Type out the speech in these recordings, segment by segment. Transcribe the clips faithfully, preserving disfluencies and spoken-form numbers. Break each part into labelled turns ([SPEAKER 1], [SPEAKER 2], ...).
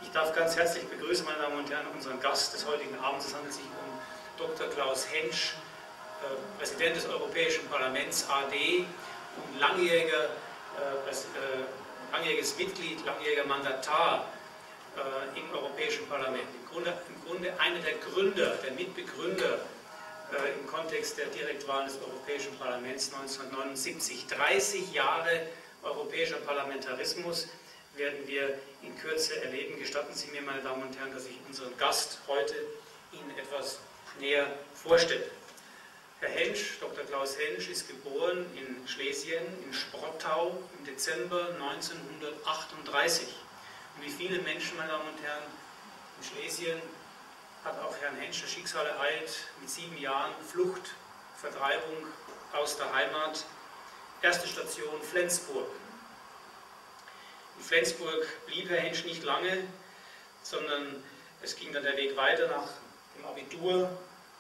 [SPEAKER 1] Ich darf ganz herzlich begrüßen, meine Damen und Herren, unseren Gast des heutigen Abends. Es handelt sich um Doktor Klaus Hänsch, äh, Präsident des Europäischen Parlaments A D und langjähriger, äh, äh, langjähriges Mitglied, langjähriger Mandatar äh, im Europäischen Parlament. Im Grunde, im Grunde einer der Gründer, der Mitbegründer äh, im Kontext der Direktwahlen des Europäischen Parlaments neunzehnhundertneunundsiebzig. dreißig Jahre europäischer Parlamentarismus werden wir in Kürze erleben. Gestatten Sie mir, meine Damen und Herren, dass ich unseren Gast heute Ihnen etwas näher vorstelle. Herr Hänsch, Doktor Klaus Hänsch, ist geboren in Schlesien, in Sprottau im Dezember neunzehnhundertachtunddreißig. Und wie viele Menschen, meine Damen und Herren, in Schlesien hat auch Herrn Hänsch das Schicksal ereilt, mit sieben Jahren Flucht, Vertreibung aus der Heimat. Erste Station Flensburg. In Flensburg blieb Herr Hänsch nicht lange, sondern es ging dann der Weg weiter nach dem Abitur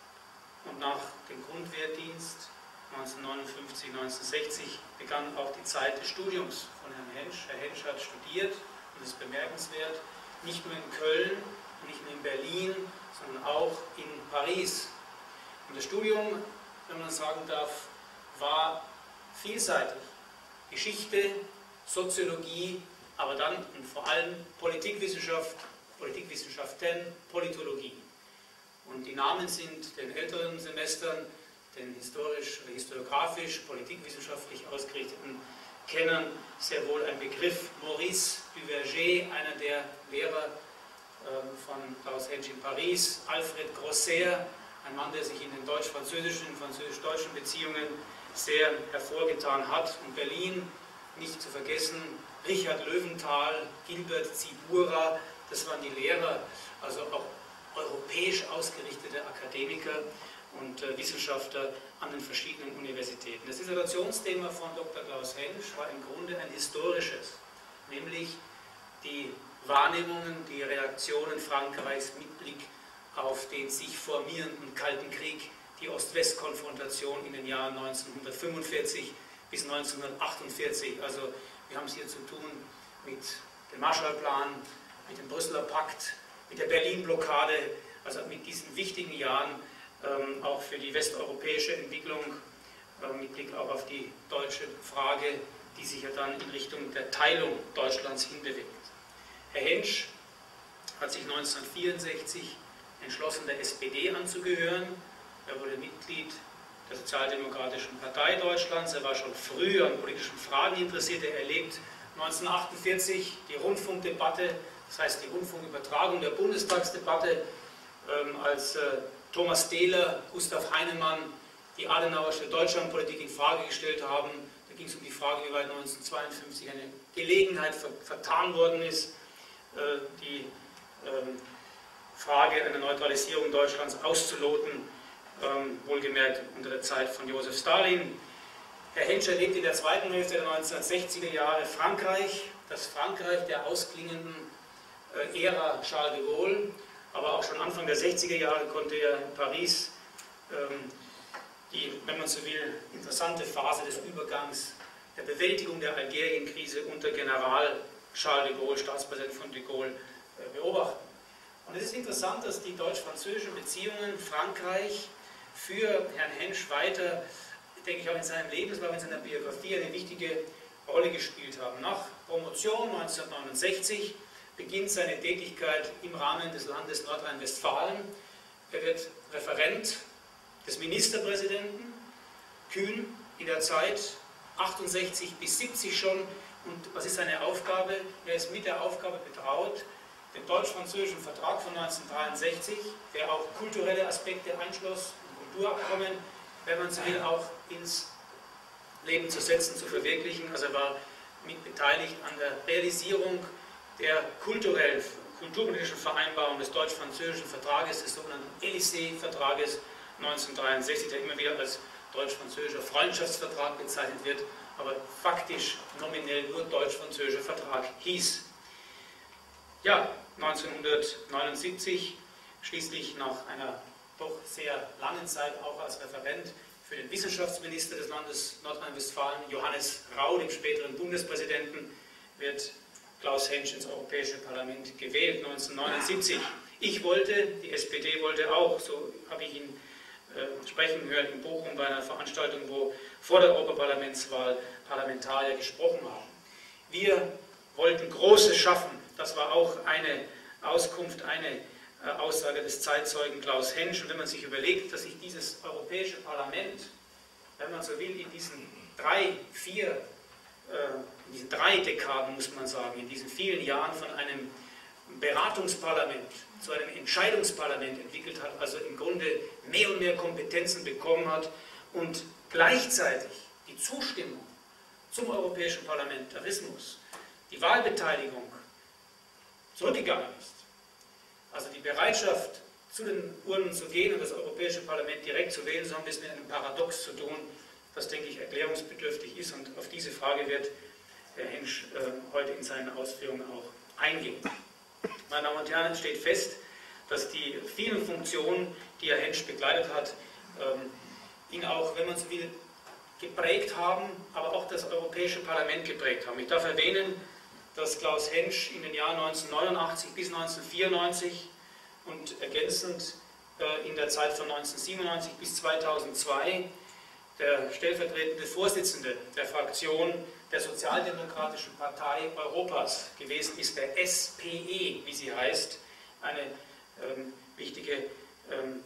[SPEAKER 1] und nach dem Grundwehrdienst. neunzehnhundertneunundfünfzig, neunzehnhundertsechzig begann auch die Zeit des Studiums von Herrn Hänsch. Herr Hänsch hat studiert, und das ist bemerkenswert, nicht nur in Köln, nicht nur in Berlin, sondern auch in Paris. Und das Studium, wenn man sagen darf, war vielseitig. Geschichte, Soziologie, aber dann und vor allem Politikwissenschaft, Politikwissenschaften, Politologie. Und die Namen sind den älteren Semestern, den historisch, historiografisch, politikwissenschaftlich ausgerichteten Kennern sehr wohl ein Begriff. Maurice Duverger, einer der Lehrer ähm, von Klaus Hänsch in Paris, Alfred Grosser, ein Mann, der sich in den deutsch-französischen, französisch-deutschen Beziehungen sehr hervorgetan hat. Und Berlin, nicht zu vergessen, Richard Löwenthal, Gilbert Zibura, das waren die Lehrer, also auch europäisch ausgerichtete Akademiker und äh, Wissenschaftler an den verschiedenen Universitäten. Das Dissertationsthema von Doktor Klaus Hänsch war im Grunde ein historisches, nämlich die Wahrnehmungen, die Reaktionen Frankreichs mit Blick auf den sich formierenden Kalten Krieg, die Ost-West-Konfrontation in den Jahren neunzehnhundertfünfundvierzig bis neunzehnhundertachtundvierzig. Also wir haben es hier zu tun mit dem Marshallplan, mit dem Brüsseler Pakt, mit der Berlin-Blockade, also mit diesen wichtigen Jahren ähm, auch für die westeuropäische Entwicklung, äh, mit Blick auch auf die deutsche Frage, die sich ja dann in Richtung der Teilung Deutschlands hinbewegt. Herr Hänsch hat sich neunzehnhundertvierundsechzig entschlossen, der S P D anzugehören. Er wurde Mitglied der Sozialdemokratischen Partei Deutschlands. Er war schon früh an politischen Fragen interessiert. Er erlebt neunzehnhundertachtundvierzig die Rundfunkdebatte, das heißt die Rundfunkübertragung der Bundestagsdebatte, ähm, als äh, Thomas Dehler, Gustav Heinemann die Adenauersche Deutschlandpolitik in Frage gestellt haben. Da ging es um die Frage, wie weit neunzehnhundertzweiundfünfzig eine Gelegenheit ver vertan worden ist, äh, die ähm, Frage einer Neutralisierung Deutschlands auszuloten. Ähm, wohlgemerkt unter der Zeit von Josef Stalin. Herr Hänsch erlebt in der zweiten Hälfte der neunzehnhundertsechziger Jahre Frankreich, das Frankreich der ausklingenden äh, Ära Charles de Gaulle, aber auch schon Anfang der sechziger Jahre konnte er in Paris ähm, die, wenn man so will, interessante Phase des Übergangs, der Bewältigung der Algerienkrise unter General Charles de Gaulle, Staatspräsident von de Gaulle, äh, beobachten. Und es ist interessant, dass die deutsch-französischen Beziehungen Frankreich für Herrn Hänsch weiter, denke ich auch in seinem Lebenslauf, in seiner Biografie eine wichtige Rolle gespielt haben. Nach Promotion neunzehnhundertneunundsechzig beginnt seine Tätigkeit im Rahmen des Landes Nordrhein-Westfalen. Er wird Referent des Ministerpräsidenten, Kühn in der Zeit achtundsechzig bis siebzig schon. Und was ist seine Aufgabe? Er ist mit der Aufgabe betraut, den deutsch-französischen Vertrag von neunzehnhundertdreiundsechzig, der auch kulturelle Aspekte einschloss, Kulturabkommen, wenn man so will, auch ins Leben zu setzen, zu verwirklichen. Also er war mit beteiligt an der Realisierung der kulturellen, kulturpolitischen Vereinbarung des deutsch-französischen Vertrages, des sogenannten Élysée-Vertrages neunzehnhundertdreiundsechzig, der immer wieder als deutsch-französischer Freundschaftsvertrag bezeichnet wird, aber faktisch nominell nur deutsch-französischer Vertrag hieß. Ja, neunzehnhundertneunundsiebzig, schließlich nach einer doch sehr langen Zeit auch als Referent für den Wissenschaftsminister des Landes Nordrhein-Westfalen, Johannes Rau, dem späteren Bundespräsidenten, wird Klaus Hänsch ins Europäische Parlament gewählt, neunzehnhundertneunundsiebzig. Ich wollte, die S P D wollte auch, so habe ich ihn äh, sprechen hören in Bochum bei einer Veranstaltung, wo vor der Europaparlamentswahl Parlamentarier gesprochen haben. Wir wollten Großes schaffen, das war auch eine Auskunft, eine äh, Aussage des Zeitzeugen Klaus Hänsch. Und wenn man sich überlegt, dass sich dieses Europäische Parlament, wenn man so will, in diesen drei, vier, in diesen drei Dekaden, muss man sagen, in diesen vielen Jahren von einem Beratungsparlament zu einem Entscheidungsparlament entwickelt hat, also im Grunde mehr und mehr Kompetenzen bekommen hat und gleichzeitig die Zustimmung zum Europäischen Parlamentarismus, die Wahlbeteiligung zurückgegangen ist. Also die Bereitschaft, zu den Urnen zu gehen und das Europäische Parlament direkt zu wählen, so haben wir es mit einem Paradox zu tun, das, denke ich, erklärungsbedürftig ist, und auf diese Frage wird Herr Hänsch äh, heute in seinen Ausführungen auch eingehen. Meine Damen und Herren, es steht fest, dass die vielen Funktionen, die Herr Hänsch begleitet hat, ähm, ihn auch, wenn man so will, geprägt haben, aber auch das Europäische Parlament geprägt haben. Ich darf erwähnen, dass Klaus Hänsch in den Jahren neunzehnhundertneunundachtzig bis neunzehnhundertvierundneunzig und ergänzend äh, in der Zeit von neunzehnhundertsiebenundneunzig bis zweitausendzwei der stellvertretende Vorsitzende der Fraktion der Sozialdemokratischen Partei Europas gewesen ist, der S P E, wie sie heißt, eine ähm, wichtige ähm,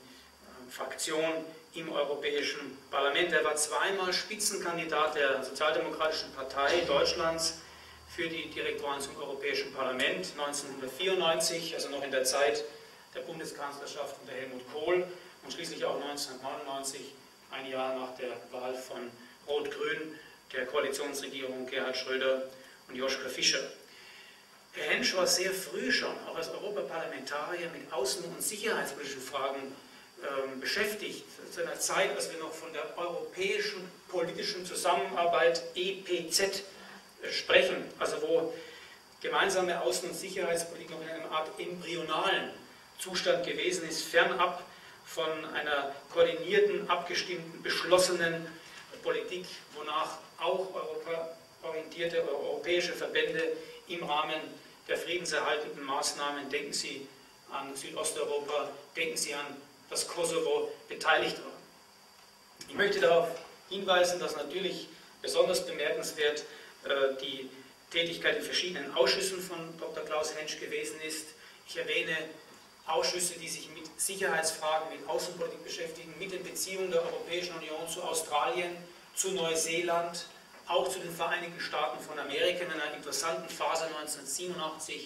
[SPEAKER 1] Fraktion im Europäischen Parlament. Er war zweimal Spitzenkandidat der Sozialdemokratischen Partei Deutschlands für die Direktoren zum Europäischen Parlament neunzehnhundertvierundneunzig, also noch in der Zeit der Bundeskanzlerschaft unter Helmut Kohl, und schließlich auch neunzehnhundertneunundneunzig, ein Jahr nach der Wahl von Rot-Grün, der Koalitionsregierung Gerhard Schröder und Joschka Fischer. Herr Hänsch war sehr früh schon, auch als Europaparlamentarier, mit außen- und sicherheitspolitischen Fragen ähm, beschäftigt. Zu einer Zeit, als wir noch von der Europäischen Politischen Zusammenarbeit E P Z äh, sprechen, also wo gemeinsame Außen- und Sicherheitspolitik noch in einer Art embryonalen Zustand gewesen ist, fernab von einer koordinierten, abgestimmten, beschlossenen Politik, wonach auch europaorientierte europäische Verbände im Rahmen der friedenserhaltenden Maßnahmen, denken Sie an Südosteuropa, denken Sie an das Kosovo, beteiligt waren. Ich möchte darauf hinweisen, dass natürlich besonders bemerkenswert äh, die Tätigkeit in verschiedenen Ausschüssen von Doktor Klaus Hänsch gewesen ist. Ich erwähne Ausschüsse, die sich mit Sicherheitsfragen, mit Außenpolitik beschäftigen, mit den Beziehungen der Europäischen Union zu Australien, zu Neuseeland, auch zu den Vereinigten Staaten von Amerika in einer interessanten Phase neunzehnhundertsiebenundachtzig,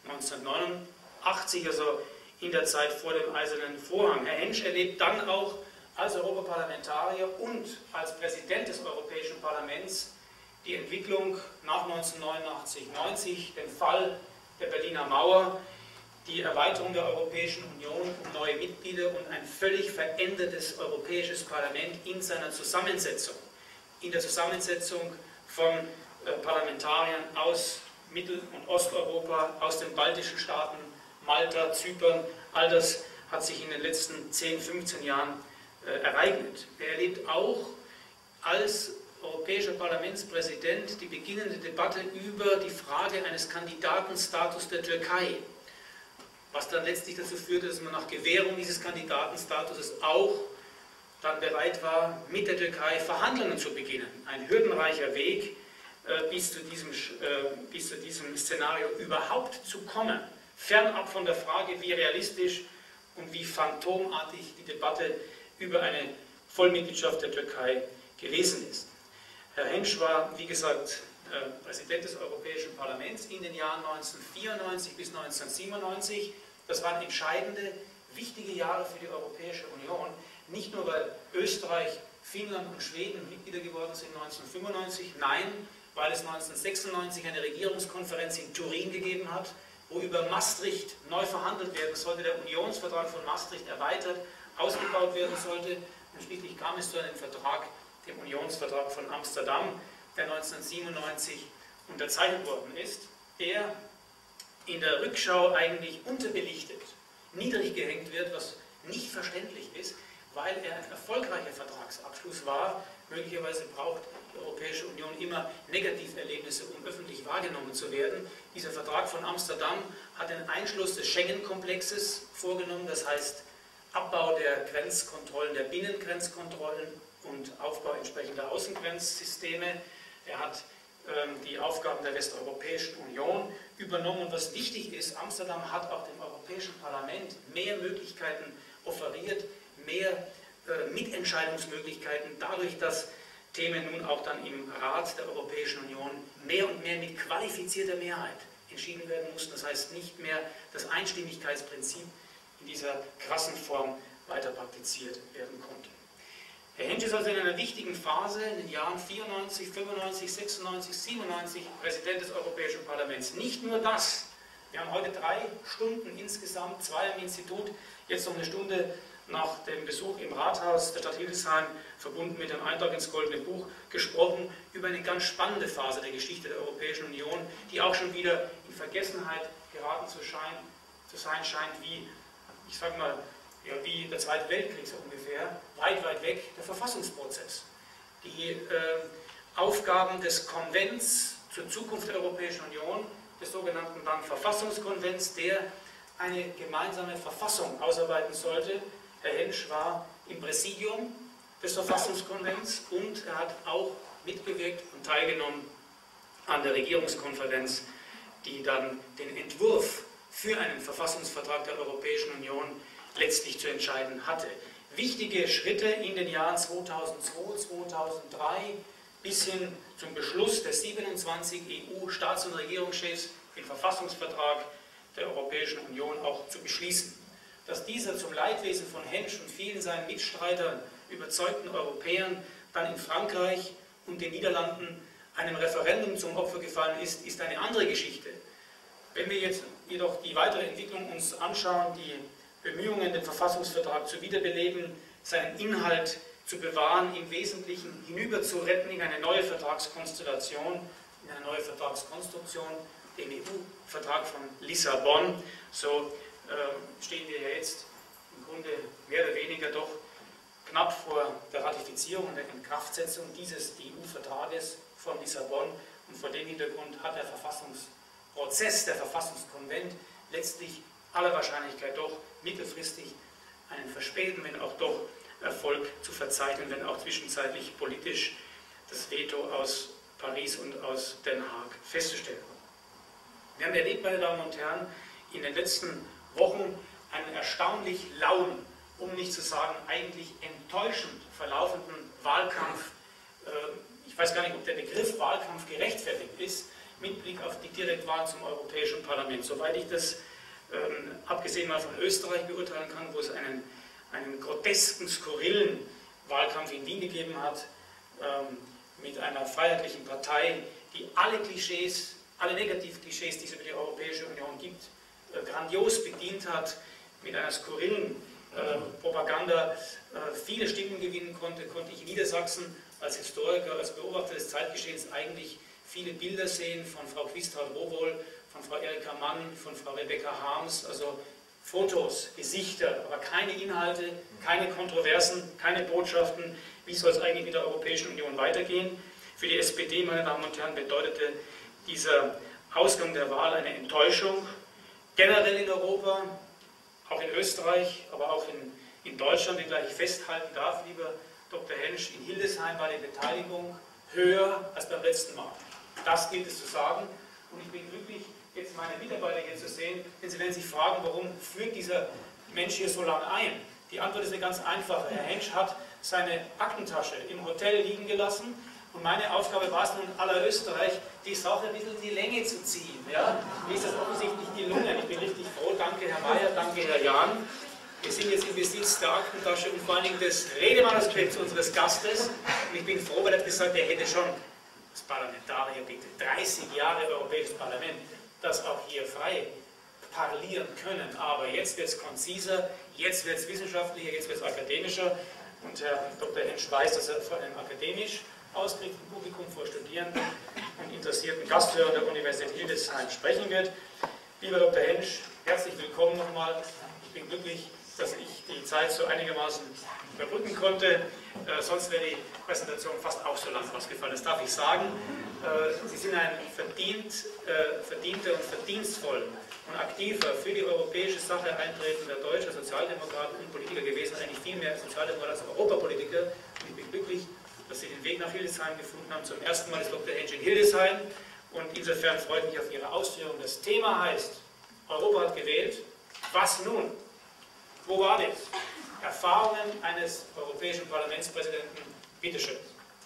[SPEAKER 1] neunzehnhundertneunundachtzig, also in der Zeit vor dem Eisernen Vorhang. Herr Hänsch erlebt dann auch als Europaparlamentarier und als Präsident des Europäischen Parlaments die Entwicklung nach neunzehnhundertneunundachtzig neunzig, den Fall der Berliner Mauer, die Erweiterung der Europäischen Union um neue Mitglieder und ein völlig verändertes Europäisches Parlament in seiner Zusammensetzung, in der Zusammensetzung von äh, Parlamentariern aus Mittel- und Osteuropa, aus den baltischen Staaten, Malta, Zypern. All das hat sich in den letzten zehn, fünfzehn Jahren äh, ereignet. Er erlebt auch als europäischer Parlamentspräsident die beginnende Debatte über die Frage eines Kandidatenstatus der Türkei, was dann letztlich dazu führte, dass man nach Gewährung dieses Kandidatenstatuses auch dann bereit war, mit der Türkei Verhandlungen zu beginnen. Ein hürdenreicher Weg, äh, bis, zu diesem, äh, bis zu diesem Szenario überhaupt zu kommen, fernab von der Frage, wie realistisch und wie phantomartig die Debatte über eine Vollmitgliedschaft der Türkei gewesen ist. Herr Hänsch war, wie gesagt, äh, Präsident des Europäischen Parlaments in den Jahren neunzehnhundertvierundneunzig bis neunzehnhundertsiebenundneunzig. Das waren entscheidende, wichtige Jahre für die Europäische Union. Nicht nur, weil Österreich, Finnland und Schweden Mitglieder geworden sind neunzehnhundertfünfundneunzig, nein, weil es neunzehnhundertsechsundneunzig eine Regierungskonferenz in Turin gegeben hat, wo über Maastricht neu verhandelt werden sollte, der Unionsvertrag von Maastricht erweitert, ausgebaut werden sollte. Und schließlich kam es zu einem Vertrag, dem Unionsvertrag von Amsterdam, der neunzehnhundertsiebenundneunzig unterzeichnet worden ist, der in der Rückschau eigentlich unterbelichtet, niedrig gehängt wird, was nicht verständlich ist, weil er ein erfolgreicher Vertragsabschluss war Möglicherweise braucht die Europäische Union immer Negativerlebnisse, um öffentlich wahrgenommen zu werden. Dieser Vertrag von Amsterdam hat den Einschluss des Schengen-Komplexes vorgenommen, das heißt Abbau der Grenzkontrollen, der Binnengrenzkontrollen und Aufbau entsprechender Außengrenzsysteme. Er hat ähm, die Aufgaben der Westeuropäischen Union übernommen. Und was wichtig ist, Amsterdam hat auch dem Europäischen Parlament mehr Möglichkeiten offeriert, mehr äh, Mitentscheidungsmöglichkeiten, dadurch, dass Themen nun auch dann im Rat der Europäischen Union mehr und mehr mit qualifizierter Mehrheit entschieden werden mussten. Das heißt, nicht mehr das Einstimmigkeitsprinzip in dieser krassen Form weiter praktiziert werden konnte. Herr Hentsch ist also in einer wichtigen Phase in den Jahren vierundneunzig, fünfundneunzig, sechsundneunzig, siebenundneunzig Präsident des Europäischen Parlaments. Nicht nur das, wir haben heute drei Stunden insgesamt, zwei im Institut, jetzt noch eine Stunde nach dem Besuch im Rathaus der Stadt Hildesheim, verbunden mit dem Eintrag ins Goldene Buch, gesprochen über eine ganz spannende Phase der Geschichte der Europäischen Union, die auch schon wieder in Vergessenheit geraten zu, schein, zu sein scheint, wie ich sage mal, ja, wie der Zweite Weltkrieg so ungefähr, weit, weit weg, der Verfassungsprozess. Die äh, Aufgaben des Konvents zur Zukunft der Europäischen Union, des sogenannten dann Verfassungskonvents, der eine gemeinsame Verfassung ausarbeiten sollte. Herr Hentsch war im Präsidium des Verfassungskonvents und er hat auch mitgewirkt und teilgenommen an der Regierungskonferenz, die dann den Entwurf für einen Verfassungsvertrag der Europäischen Union letztlich zu entscheiden hatte. Wichtige Schritte in den Jahren zweitausendzwei, zweitausenddrei bis hin zum Beschluss der siebenundzwanzig E U-Staats- und Regierungschefs, den Verfassungsvertrag der Europäischen Union auch zu beschließen. Dass dieser zum Leidwesen von Hentsch und vielen seinen Mitstreitern, überzeugten Europäern, dann in Frankreich und den Niederlanden einem Referendum zum Opfer gefallen ist, ist eine andere Geschichte. Wenn wir jetzt jedoch die weitere Entwicklung uns anschauen, die Bemühungen, den Verfassungsvertrag zu wiederbeleben, seinen Inhalt zu bewahren, im Wesentlichen hinüber zu retten in eine neue Vertragskonstellation, in eine neue Vertragskonstruktion, den E U-Vertrag von Lissabon, so äh, stehen wir ja jetzt im Grunde mehr oder weniger doch knapp vor der Ratifizierung und der Inkraftsetzung dieses E U-Vertrages von Lissabon, und vor dem Hintergrund hat der Verfassungsprozess, der Verfassungskonvent letztlich aller Wahrscheinlichkeit doch mittelfristig einen verspäteten, wenn auch doch Erfolg zu verzeichnen, wenn auch zwischenzeitlich politisch das Veto aus Paris und aus Den Haag festzustellen war. Wir haben erlebt, meine Damen und Herren, in den letzten Wochen einen erstaunlich lauen, um nicht zu sagen eigentlich enttäuschend verlaufenden Wahlkampf. Ich weiß gar nicht, ob der Begriff Wahlkampf gerechtfertigt ist, mit Blick auf die Direktwahl zum Europäischen Parlament. Soweit ich das ähm, abgesehen mal von Österreich beurteilen kann, wo es einen, einen grotesken, skurrilen Wahlkampf in Wien gegeben hat, ähm, mit einer freiheitlichen Partei, die alle Klischees, alle Negativklischees, die es über die Europäische Union gibt, äh, grandios bedient hat, mit einer skurrilen äh, Propaganda äh, viele Stimmen gewinnen konnte, konnte ich in Niedersachsen als Historiker, als Beobachter des Zeitgeschehens eigentlich viele Bilder sehen von Frau Quisthout-Rowohl, von Frau Erika Mann, von Frau Rebecca Harms, also Fotos, Gesichter, aber keine Inhalte, keine Kontroversen, keine Botschaften. Wie soll es eigentlich mit der Europäischen Union weitergehen? Für die S P D, meine Damen und Herren, bedeutete dieser Ausgang der Wahl eine Enttäuschung, generell in Europa, auch in Österreich, aber auch in, in Deutschland, wenngleich ich festhalten darf, lieber Doktor Hentsch, in Hildesheim war die Beteiligung höher als beim letzten Mal. Das gilt es zu sagen. Und ich bin glücklich, jetzt meine Mitarbeiter hier zu sehen, denn Sie werden sich fragen, warum führt dieser Mensch hier so lange ein? Die Antwort ist eine ganz einfache. Herr Hentsch hat seine Aktentasche im Hotel liegen gelassen und meine Aufgabe war es nun, aller Österreich die Sache ein bisschen in die Länge zu ziehen. Ja? Mir ist das offensichtlich gelungen. Ich bin richtig froh. Danke, Herr Mayer, danke, Herr Jahn. Wir sind jetzt im Besitz der Aktentasche und vor allen Dingen des Redemanuskripts unseres Gastes. Und ich bin froh, weil er hat gesagt, er hätte schon das Parlamentarier, bitte, dreißig Jahre Europäisches Parlament, das auch hier frei parlieren können. Aber jetzt wird es konziser, jetzt wird es wissenschaftlicher, jetzt wird es akademischer. Und Herr Doktor Hentsch weiß, dass er vor einem akademisch ausgerichteten Publikum, vor Studierenden und interessierten Gasthörern der Universität Hildesheim sprechen wird. Lieber Doktor Hentsch, herzlich willkommen nochmal. Ich bin glücklich, dass ich die die Zeit so einigermaßen überbrücken konnte. Äh, sonst wäre die Präsentation fast auch so lang ausgefallen. Das darf ich sagen. Äh, Sie sind ein verdient, äh, verdienter und verdienstvoll und aktiver für die europäische Sache eintretender deutscher Sozialdemokraten und Politiker gewesen, eigentlich viel mehr Sozialdemokrat als Europapolitiker. Und ich bin glücklich, dass Sie den Weg nach Hildesheim gefunden haben. Zum ersten Mal ist Doktor Hensch in Hildesheim und insofern freue ich mich auf Ihre Ausführungen. Das Thema heißt, Europa hat gewählt. Was nun? Wo war das? Erfahrungen eines europäischen Parlamentspräsidenten. Bitte schön.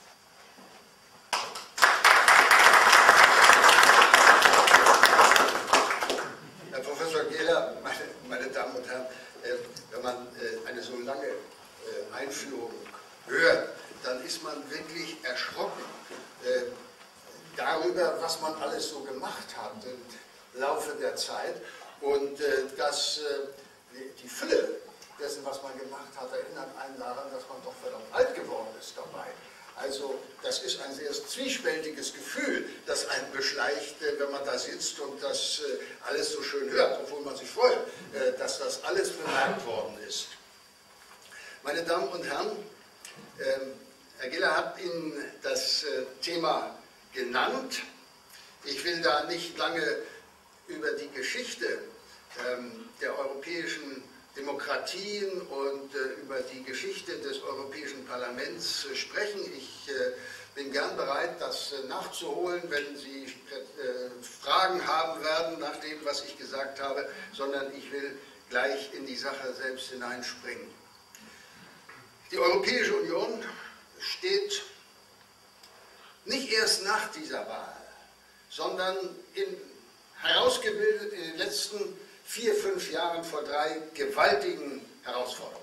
[SPEAKER 2] Herr Professor Gehler, meine, meine Damen und Herren, äh, wenn man äh, eine so lange äh, Einführung hört, dann ist man wirklich erschrocken äh, darüber, was man alles so gemacht hat im Laufe der Zeit und äh, dass äh, die Fülle dessen, was man gemacht hat, erinnert einen daran, dass man doch verdammt alt geworden ist dabei. Also das ist ein sehr zwiespältiges Gefühl, das einen beschleicht, wenn man da sitzt und das alles so schön hört, obwohl man sich freut, dass das alles bemerkt worden ist. Meine Damen und Herren, Herr Gehler hat Ihnen das Thema genannt. Ich will da nicht lange über die Geschichte der europäischen Demokratien und äh, über die Geschichte des Europäischen Parlaments äh, sprechen. Ich äh, bin gern bereit, das äh, nachzuholen, wenn Sie äh, Fragen haben werden nach dem, was ich gesagt habe, sondern ich will gleich in die Sache selbst hineinspringen. Die Europäische Union steht nicht erst nach dieser Wahl, sondern in, herausgebildet in den letzten vier, fünf Jahren vor drei gewaltigen Herausforderungen.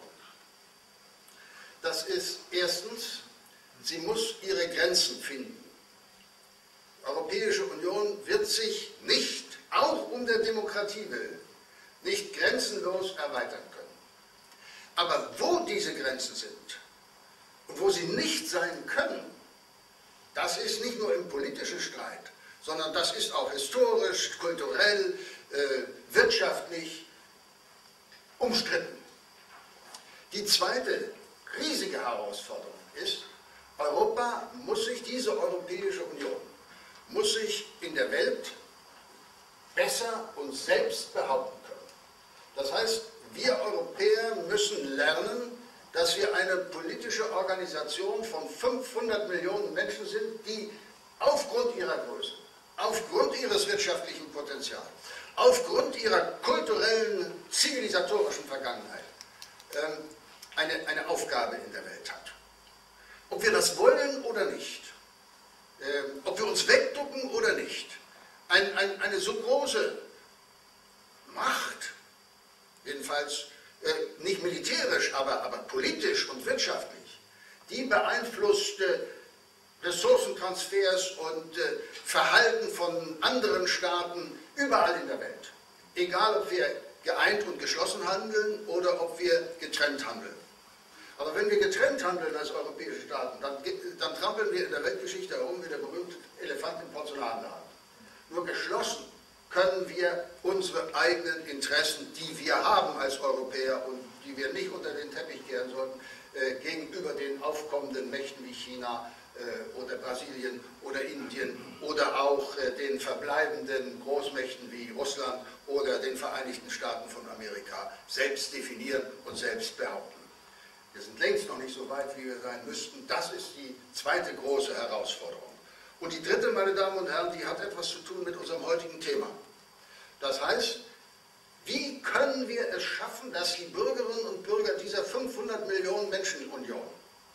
[SPEAKER 2] Das ist erstens, sie muss ihre Grenzen finden. Die Europäische Union wird sich nicht, auch um der Demokratie willen, nicht grenzenlos erweitern können. Aber wo diese Grenzen sind und wo sie nicht sein können, das ist nicht nur im politischen Streit, sondern das ist auch historisch, kulturell, äh, wirtschaftlich umstritten. Die zweite riesige Herausforderung ist, Europa muss sich, diese Europäische Union, muss sich in der Welt besser und selbst behaupten können. Das heißt, wir Europäer müssen lernen, dass wir eine politische Organisation von fünfhundert Millionen Menschen sind, die aufgrund ihrer Größe, aufgrund ihres wirtschaftlichen Potenzials, aufgrund ihrer kulturellen, zivilisatorischen Vergangenheit ähm, eine, eine Aufgabe in der Welt hat. Ob wir das wollen oder nicht, ähm, ob wir uns wegducken oder nicht, ein, ein, eine so große Macht, jedenfalls äh, nicht militärisch, aber, aber politisch und wirtschaftlich, die beeinflusst äh, Ressourcentransfers und äh, Verhalten von anderen Staaten überall in der Welt. Egal, ob wir geeint und geschlossen handeln oder ob wir getrennt handeln. Aber wenn wir getrennt handeln als europäische Staaten, dann, dann trampeln wir in der Weltgeschichte herum wie der berühmte Elefant im Porzellanladen. Nur geschlossen können wir unsere eigenen Interessen, die wir haben als Europäer und die wir nicht unter den Teppich kehren sollten, äh, gegenüber den aufkommenden Mächten wie China äh, oder Brasilien oder Indien oder auch äh, den verbleibenden Großmächten wie Russland oder den Vereinigten Staaten von Amerika selbst definieren und selbst behaupten. Wir sind längst noch nicht so weit, wie wir sein müssten. Das ist die zweite große Herausforderung. Und die dritte, meine Damen und Herren, die hat etwas zu tun mit unserem heutigen Thema. Das heißt, wie können wir es schaffen, dass die Bürgerinnen und Bürger dieser fünfhundert Millionen Menschenunion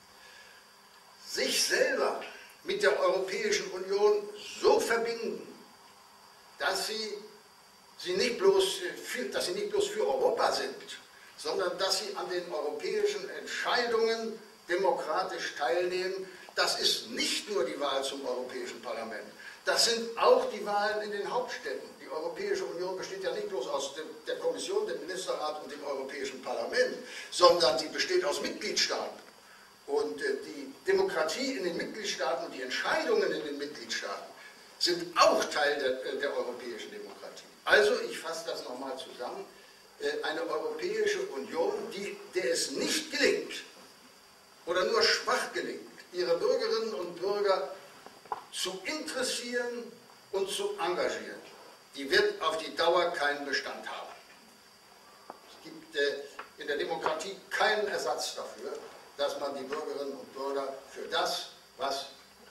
[SPEAKER 2] sich selber mit der Europäischen Union so verbinden, dass sie, sie nicht bloß für, dass sie nicht bloß für Europa sind, sondern dass sie an den europäischen Entscheidungen demokratisch teilnehmen. Das ist nicht nur die Wahl zum Europäischen Parlament, das sind auch die Wahlen in den Hauptstädten. Die Europäische Union besteht ja nicht bloß aus dem, der Kommission, dem Ministerrat und dem Europäischen Parlament, sondern sie besteht aus Mitgliedstaaten. Und äh, die Demokratie in den Mitgliedstaaten und die Entscheidungen in den Mitgliedstaaten sind auch Teil der, der europäischen Demokratie. Also, ich fasse das nochmal zusammen. eine Europäische Union, die, der es nicht gelingt oder nur schwach gelingt, ihre Bürgerinnen und Bürger zu interessieren und zu engagieren, die wird auf die Dauer keinen Bestand haben. Es gibt äh, in der Demokratie keinen Ersatz dafür, dass man die Bürgerinnen und Bürger für das, was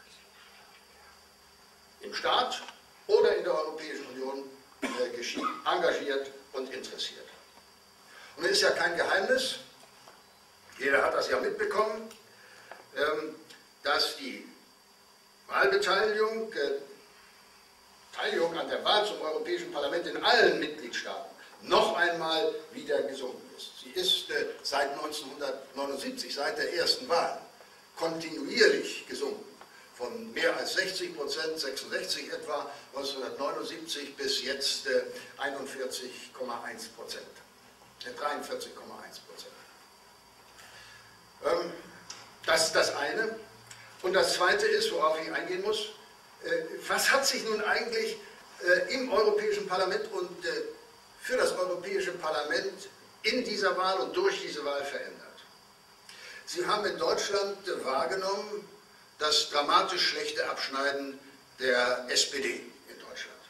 [SPEAKER 2] im Staat oder in der Europäischen Union äh, geschieht, engagiert und interessiert. Und es ist ja kein Geheimnis, jeder hat das ja mitbekommen, ähm, dass die Wahlbeteiligung, äh, Beteiligung an der Wahl zum Europäischen Parlament in allen Mitgliedstaaten noch einmal wieder gesunken ist. Sie ist äh, seit neunzehnhundertneunundsiebzig, seit der ersten Wahl, kontinuierlich gesunken. Von mehr als sechzig Prozent, sechsundsechzig etwa, neunzehnhundertneunundsiebzig bis jetzt äh, einundvierzig Komma eins Prozent, äh, dreiundvierzig Komma eins Prozent. Ähm, das ist das eine. Und das zweite ist, worauf ich eingehen muss, äh, was hat sich nun eigentlich äh, im Europäischen Parlament und äh, für das Europäische Parlament in dieser Wahl und durch diese Wahl verändert? Sie haben in Deutschland äh, wahrgenommen, das dramatisch schlechte Abschneiden der S P D in Deutschland.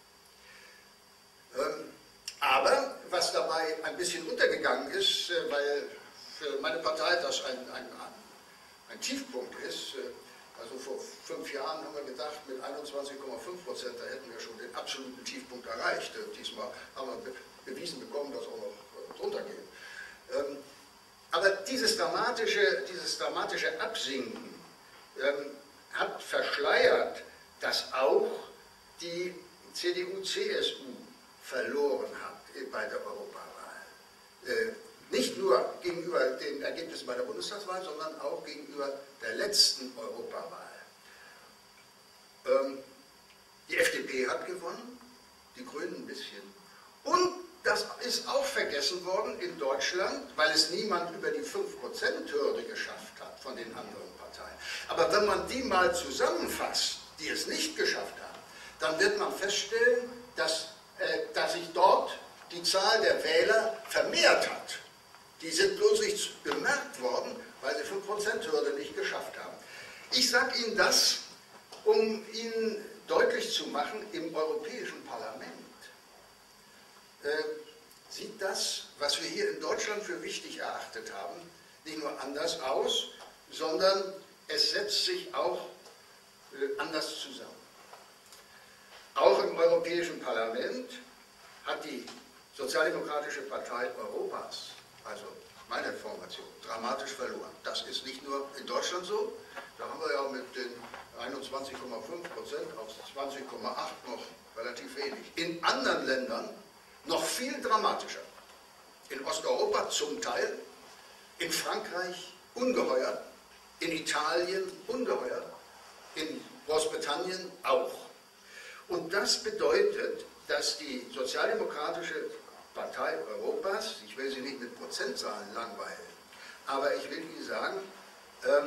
[SPEAKER 2] Ähm, aber was dabei ein bisschen untergegangen ist, äh, weil für meine Partei das ein, ein, ein Tiefpunkt ist, äh, also vor fünf Jahren haben wir gedacht, mit einundzwanzig Komma fünf Prozent, da hätten wir schon den absoluten Tiefpunkt erreicht. Äh, diesmal haben wir be bewiesen bekommen, dass auch noch äh, drunter geht. Ähm, aber dieses dramatische, dieses dramatische Absinken Ähm, hat verschleiert, dass auch die C D U C S U verloren hat äh, bei der Europawahl. Äh, nicht nur gegenüber den Ergebnissen bei der Bundestagswahl, sondern auch gegenüber der letzten Europawahl. Ähm, die F D P hat gewonnen, die Grünen ein bisschen. Und das ist auch vergessen worden in Deutschland, weil es niemand über die fünf Prozent Hürde geschafft hat von den anderen Parteien. Aber wenn man die mal zusammenfasst, die es nicht geschafft haben, dann wird man feststellen, dass, äh, dass sich dort die Zahl der Wähler vermehrt hat. Die sind bloß nicht bemerkt worden, weil sie fünf Prozent Hürde nicht geschafft haben. Ich sage Ihnen das, um Ihnen deutlich zu machen, im Europäischen Parlament Äh, sieht das, was wir hier in Deutschland für wichtig erachtet haben, nicht nur anders aus, sondern es setzt sich auch äh, anders zusammen. Auch im Europäischen Parlament hat die Sozialdemokratische Partei Europas, also meine Formation, dramatisch verloren. Das ist nicht nur in Deutschland so, da haben wir ja mit den einundzwanzig Komma fünf Prozent auf zwanzig Komma acht noch relativ wenig. In anderen Ländern noch viel dramatischer. In Osteuropa zum Teil, in Frankreich ungeheuer, in Italien ungeheuer, in Großbritannien auch. Und das bedeutet, dass die Sozialdemokratische Partei Europas, ich will sie nicht mit Prozentzahlen langweilen, aber ich will Ihnen sagen, ähm,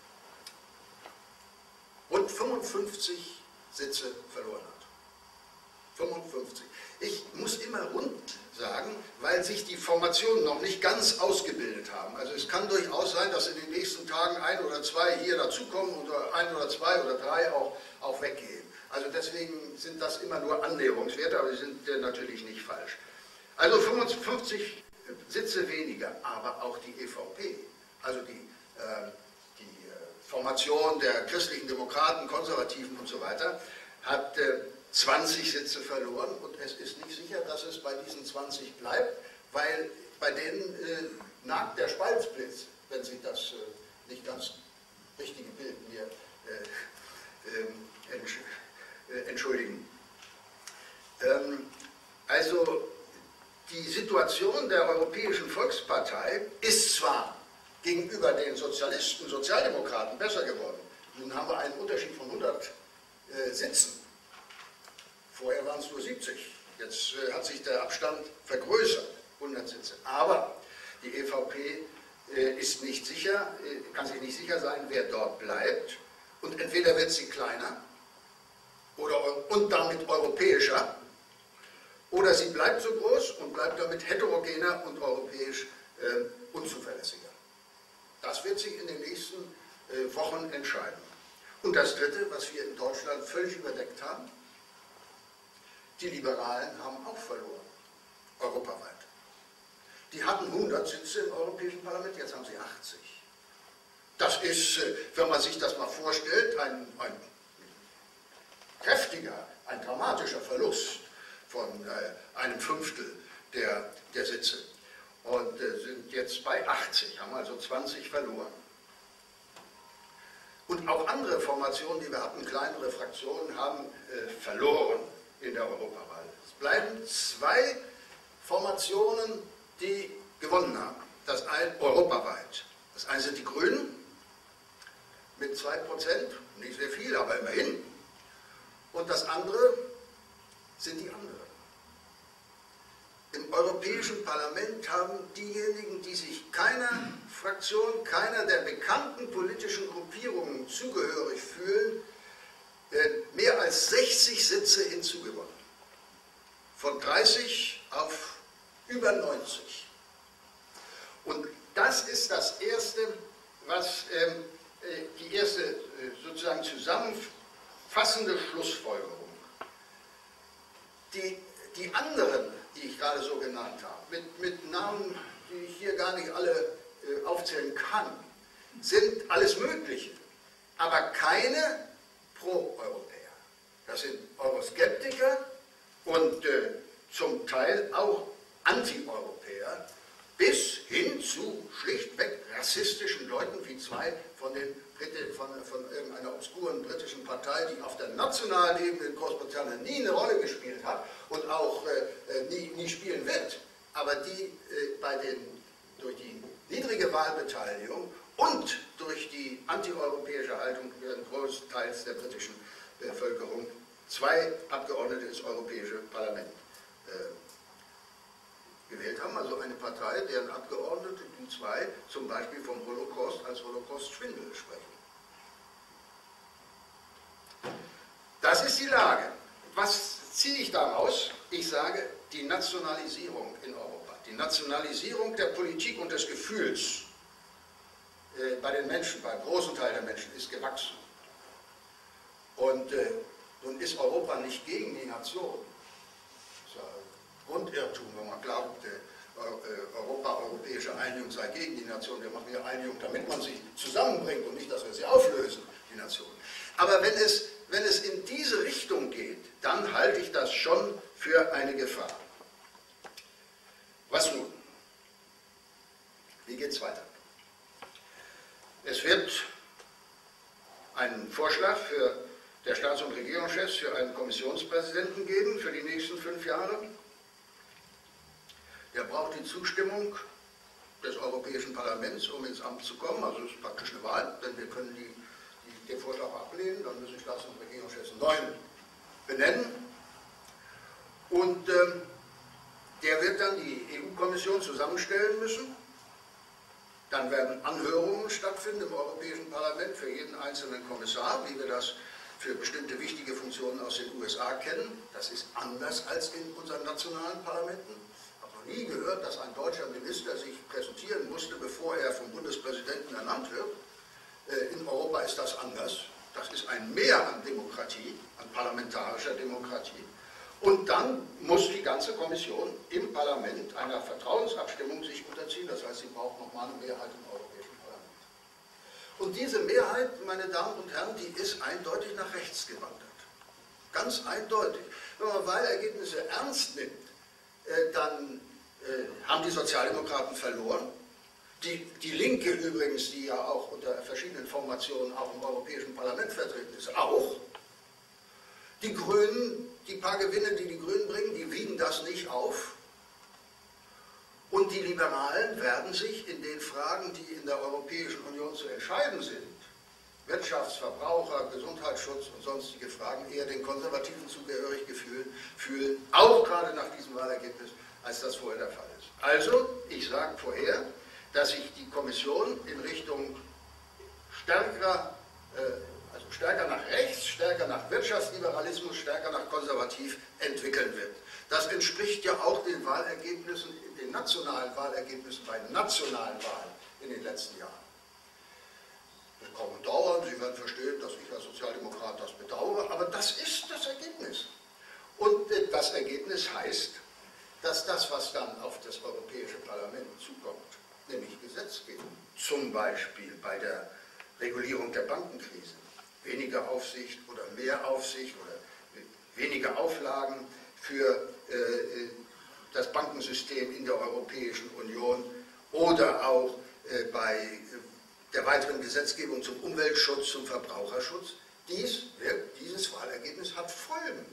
[SPEAKER 2] rund fünfundfünfzig Sitze verloren hat. fünfundfünfzig. Ich muss immer rund sagen, weil sich die Formationen noch nicht ganz ausgebildet haben. Also es kann durchaus sein, dass in den nächsten Tagen ein oder zwei hier dazukommen und ein oder zwei oder drei auch, auch weggehen. Also deswegen sind das immer nur Annäherungswerte, aber sie sind äh, natürlich nicht falsch. Also fünfundfünfzig Sitze weniger, aber auch die E V P, also die, äh, die äh, Formation der christlichen Demokraten, Konservativen und so weiter, hat äh, zwanzig Sitze verloren und es ist nicht sicher, dass es bei diesen zwanzig bleibt, weil bei denen äh, nagt der Spaltblitz, wenn Sie das äh, nicht ganz richtige Bild mir äh, äh, entsch äh, entschuldigen. Ähm, also die Situation der Europäischen Volkspartei ist zwar gegenüber den Sozialisten, Sozialdemokraten besser geworden. Nun haben wir einen Unterschied von hundert äh, Sitzen. Vorher waren es nur siebzig. Jetzt äh, hat sich der Abstand vergrößert, hundert Sitze. Aber die E V P äh, ist nicht sicher, äh, kann sich nicht sicher sein, wer dort bleibt. Und entweder wird sie kleiner oder, und damit europäischer, oder sie bleibt so groß und bleibt damit heterogener und europäisch äh, unzuverlässiger. Das wird sich in den nächsten äh, Wochen entscheiden. Und das Dritte, was wir in Deutschland völlig überdeckt haben, die Liberalen haben auch verloren, europaweit. Die hatten hundert Sitze im Europäischen Parlament, jetzt haben sie achtzig. Das ist, wenn man sich das mal vorstellt, ein, ein kräftiger, ein dramatischer Verlust von äh, einem Fünftel der, der Sitze. Und äh, sind jetzt bei achtzig, haben also zwanzig verloren. Und auch andere Formationen, die wir hatten, kleinere Fraktionen, haben äh, verloren in der Europawahl. Es bleiben zwei Formationen, die gewonnen haben, das ein, europaweit. Das eine sind die Grünen mit zwei Prozent, nicht sehr viel, aber immerhin. Und das andere sind die anderen. Im Europäischen Parlament haben diejenigen, die sich keiner Fraktion, keiner der bekannten politischen Gruppierungen zugehörig fühlen, mehr als sechzig Sitze hinzugewonnen. Von dreißig auf über neunzig. Und das ist das Erste, was ähm, die erste äh, sozusagen zusammenfassende Schlussfolgerung. Die, die anderen, die ich gerade so genannt habe, mit, mit Namen, die ich hier gar nicht alle äh, aufzählen kann, sind alles Mögliche, aber keine Pro-Europäer. Das sind Euroskeptiker und äh, zum Teil auch Anti-Europäer, bis hin zu schlichtweg rassistischen Leuten, wie zwei von den Briten, von, von irgendeiner obskuren britischen Partei, die auf der nationalen Ebene in Großbritannien nie eine Rolle gespielt hat und auch äh, nie, nie spielen wird, aber die äh, bei den, durch die niedrige Wahlbeteiligung und durch die antieuropäische Haltung großteils der britischen Bevölkerung zwei Abgeordnete ins Europäische Parlament äh, gewählt haben, also eine Partei, deren Abgeordnete, die zwei, zum Beispiel vom Holocaust als Holocaust-Schwindel sprechen. Das ist die Lage. Was ziehe ich daraus? Ich sage, die Nationalisierung in Europa, die Nationalisierung der Politik und des Gefühls äh, bei den Menschen, beim großen Teil der Menschen, ist gewachsen. Und äh, nun ist Europa nicht gegen die Nation. Das ist ja ein Grundirrtum, wenn man glaubt, äh, Europa, europäische Einigung sei gegen die Nation. Wir machen ja Einigung, damit man sie zusammenbringt und nicht, dass wir sie auflösen, die Nation. Aber wenn es, wenn es in diese Richtung geht, dann halte ich das schon für eine Gefahr. Was nun? Wie geht es weiter? Es wird einen Vorschlag für der Staats- und Regierungschefs für einen Kommissionspräsidenten geben für die nächsten fünf Jahre. Der braucht die Zustimmung des Europäischen Parlaments, um ins Amt zu kommen. Also es ist praktisch eine Wahl, denn wir können die, die, den Vorschlag ablehnen, dann müssen Staats- und Regierungschefs einen neuen benennen. Und ähm, der wird dann die E U-Kommission zusammenstellen müssen. Dann werden Anhörungen stattfinden im Europäischen Parlament für jeden einzelnen Kommissar, wie wir das für bestimmte wichtige Funktionen aus den U S A kennen. Das ist anders als in unseren nationalen Parlamenten. Ich habe noch nie gehört, dass ein deutscher Minister sich präsentieren musste, bevor er vom Bundespräsidenten ernannt wird. In Europa ist das anders. Das ist ein Mehr an Demokratie, an parlamentarischer Demokratie. Und dann muss die ganze Kommission im Parlament einer Vertrauensabstimmung sich unterziehen. Das heißt, sie braucht nochmal eine Mehrheit im Europäischen Parlament. Und diese Mehrheit, meine Damen und Herren, die ist eindeutig nach rechts gewandert. Ganz eindeutig. Wenn man Wahlergebnisse ernst nimmt, äh, dann äh, haben die Sozialdemokraten verloren. Die, die Linke übrigens, die ja auch unter verschiedenen Formationen auch im Europäischen Parlament vertreten ist, auch. Die Grünen, die paar Gewinne, die die Grünen bringen, die wiegen das nicht auf. Und die Liberalen werden sich in den Fragen, die in der Europäischen Union zu entscheiden sind, Wirtschafts-, Verbraucher-, Gesundheitsschutz und sonstige Fragen, eher den Konservativen zugehörig fühlen, auch gerade nach diesem Wahlergebnis, als das vorher der Fall ist. Also, ich sage vorher, dass sich die Kommission in Richtung stärkerer, äh, also stärker nach rechts, stärker nach Wirtschaftsliberalismus, stärker nach konservativ entwickeln wird. Das entspricht ja auch den Wahlergebnissen, den nationalen Wahlergebnissen bei nationalen Wahlen in den letzten Jahren. Das kann man dauern, Sie werden verstehen, dass ich als Sozialdemokrat das bedauere, aber das ist das Ergebnis. Und das Ergebnis heißt, dass das, was dann auf das Europäische Parlament zukommt, nämlich Gesetzgebung, zum Beispiel bei der Regulierung der Bankenkrise, weniger Aufsicht oder mehr Aufsicht oder weniger Auflagen für äh, das Bankensystem in der Europäischen Union oder auch äh, bei der weiteren Gesetzgebung zum Umweltschutz, zum Verbraucherschutz. Dies wird, dieses Wahlergebnis hat Folgen.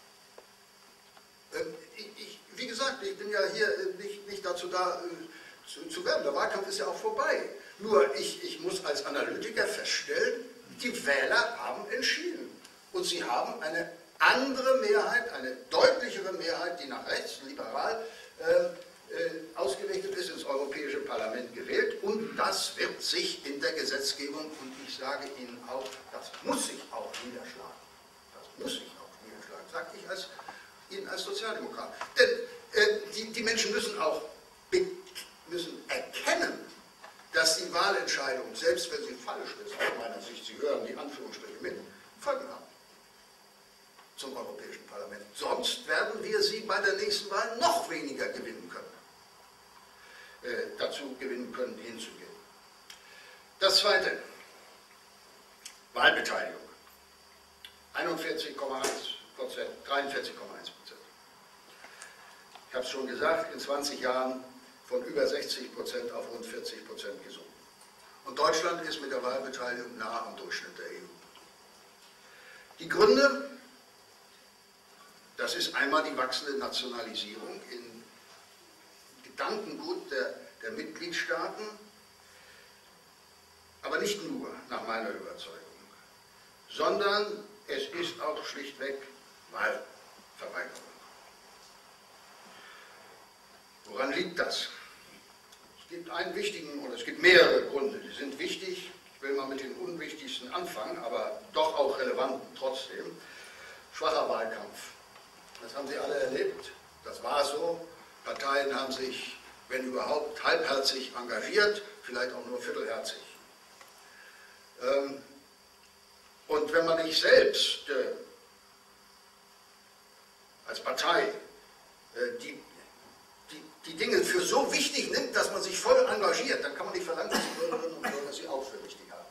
[SPEAKER 2] Ähm, ich, ich, wie gesagt, ich bin ja hier nicht, nicht dazu da, äh, zu, zu werben. Der Wahlkampf ist ja auch vorbei. Nur ich, ich muss als Analytiker feststellen, die Wähler haben entschieden. Und sie haben eine andere Mehrheit, eine deutlichere Mehrheit, die nach rechts, liberal äh, äh, ausgerichtet ist, ins Europäische Parlament gewählt. Und das wird sich in der Gesetzgebung, und ich sage Ihnen auch, das muss sich auch niederschlagen. Das muss sich auch niederschlagen, sage ich als, Ihnen als Sozialdemokrat. Denn äh, die, die Menschen müssen auch müssen erkennen, dass die Wahlentscheidung, selbst wenn sie falsch ist, aus meiner Sicht, Sie hören die Anführungsstriche mit, Folgen haben zum Europäischen Parlament. Sonst werden wir sie bei der nächsten Wahl noch weniger gewinnen können, äh, dazu gewinnen können, hinzugehen. Das Zweite, Wahlbeteiligung. einundvierzig Komma eins Prozent, dreiundvierzig Komma eins Prozent. Ich habe es schon gesagt, in zwanzig Jahren von über sechzig Prozent auf rund vierzig Prozent gesunken. Und Deutschland ist mit der Wahlbeteiligung nahe am Durchschnitt der E U. Die Gründe, das ist einmal die wachsende Nationalisierung in Gedankengut der, der Mitgliedstaaten, aber nicht nur, nach meiner Überzeugung, sondern es ist auch schlichtweg Wahlverweigerung. Woran liegt das? Es gibt einen wichtigen, oder es gibt mehrere Gründe, die sind wichtig. Ich will mal mit den unwichtigsten anfangen, aber doch auch relevanten trotzdem. Schwacher Wahlkampf. Das haben Sie alle erlebt. Das war so. Parteien haben sich, wenn überhaupt, halbherzig engagiert, vielleicht auch nur viertelherzig. Und wenn man nicht selbst als Partei die Die, die Dinge für so wichtig nimmt, dass man sich voll engagiert, dann kann man nicht verlangen, dass die Bürgerinnen und Bürger sie auch für wichtig haben.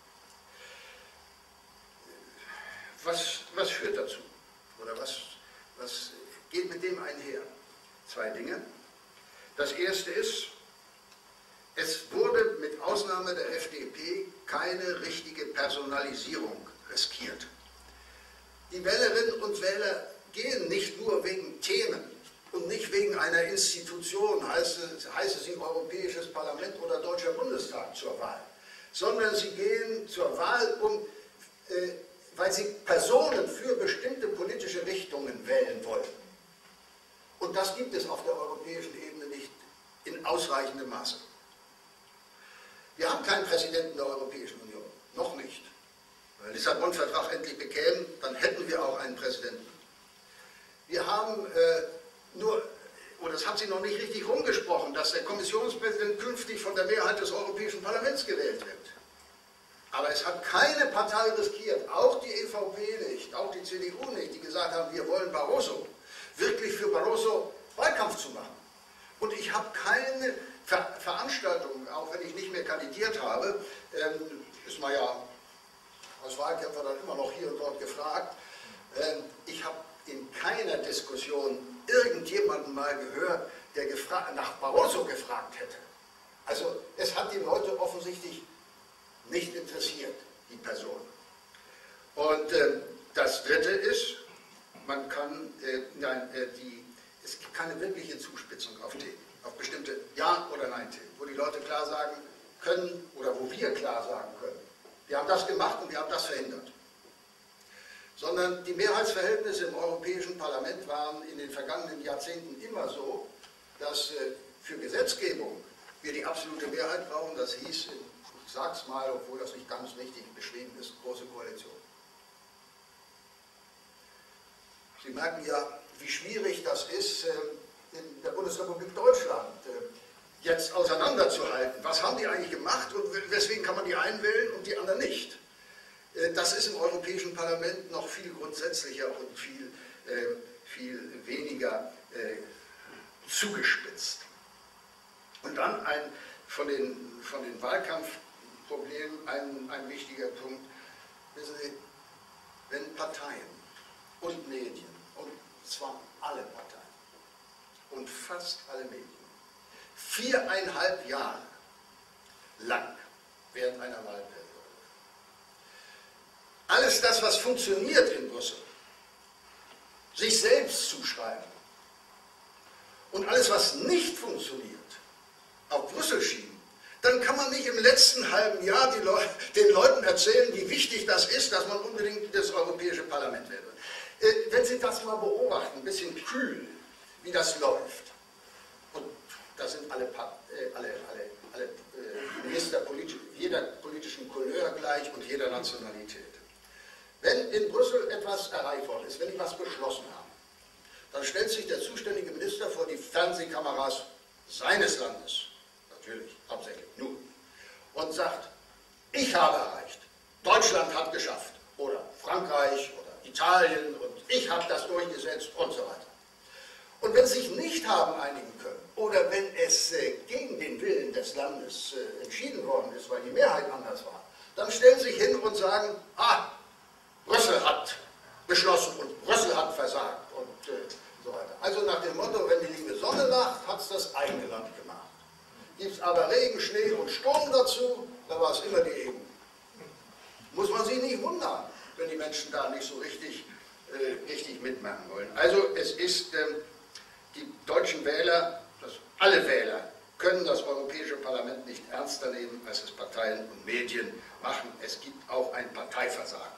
[SPEAKER 2] Was, was führt dazu? Oder was, was geht mit dem einher? Zwei Dinge. Das erste ist, es wurde mit Ausnahme der F D P keine richtige Personalisierung riskiert. Die Wählerinnen und Wähler gehen nicht nur wegen Themen und nicht wegen einer Institution, heißt es, heißt es im Europäisches Parlament oder Deutscher Bundestag, zur Wahl, sondern sie gehen zur Wahl, um, äh, weil sie Personen für bestimmte politische Richtungen wählen wollen. Und das gibt es auf der europäischen Ebene nicht in ausreichendem Maße. Wir haben keinen Präsidenten der Europäischen Union, noch nicht. Wenn der Lissabon-Vertrag endlich bekäme, dann hätten wir auch einen Präsidenten. Wir haben äh, nur, oder das hat sich noch nicht richtig rumgesprochen, dass der Kommissionspräsident künftig von der Mehrheit des Europäischen Parlaments gewählt wird. Aber es hat keine Partei riskiert, auch die E V P nicht, auch die C D U nicht, die gesagt haben, wir wollen Barroso, wirklich für Barroso Wahlkampf zu machen. Und ich habe keine Ver Veranstaltung, auch wenn ich nicht mehr kandidiert habe, ähm, ist man ja als Wahlkämpfer dann immer noch hier und dort gefragt, ähm, ich habe in keiner Diskussion irgendjemanden mal gehört, der nach Barroso gefragt hätte. Also es hat die Leute offensichtlich nicht interessiert, die Person. Und äh, das Dritte ist, man kann, äh, nein, äh, die, es gibt keine wirkliche Zuspitzung auf Themen, auf bestimmte Ja- oder Nein-Themen, wo die Leute klar sagen können, oder wo wir klar sagen können, wir haben das gemacht und wir haben das verhindert. Sondern die Mehrheitsverhältnisse im Europäischen Parlament waren in den vergangenen Jahrzehnten immer so, dass äh, für Gesetzgebung wir die absolute Mehrheit brauchen. Das hieß in ich sage es mal, obwohl das nicht ganz richtig beschrieben ist, Große Koalition. Sie merken ja, wie schwierig das ist, in der Bundesrepublik Deutschland jetzt auseinanderzuhalten. Was haben die eigentlich gemacht und weswegen kann man die einen wählen und die anderen nicht? Das ist im Europäischen Parlament noch viel grundsätzlicher und viel, viel weniger zugespitzt. Und dann ein, von, den, von den Wahlkampfproblemen ein, ein wichtiger Punkt. Wissen Sie, wenn Parteien und Medien, und zwar alle Parteien und fast alle Medien, viereinhalb Jahre lang während einer Wahlperiode alles das, was funktioniert in Brüssel, sich selbst zuschreiben und alles, was nicht funktioniert, auf Brüssel schieben, dann kann man nicht im letzten halben Jahr die Leu den Leuten erzählen, wie wichtig das ist, dass man unbedingt das Europäische Parlament werden will. Äh, wenn Sie das mal beobachten, ein bisschen kühl, wie das läuft, und da sind alle, äh, alle, alle, alle äh, Minister politi jeder politischen Couleur gleich und jeder Nationalität. Wenn in Brüssel etwas erreicht worden ist, wenn die was beschlossen haben, dann stellt sich der zuständige Minister vor die Fernsehkameras seines Landes, natürlich, hauptsächlich, nur, und sagt, ich habe erreicht, Deutschland hat geschafft, oder Frankreich, oder Italien, und ich habe das durchgesetzt, und so weiter. Und wenn sie sich nicht haben einigen können, oder wenn es äh, gegen den Willen des Landes äh, entschieden worden ist, weil die Mehrheit anders war, dann stellen sie sich hin und sagen, ah, Brüssel hat beschlossen und Brüssel hat versagt und äh, so weiter. Also nach dem Motto, wenn die liebe Sonne lacht, hat es das eigene Land gemacht. Gibt es aber Regen, Schnee und Sturm dazu, da war es immer die E U. Muss man sich nicht wundern, wenn die Menschen da nicht so richtig, äh, richtig mitmachen wollen. Also es ist, äh, die deutschen Wähler, das, alle Wähler, können das Europäische Parlament nicht ernster nehmen, als es Parteien und Medien machen. Es gibt auch ein Parteiversagen.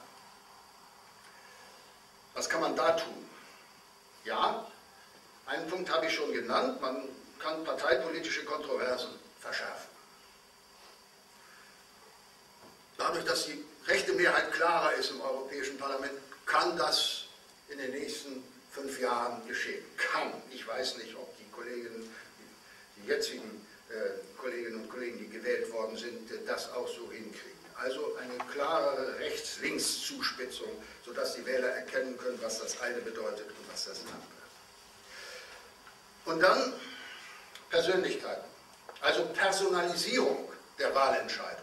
[SPEAKER 2] Was kann man da tun? Ja, einen Punkt habe ich schon genannt, man kann parteipolitische Kontroversen verschärfen. Dadurch, dass die rechte Mehrheit klarer ist im Europäischen Parlament, kann das in den nächsten fünf Jahren geschehen. Kann. Ich weiß nicht, ob die Kolleginnen, die jetzigen äh, Kolleginnen und Kollegen, die gewählt worden sind, das auch so hinkriegen. Also eine klarere Rechts-Links-Zuspitzung, sodass die Wähler erkennen können, was das eine bedeutet und was das andere. Und dann Persönlichkeiten, also Personalisierung der Wahlentscheidung.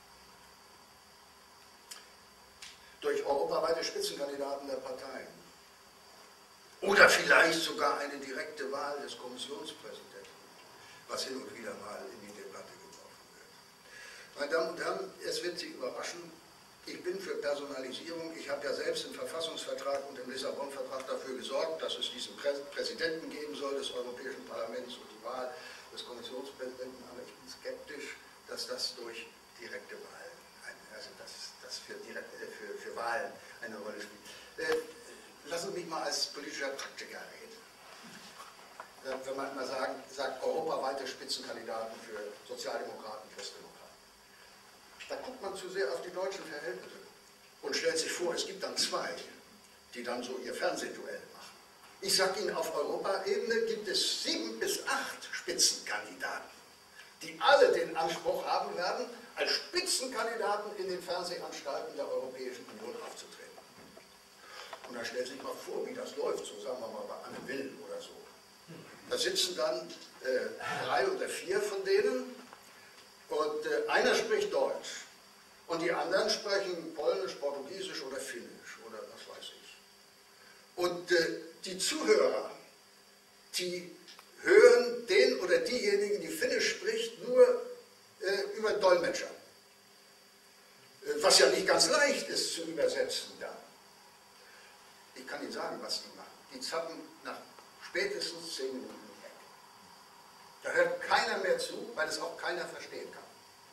[SPEAKER 2] Durch europaweite Spitzenkandidaten der Parteien. Oder vielleicht sogar eine direkte Wahl des Kommissionspräsidenten, was hin und wieder mal in die Debatte geworfen wird. Meine Damen und Herren, es wird Sie überraschen, ich bin für Personalisierung. Ich habe ja selbst im Verfassungsvertrag und im Lissabon-Vertrag dafür gesorgt, dass es diesen Prä Präsidenten geben soll des Europäischen Parlaments und die Wahl des Kommissionspräsidenten. Aber ich bin skeptisch, dass das durch direkte Wahlen, also dass das für, direkt, für, für Wahlen eine Rolle spielt. Äh, lassen Sie mich mal als politischer Praktiker reden. Äh, wenn man immer sagen, sagt, europaweite Spitzenkandidaten für Sozialdemokraten, Christdemokraten. Da guckt man zu sehr auf die deutschen Verhältnisse und stellt sich vor, es gibt dann zwei, die dann so ihr Fernsehduell machen. Ich sage Ihnen, auf Europaebene gibt es sieben bis acht Spitzenkandidaten, die alle den Anspruch haben werden, als Spitzenkandidaten in den Fernsehanstalten der Europäischen Union aufzutreten. Und dann stellt sich mal vor, wie das läuft, so sagen wir mal bei Anne Will oder so. Da sitzen dann äh, drei oder vier von denen, und äh, einer spricht Deutsch und die anderen sprechen Polnisch, Portugiesisch oder Finnisch oder was weiß ich. Und äh, die Zuhörer, die hören den oder diejenigen, die Finnisch spricht, nur äh, über Dolmetscher. Äh, was ja nicht ganz leicht ist zu übersetzen dann. Ich kann Ihnen sagen, was die machen. Die zappen nach spätestens zehn Minuten. Da hört keiner mehr zu, weil es auch keiner verstehen kann.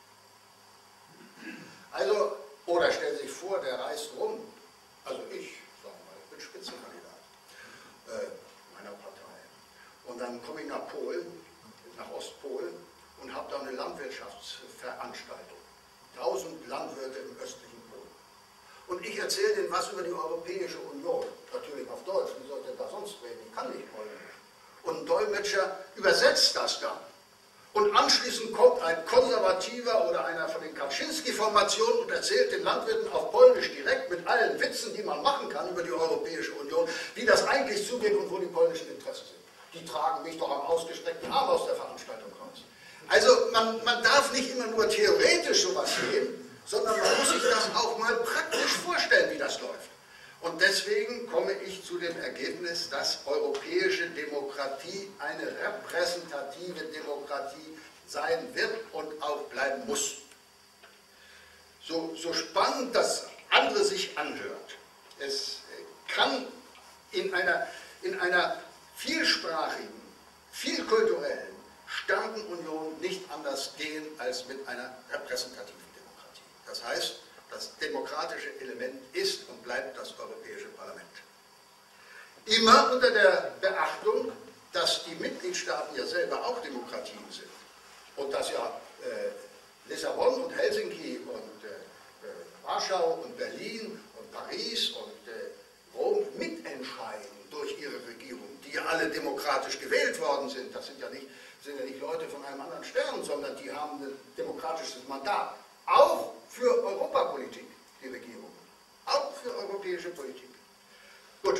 [SPEAKER 2] Also, oder stellen Sie sich vor, der reist rum, also ich, sagen wir mal, ich bin Spitzenkandidat äh, meiner Partei. Und dann komme ich nach Polen, nach Ostpolen und habe da eine Landwirtschaftsveranstaltung. tausend Landwirte im östlichen Polen. Und ich erzähle denen was über die Europäische Union, natürlich auf Deutsch, wie sollte er da sonst reden, ich kann nicht Polnisch. Und ein Dolmetscher übersetzt das dann. Und anschließend kommt ein Konservativer oder einer von den Kaczynski-Formationen und erzählt den Landwirten auf Polnisch direkt mit allen Witzen, die man machen kann über die Europäische Union, wie das eigentlich zugeht und wo die polnischen Interessen sind. Die tragen mich doch am ausgestreckten Arm aus der Veranstaltung raus. Also man, man darf nicht immer nur theoretisch sowas sehen, sondern man muss sich das auch mal praktisch vorstellen, wie das läuft. Und deswegen komme ich zu dem Ergebnis, dass europäische Demokratie eine repräsentative Demokratie sein wird und auch bleiben muss. So, so spannend das andere sich anhört, es kann in einer, in einer vielsprachigen, vielkulturellen, starken Union nicht anders gehen als mit einer repräsentativen Demokratie. Das heißt, das demokratische Element ist und bleibt das Europäische Parlament. Immer unter der Beachtung, dass die Mitgliedstaaten ja selber auch Demokratien sind und dass ja äh, Lissabon und Helsinki und äh, Warschau und Berlin und Paris und äh, Rom mitentscheiden durch ihre Regierungen, die ja alle demokratisch gewählt worden sind. Das sind ja nicht, sind ja nicht Leute von einem anderen Stern, sondern die haben ein demokratisches Mandat. Auch für Europapolitik, die Regierung. Auch für europäische Politik. Gut.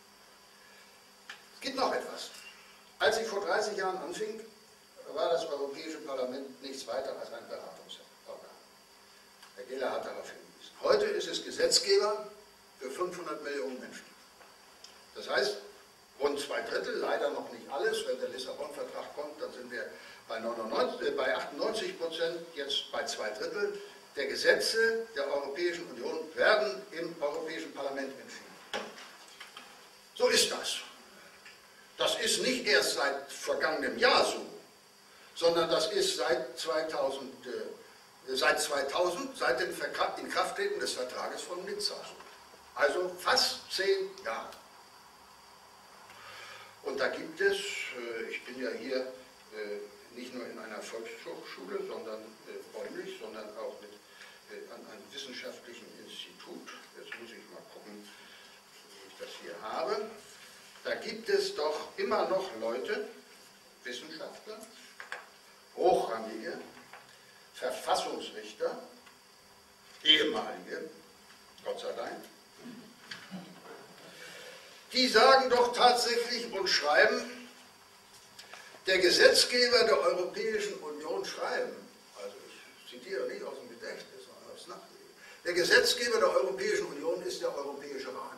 [SPEAKER 2] Es gibt noch etwas. Als ich vor dreißig Jahren anfing, war das Europäische Parlament nichts weiter als ein Beratungsorgan. Herr Gehler hat darauf hingewiesen. Heute ist es Gesetzgeber für fünfhundert Millionen Menschen. Das heißt, rund zwei Drittel, leider noch nicht alles. Wenn der Lissabon-Vertrag kommt, dann sind wir bei, neunundneunzig, äh, bei achtundneunzig Prozent, jetzt bei zwei Drittel der Gesetze der Europäischen Union werden im Europäischen Parlament entschieden. So ist das. Das ist nicht erst seit vergangenem Jahr so, sondern das ist seit zweitausend, äh, seit zweitausend, seit dem Inkrafttreten des Vertrages von Nizza so. Also fast zehn Jahre. Und da gibt es, äh, ich bin ja hier äh, nicht nur in einer Volkshochschule, sondern äh, räumlich, sondern auch mit, äh, an einem wissenschaftlichen Institut. Jetzt muss ich mal gucken, wie ich das hier habe. Da gibt es doch immer noch Leute, Wissenschaftler, hochrangige, Verfassungsrichter, ehemalige, Gott sei Dank, die sagen doch tatsächlich und schreiben, der Gesetzgeber der Europäischen Union schreiben, also ich zitiere nicht aus dem Gedächtnis, sondern aus Nachlesen, der Gesetzgeber der Europäischen Union ist der Europäische Rat.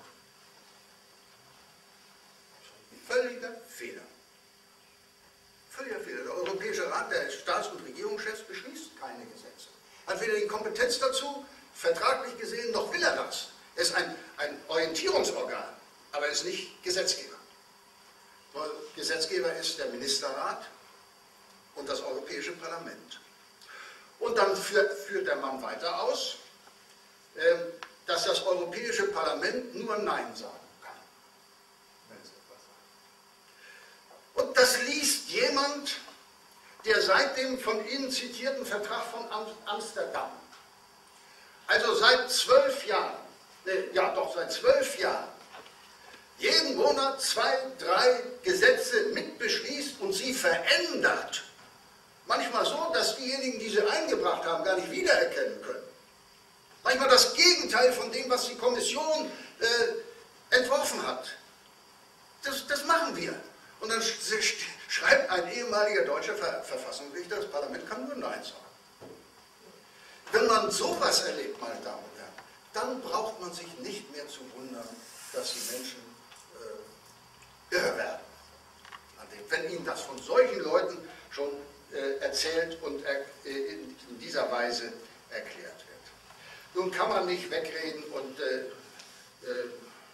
[SPEAKER 2] Völliger Fehler. Völliger Fehler. Der Europäische Rat, der Staats- und Regierungschefs, beschließt keine Gesetze. Hat weder die Kompetenz dazu, vertraglich gesehen, noch will er das. Er ist ein, ein Orientierungsorgan, aber er ist nicht Gesetzgeber. Gesetzgeber ist der Ministerrat und das Europäische Parlament. Und dann führt, führt der Mann weiter aus, äh, dass das Europäische Parlament nur Nein sagen kann, wenn es etwas sagt. Und das liest jemand, der seit dem von Ihnen zitierten Vertrag von Amsterdam, also seit zwölf Jahren, ne, ja doch seit zwölf Jahren, jeden Monat zwei, drei Gesetze mitbeschließt und sie verändert. Manchmal so, dass diejenigen, die sie eingebracht haben, gar nicht wiedererkennen können. Manchmal das Gegenteil von dem, was die Kommission äh, entworfen hat. Das, das machen wir. Und dann sch schreibt ein ehemaliger deutscher Ver Verfassungsrichter, das Parlament kann nur Nein sagen. Wenn man sowas erlebt, meine Damen und Herren, dann braucht man sich nicht mehr zu wundern, dass die Menschen irre werden. Wenn Ihnen das von solchen Leuten schon äh, erzählt und er, äh, in, in dieser Weise erklärt wird. Nun kann man nicht wegreden und äh, äh,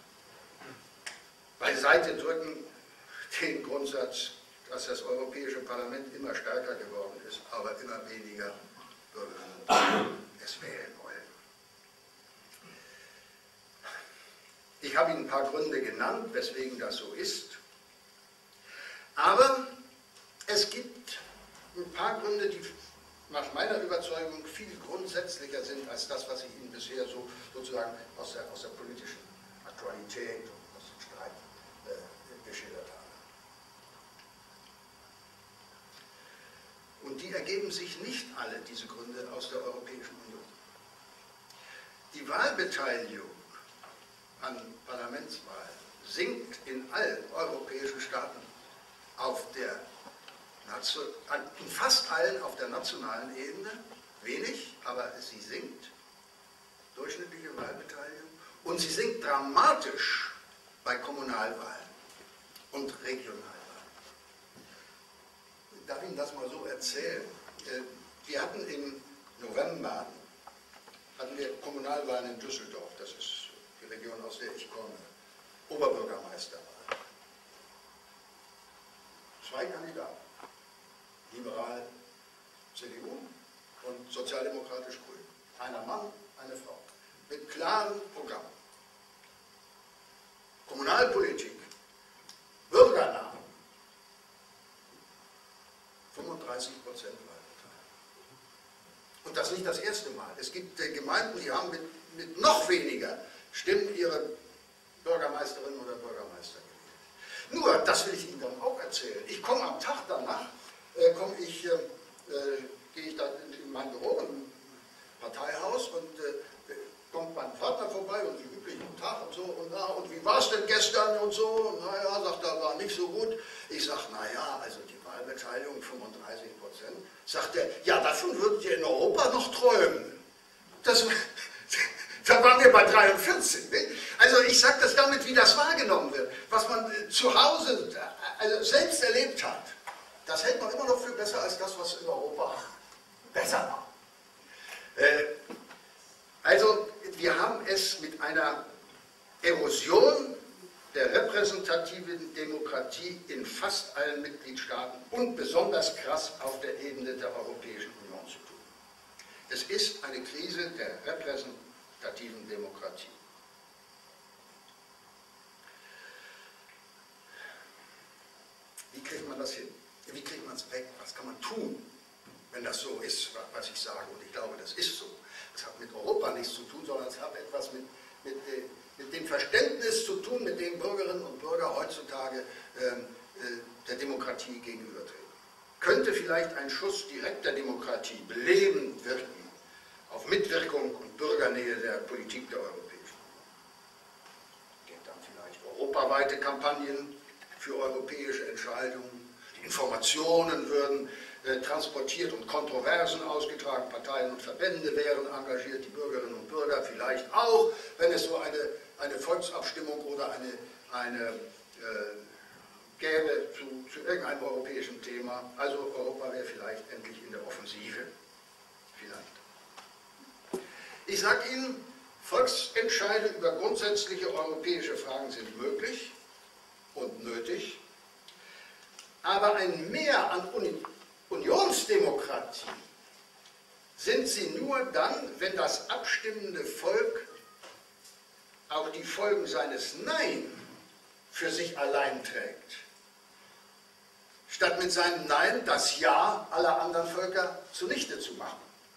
[SPEAKER 2] beiseite drücken den Grundsatz, dass das Europäische Parlament immer stärker geworden ist, aber immer weniger Bürgerinnen es wählen wollen. Ich habe Ihnen ein paar Gründe genannt, weswegen das so ist. Aber es gibt ein paar Gründe, die nach meiner Überzeugung viel grundsätzlicher sind als das, was ich Ihnen bisher so sozusagen aus der, aus der politischen Aktualität und aus dem Streit äh, geschildert habe. Und die ergeben sich nicht alle, diese Gründe, aus der Europäischen Union. Die Wahlbeteiligung an Parlamentswahlen sinkt in allen europäischen Staaten auf der, in fast allen auf der nationalen Ebene, wenig, aber sie sinkt, durchschnittliche Wahlbeteiligung, und sie sinkt dramatisch bei Kommunalwahlen und Regionalwahlen. Ich darf Ihnen das mal so erzählen. Wir hatten im November hatten wir Kommunalwahlen in Düsseldorf, das ist die Region, aus der ich komme, Oberbürgermeisterwahl. Zwei Kandidaten, liberal, C D U und sozialdemokratisch-grün. Einer Mann, eine Frau, mit klaren Programmen. Kommunalpolitik, bürgernah, fünfunddreißig Prozent Wahlbeteiligung. Und das nicht das erste Mal. Es gibt äh, Gemeinden, die haben mit, mit noch weniger Stimmen ihre Bürgermeisterin oder Bürgermeister gewählt. Nur, das will ich Ihnen dann auch erzählen. Ich komme am Tag danach, äh, komme ich, äh, äh, gehe ich dann in, in mein Büro, im Parteihaus, und äh, kommt mein Vater vorbei und die üblichen guten Tag und so, und, na, und wie war es denn gestern und so, naja, sagt er, war nicht so gut. Ich sage, naja, also die Wahlbeteiligung fünfunddreißig Prozent, sagt er, ja, davon würdet ihr in Europa noch träumen. Das, da waren wir bei dreiundvierzig. Ne? Also ich sage das damit, wie das wahrgenommen wird, was man zu Hause also selbst erlebt hat. Das hält man immer noch für besser als das, was in Europa besser war. Äh, also wir haben es mit einer Erosion der repräsentativen Demokratie in fast allen Mitgliedstaaten und besonders krass auf der Ebene der Europäischen Union zu tun. Es ist eine Krise der repräsentativen Demokratie. Wie kriegt man das hin? Wie kriegt man es weg? Was kann man tun, wenn das so ist, was ich sage? Und ich glaube, das ist so. Das hat mit Europa nichts zu tun, sondern es hat etwas mit, mit, mit dem Verständnis zu tun, mit dem Bürgerinnen und Bürger heutzutage äh, der Demokratie gegenübertreten. Könnte vielleicht ein Schuss direkter Demokratie belebend wirken auf Mitwirkung und Bürgernähe der Politik der Europäischen Union. Es gibt dann vielleicht europaweite Kampagnen für europäische Entscheidungen. Die Informationen würden äh, transportiert und Kontroversen ausgetragen, Parteien und Verbände wären engagiert, die Bürgerinnen und Bürger vielleicht auch, wenn es so eine, eine Volksabstimmung oder eine, eine äh, gäbe zu, zu irgendeinem europäischen Thema. Also Europa wäre vielleicht endlich in der Offensive. Vielleicht. Ich sage Ihnen, Volksentscheide über grundsätzliche europäische Fragen sind möglich und nötig. Aber ein Mehr an Uni Unionsdemokratie sind sie nur dann, wenn das abstimmende Volk auch die Folgen seines Nein für sich allein trägt, statt mit seinem Nein das Ja aller anderen Völker zunichte zu machen.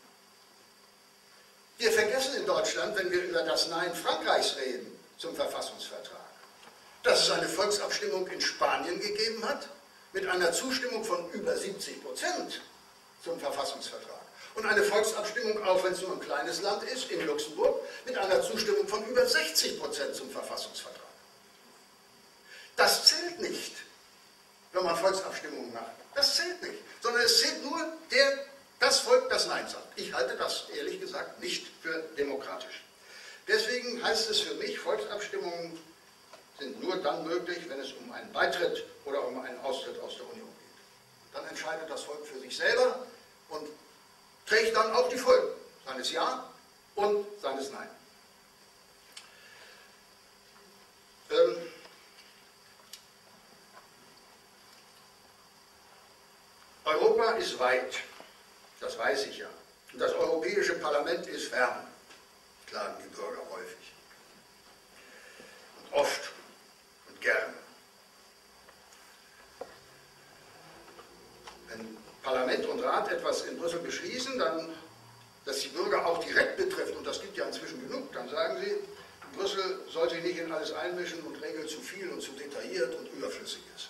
[SPEAKER 2] Wir vergessen in Deutschland, wenn wir über das Nein Frankreichs reden zum Verfassungsvertrag, dass es eine Volksabstimmung in Spanien gegeben hat, mit einer Zustimmung von über siebzig Prozent zum Verfassungsvertrag. Und eine Volksabstimmung, auch wenn es nur ein kleines Land ist, in Luxemburg, mit einer Zustimmung von über sechzig Prozent zum Verfassungsvertrag. Das zählt nicht, wenn man Volksabstimmungen macht. Das zählt nicht, sondern es zählt nur der, das Volk, das Nein sagt. Ich halte das, ehrlich gesagt, nicht für demokratisch. Deswegen heißt es für mich, Volksabstimmungen sind nur dann möglich, wenn es um einen Beitritt oder um einen Austritt aus der Union geht. Dann entscheidet das Volk für sich selber und trägt dann auch die Folgen seines Ja und seines Nein. Ähm Europa ist weit, das weiß ich ja. Und das Europäische Parlament ist fern, klagen die Bürger häufig. Und oft. Gerne. Wenn Parlament und Rat etwas in Brüssel beschließen, dann, das die Bürger auch direkt betrifft, und das gibt ja inzwischen genug, dann sagen sie, Brüssel soll sich nicht in alles einmischen und regelt zu viel und zu detailliert und überflüssig ist.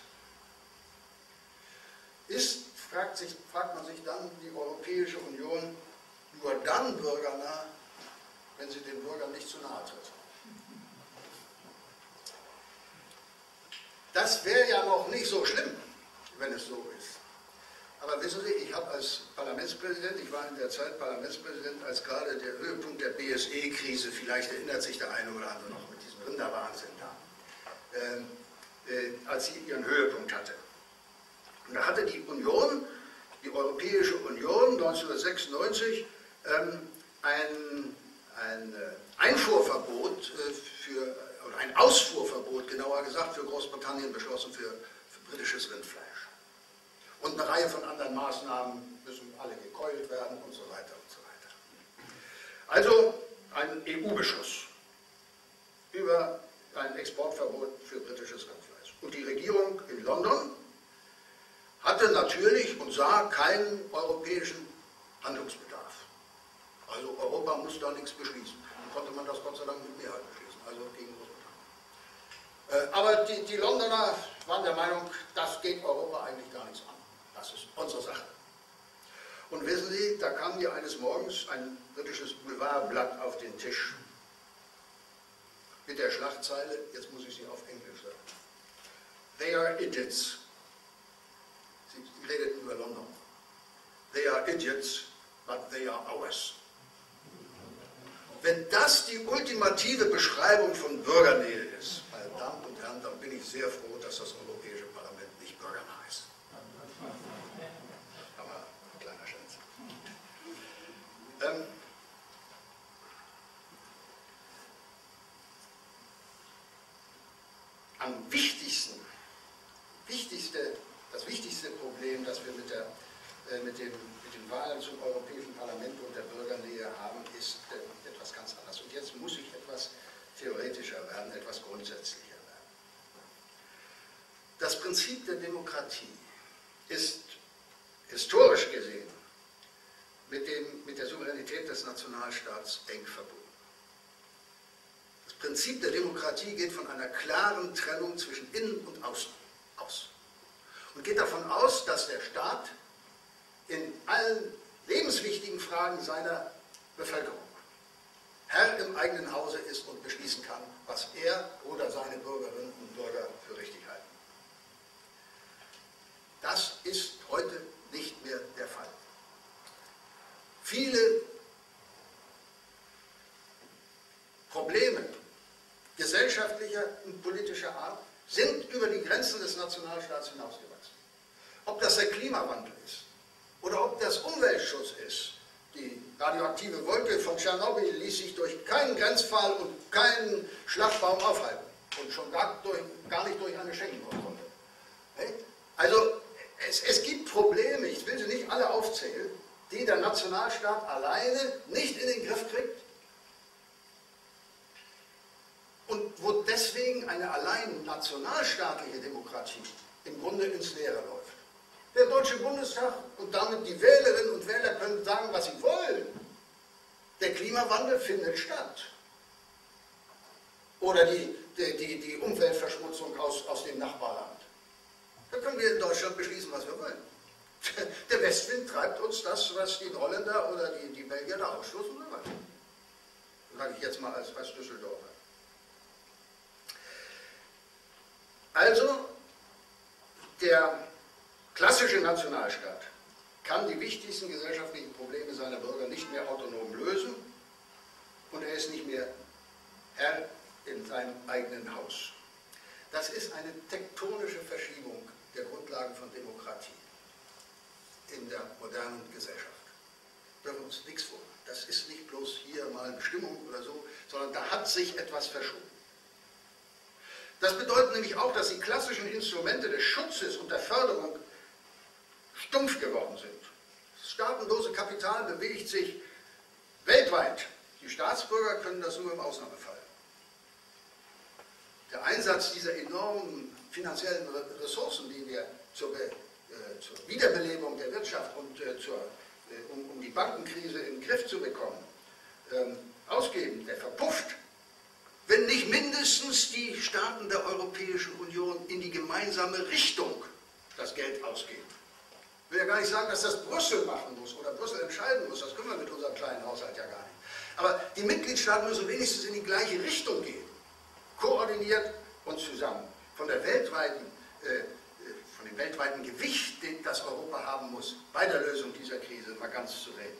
[SPEAKER 2] Ist, fragt, sich, fragt man sich dann, die Europäische Union nur dann bürgernah, wenn sie den Bürgern nicht zu nahe tritt? Das wäre ja noch nicht so schlimm, wenn es so ist. Aber wissen Sie, ich habe als Parlamentspräsident, ich war in der Zeit Parlamentspräsident, als gerade der Höhepunkt der B S E-Krise, vielleicht erinnert sich der eine oder andere noch mit diesem Rinderwahnsinn da, äh, äh, als sie ihren Höhepunkt hatte. Und da hatte die Union, die Europäische Union neunzehnhundertsechsundneunzig ähm, ein, ein Einfuhrverbot äh, für, oder ein Ausfuhrverbot, genauer gesagt, für Großbritannien beschlossen für, für britisches Rindfleisch. Und eine Reihe von anderen Maßnahmen müssen alle gekeult werden und so weiter und so weiter. Also ein E U-Beschluss über ein Exportverbot für britisches Rindfleisch. Und die Regierung in London hatte natürlich und sah keinen europäischen Handlungsbedarf. Also Europa muss da nichts beschließen. Dann konnte man das Gott sei Dank mit Mehrheit beschließen, also gegen Großbritannien. Aber die, die Londoner waren der Meinung, das geht Europa eigentlich gar nichts an. Das ist unsere Sache. Und wissen Sie, da kam mir eines Morgens ein britisches Boulevardblatt auf den Tisch mit der Schlagzeile, jetzt muss ich sie auf Englisch sagen, "They are idiots." Sie redeten über London. "They are idiots, but they are ours." Wenn das die ultimative Beschreibung von Bürgernähe ist, meine Damen und Herren, dann bin ich sehr froh, dass das Europäische Parlament nicht bürgernah ist. Aber ein kleiner Scherz. Ähm, am wichtigsten, wichtigste, das wichtigste Problem, das wir mit, der, äh, mit, dem, mit den Wahlen zum Europäischen Parlament und der Bürgernähe haben, ist äh, etwas ganz anderes. Und jetzt muss ich etwas theoretischer werden, etwas grundsätzlicher werden. Das Prinzip der Demokratie ist historisch gesehen mit, dem, mit der Souveränität des Nationalstaats eng verbunden. Das Prinzip der Demokratie geht von einer klaren Trennung zwischen Innen und Außen aus. Und geht davon aus, dass der Staat in allen lebenswichtigen Fragen seiner Bevölkerung Herr im eigenen Hause ist und beschließen kann, was er oder seine Bürgerinnen und Bürger für richtig halten. Das ist heute nicht mehr der Fall. Viele Probleme gesellschaftlicher und politischer Art sind über die Grenzen des Nationalstaats hinausgewachsen. Ob das der Klimawandel ist oder ob das Umweltschutz ist. Die radioaktive Wolke von Tschernobyl ließ sich durch keinen Grenzfall und keinen Schlagbaum aufhalten und schon gar, durch, gar nicht durch eine Schengen-Kontrolle. Also es, es gibt Probleme, ich will sie nicht alle aufzählen, die der Nationalstaat alleine nicht in den Griff kriegt und wo deswegen eine allein nationalstaatliche Demokratie im Grunde ins Leere läuft. Der Deutsche Bundestag und damit die Wählerinnen und Wähler können sagen, was sie wollen. Der Klimawandel findet statt. Oder die, die, die, die Umweltverschmutzung aus, aus dem Nachbarland. Da können wir in Deutschland beschließen, was wir wollen. Der Westwind treibt uns das, was die Holländer oder die, die Belgier da ausstoßen. Das sage ich jetzt mal als, als Düsseldorfer. Also, der klassische Nationalstaat kann die wichtigsten gesellschaftlichen Probleme seiner Bürger nicht mehr autonom lösen und er ist nicht mehr Herr in seinem eigenen Haus. Das ist eine tektonische Verschiebung der Grundlagen von Demokratie in der modernen Gesellschaft. Wir dürfen uns nichts vor. Das ist nicht bloß hier mal eine Bestimmung oder so, sondern da hat sich etwas verschoben. Das bedeutet nämlich auch, dass die klassischen Instrumente des Schutzes und der Förderung stumpf geworden sind. Das staatenlose Kapital bewegt sich weltweit. Die Staatsbürger können das nur im Ausnahmefall. Der Einsatz dieser enormen finanziellen Ressourcen, die wir zur äh, zur Wiederbelebung der Wirtschaft und äh, zur, äh, um, um die Bankenkrise in den Griff zu bekommen, ähm, ausgeben, der verpufft, wenn nicht mindestens die Staaten der Europäischen Union in die gemeinsame Richtung das Geld ausgeben. Ich will ja gar nicht sagen, dass das Brüssel machen muss oder Brüssel entscheiden muss, das können wir mit unserem kleinen Haushalt ja gar nicht. Aber die Mitgliedstaaten müssen wenigstens in die gleiche Richtung gehen, koordiniert und zusammen. Von, der weltweiten, äh, von dem weltweiten Gewicht, das Europa haben muss, bei der Lösung dieser Krise mal ganz zu reden.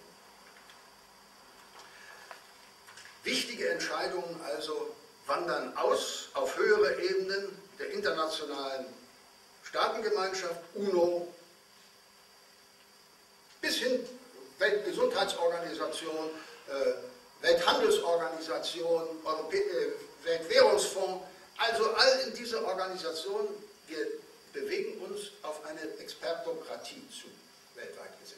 [SPEAKER 2] Wichtige Entscheidungen also wandern aus auf höhere Ebenen der internationalen Staatengemeinschaft, UNO, bis hin Weltgesundheitsorganisation, äh, Welthandelsorganisation, Europä äh, Weltwährungsfonds, also all in diese Organisationen, wir bewegen uns auf eine Expertokratie zu, weltweit gesehen,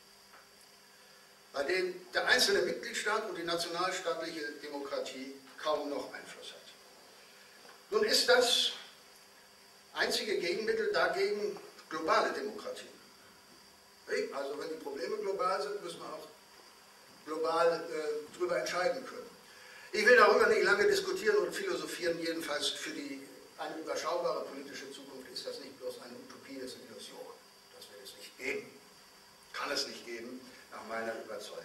[SPEAKER 2] bei denen der einzelne Mitgliedstaat und die nationalstaatliche Demokratie kaum noch Einfluss hat. Nun ist das einzige Gegenmittel dagegen globale Demokratie. Also wenn die Probleme global sind, müssen wir auch global äh, darüber entscheiden können. Ich will darüber nicht lange diskutieren und philosophieren, jedenfalls für die, eine überschaubare politische Zukunft ist das nicht bloß eine Utopie, das ist eine Illusion. Das wird es nicht geben. Kann es nicht geben, nach meiner Überzeugung.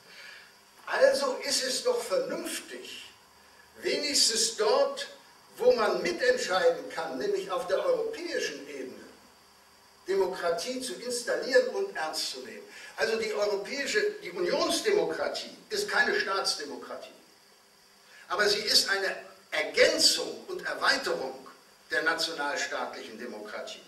[SPEAKER 2] Also ist es doch vernünftig, wenigstens dort, wo man mitentscheiden kann, nämlich auf der europäischen Ebene, Demokratie zu installieren und ernst zu nehmen. Also die europäische, die Unionsdemokratie ist keine Staatsdemokratie, aber sie ist eine Ergänzung und Erweiterung der nationalstaatlichen Demokratie.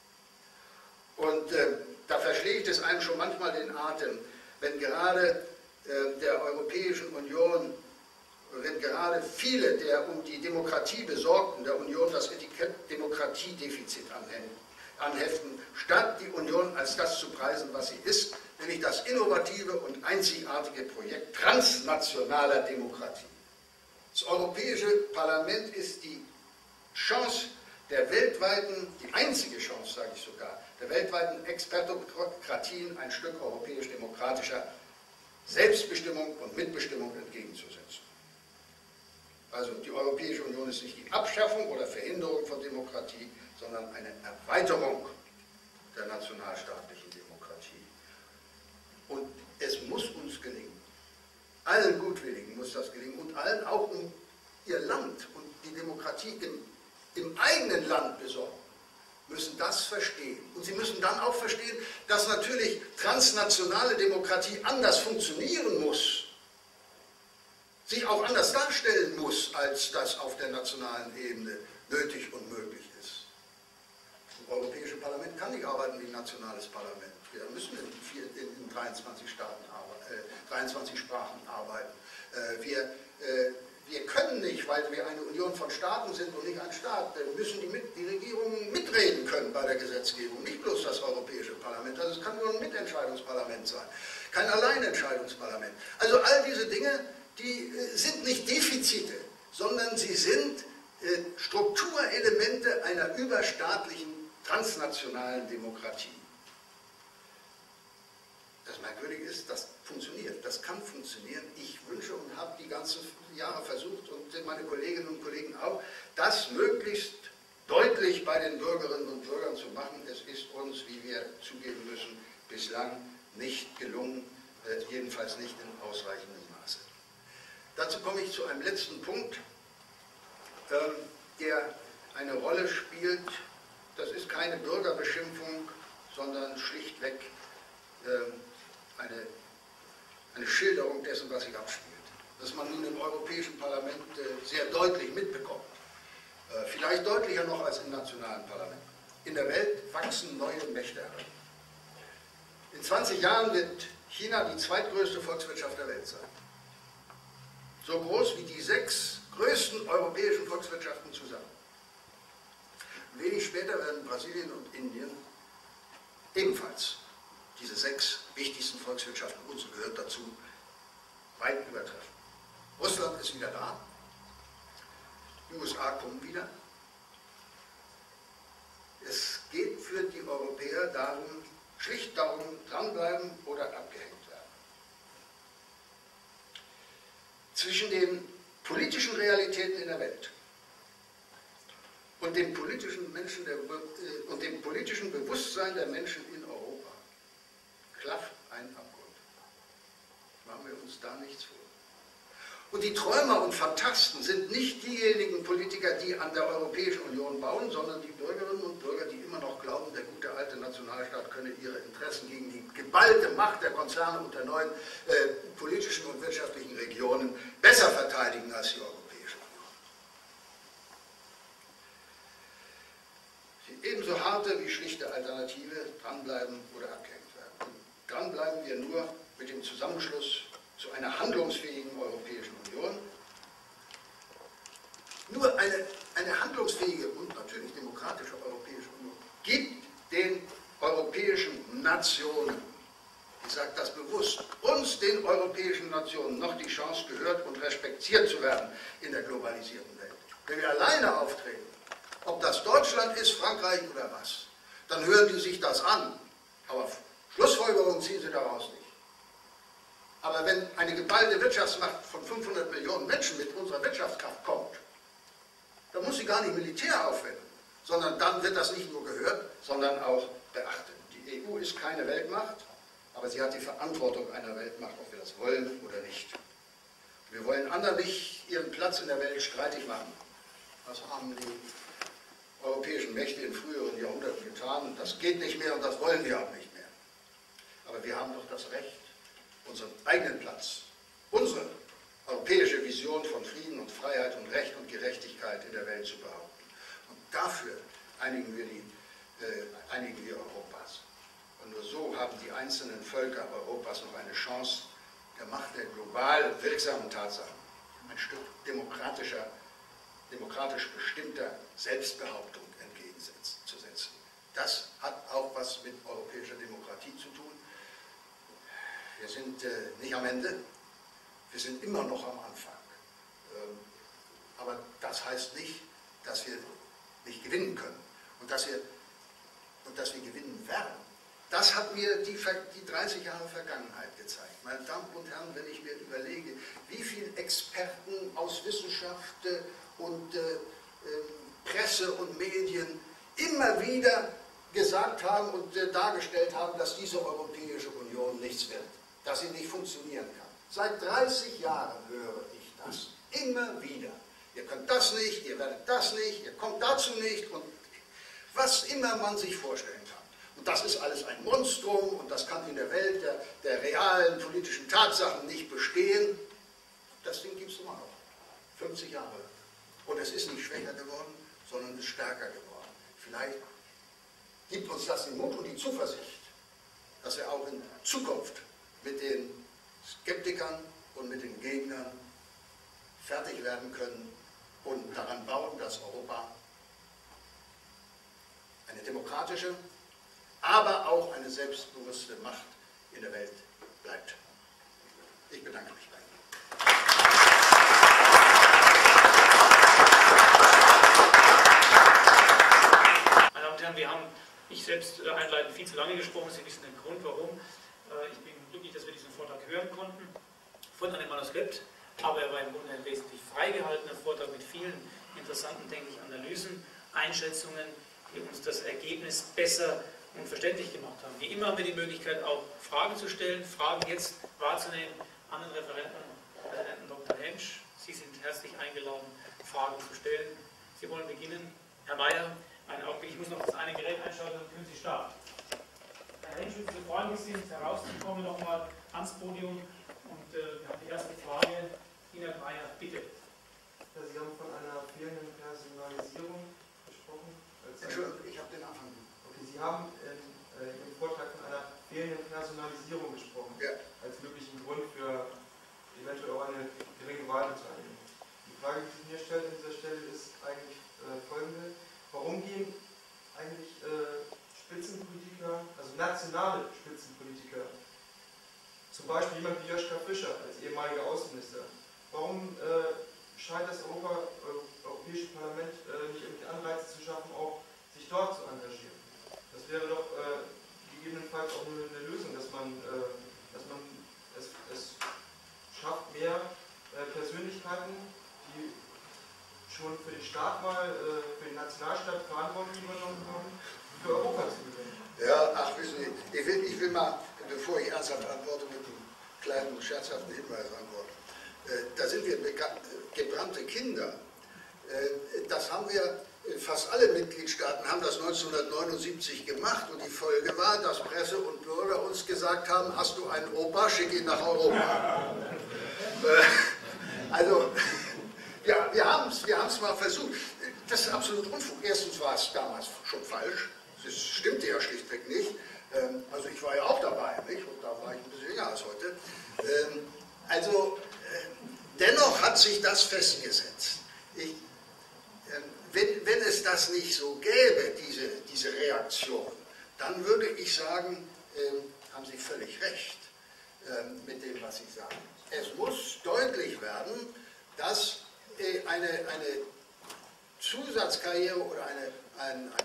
[SPEAKER 2] Und äh, da verschlägt es einem schon manchmal den Atem, wenn gerade äh, der Europäischen Union, wenn gerade viele der um die Demokratie Besorgten der Union das Etikett Demokratiedefizit anheften, statt die Union als das zu preisen, was sie ist, nämlich das innovative und einzigartige Projekt transnationaler Demokratie. Das Europäische Parlament ist die Chance der weltweiten, die einzige Chance, sage ich sogar, der weltweiten Expertokratien ein Stück europäisch-demokratischer Selbstbestimmung und Mitbestimmung entgegenzusetzen. Also die Europäische Union ist nicht die Abschaffung oder Verhinderung von Demokratie, sondern eine Erweiterung der nationalstaatlichen Demokratie. Und es muss uns gelingen, allen Gutwilligen muss das gelingen und allen auch um ihr Land und die Demokratie im, im eigenen Land besorgen, müssen das verstehen. Und sie müssen dann auch verstehen, dass natürlich transnationale Demokratie anders funktionieren muss, sich auch anders darstellen muss, als das auf der nationalen Ebene nötig und möglich ist. Das Europäische Parlament kann nicht arbeiten wie ein nationales Parlament. Wir müssen in, vier, in dreiundzwanzig, Staaten, äh, dreiundzwanzig Sprachen arbeiten. Äh, wir, äh, wir können nicht, weil wir eine Union von Staaten sind und nicht ein Staat, äh, müssen die, mit, die Regierungen mitreden können bei der Gesetzgebung, nicht bloß das Europäische Parlament. Also es kann nur ein Mitentscheidungsparlament sein, kein Alleinentscheidungsparlament. Also all diese Dinge, die äh, sind nicht Defizite, sondern sie sind äh, Strukturelemente einer überstaatlichen, transnationalen Demokratie. Das Merkwürdige ist, das funktioniert, das kann funktionieren. Ich wünsche und habe die ganzen Jahre versucht und meine Kolleginnen und Kollegen auch, das möglichst deutlich bei den Bürgerinnen und Bürgern zu machen. Es ist uns, wie wir zugeben müssen, bislang nicht gelungen, äh, jedenfalls nicht in ausreichendem Maße. Dazu komme ich zu einem letzten Punkt, äh, der eine Rolle spielt. Das ist keine Bürgerbeschimpfung, sondern schlichtweg äh, eine, eine Schilderung dessen, was sich abspielt. Das man nun im Europäischen Parlament äh, sehr deutlich mitbekommt. Äh, vielleicht deutlicher noch als im nationalen Parlament. In der Welt wachsen neue Mächte heran. In zwanzig Jahren wird China die zweitgrößte Volkswirtschaft der Welt sein. So groß wie die sechs größten europäischen Volkswirtschaften zusammen. Wenig später werden Brasilien und Indien ebenfalls diese sechs wichtigsten Volkswirtschaften, unsere gehört dazu, weit übertreffen. Russland ist wieder da, die U S A kommen wieder. Es geht für die Europäer darum, schlicht darum dranbleiben oder abgehängt werden. Zwischen den politischen Realitäten in der Welt und dem politischen, Menschen der, und dem politischen Bewusstsein der Menschen in Europa klafft ein Abgrund. Machen wir uns da nichts vor. Und die Träumer und Phantasten sind nicht diejenigen Politiker, die an der Europäischen Union bauen, sondern die Bürgerinnen und Bürger, die immer noch glauben, der gute alte Nationalstaat könne ihre Interessen gegen die geballte Macht der Konzerne und der neuen äh, politischen und wirtschaftlichen Regionen besser verteidigen als die Europäische Union. Die ebenso harte wie schlichte Alternative, dranbleiben oder abgehängt werden. Und dranbleiben wir nur mit dem Zusammenschluss zu einer handlungsfähigen Europäischen Union. Nur eine, eine handlungsfähige und natürlich demokratische Europäische Union gibt den europäischen Nationen, ich sage das bewusst, uns, den europäischen Nationen, noch die Chance, gehört und respektiert zu werden in der globalisierten Welt. Wenn wir alleine auftreten, ob das Deutschland ist, Frankreich oder was, dann hören die sich das an, aber Schlussfolgerungen ziehen sie daraus nicht. Aber wenn eine geballte Wirtschaftsmacht von fünfhundert Millionen Menschen mit unserer Wirtschaftskraft kommt, dann muss sie gar nicht Militär aufwenden, sondern dann wird das nicht nur gehört, sondern auch beachtet. Die E U ist keine Weltmacht, aber sie hat die Verantwortung einer Weltmacht, ob wir das wollen oder nicht. Wir wollen anderen nicht ihren Platz in der Welt streitig machen. Das haben die europäischen Mächte in früheren Jahrhunderten getan. Das geht nicht mehr und das wollen wir auch nicht mehr. Aber wir haben doch das Recht, unseren eigenen Platz, unsere europäische Vision von Frieden und Freiheit und Recht und Gerechtigkeit in der Welt zu behaupten. Und dafür einigen wir, die, äh, einigen wir Europas. Und nur so haben die einzelnen Völker Europas noch eine Chance, der Macht der global wirksamen Tatsachen ein Stück demokratischer, demokratisch bestimmter Selbstbehauptung entgegenzusetzen. Das hat auch was mit europäischer Demokratie zu tun. Wir sind äh, nicht am Ende, wir sind immer noch am Anfang. Ähm, aber das heißt nicht, dass wir nicht gewinnen können und dass wir, und dass wir gewinnen werden. Das hat mir die, die dreißig Jahre Vergangenheit gezeigt. Meine Damen und Herren, wenn ich mir überlege, wie viele Experten aus Wissenschaft und äh, äh, Presse und Medien immer wieder gesagt haben und äh, dargestellt haben, dass diese Europäische Union nichts wird, dass sie nicht funktionieren kann. Seit dreißig Jahren höre ich das immer wieder. Ihr könnt das nicht, ihr werdet das nicht, ihr kommt dazu nicht und was immer man sich vorstellen kann. Und das ist alles ein Monstrum und das kann in der Welt der, der realen politischen Tatsachen nicht bestehen. Das Ding gibt es immer noch. fünfzig Jahre. Und es ist nicht schwächer geworden, sondern es ist stärker geworden. Vielleicht gibt uns das den Mut und die Zuversicht, dass wir auch in Zukunft mit den Skeptikern und mit den Gegnern fertig werden können und daran bauen, dass Europa eine demokratische, aber auch eine selbstbewusste Macht in der Welt bleibt. Ich bedanke mich bei Ihnen.
[SPEAKER 1] Meine Damen und Herren, wir haben, ich selbst einleitend viel zu lange gesprochen, Sie wissen den Grund, warum. Ich bin glücklich, dass wir diesen Vortrag hören konnten von einem Manuskript, aber er war im Grunde ein wesentlich freigehaltener Vortrag mit vielen interessanten, denke ich, Analysen, Einschätzungen, die uns das Ergebnis besser und verständlich gemacht haben. Wie immer haben wir die Möglichkeit, auch Fragen zu stellen, Fragen jetzt wahrzunehmen an den Referenten, Präsidenten Doktor Hensch. Sie sind herzlich eingeladen, Fragen zu stellen. Sie wollen beginnen. Herr Mayer, einen Augenblick, ich muss noch das eine Gerät einschalten, dann können Sie starten. Herr Hensch, wenn Sie so freundlich sind, herauszukommen, nochmal ans Podium. Und äh, wir haben die erste Frage. Ina Mayer, bitte.
[SPEAKER 3] Ja, Sie haben von einer fehlenden Personalisierung gesprochen.
[SPEAKER 2] Entschuldigung, ich habe den Anfang.
[SPEAKER 3] Okay, Sie haben in äh, Ihrem Vortrag von einer fehlenden Personalisierung gesprochen,
[SPEAKER 2] Ja.
[SPEAKER 3] als möglichen Grund für eventuell auch eine geringe Wahlbeteiligung. Die Frage, die sich mir stellt an dieser Stelle, ist eigentlich äh, folgende. Warum gehen eigentlich äh, Spitzenpolitiker, also nationale Spitzenpolitiker, zum Beispiel jemand wie Joschka Fischer als ehemaliger Außenminister, warum äh, scheint das Europa, äh, Europäische Parlament äh, nicht irgendwie Anreize zu schaffen, auch sich dort zu engagieren? Das Das wäre doch äh, gegebenenfalls auch eine, eine Lösung, dass man, äh, dass man es, es schafft, mehr äh, Persönlichkeiten, die schon für den Staat mal, äh, für den Nationalstaat Verantwortung übernommen haben, für Europa zu gewinnen.
[SPEAKER 2] Ja, ach, wissen Sie, ich will, ich will mal, bevor ich ernsthaft antworte, mit einem kleinen scherzhaften Hinweis antworten. Äh, da sind wir gebrannte Kinder. Äh, das haben wir, fast alle Mitgliedstaaten haben das neunzehnhundertneunundsiebzig gemacht und die Folge war, dass Presse und Bürger uns gesagt haben, hast du einen Opa, schick ihn nach Europa. äh, also, ja, wir haben es wir haben's mal versucht. Das ist absolut Unfug. Erstens war es damals schon falsch. Das stimmte ja schlichtweg nicht. Also ich war ja auch dabei, nicht? Und da war ich ein bisschen jünger als heute. Also dennoch hat sich das festgesetzt. Ich, wenn, wenn es das nicht so gäbe, diese, diese Reaktion, dann würde ich sagen, haben Sie völlig recht mit dem, was Sie sagen. Es muss deutlich werden, dass eine, eine Zusatzkarriere oder eine, eine, eine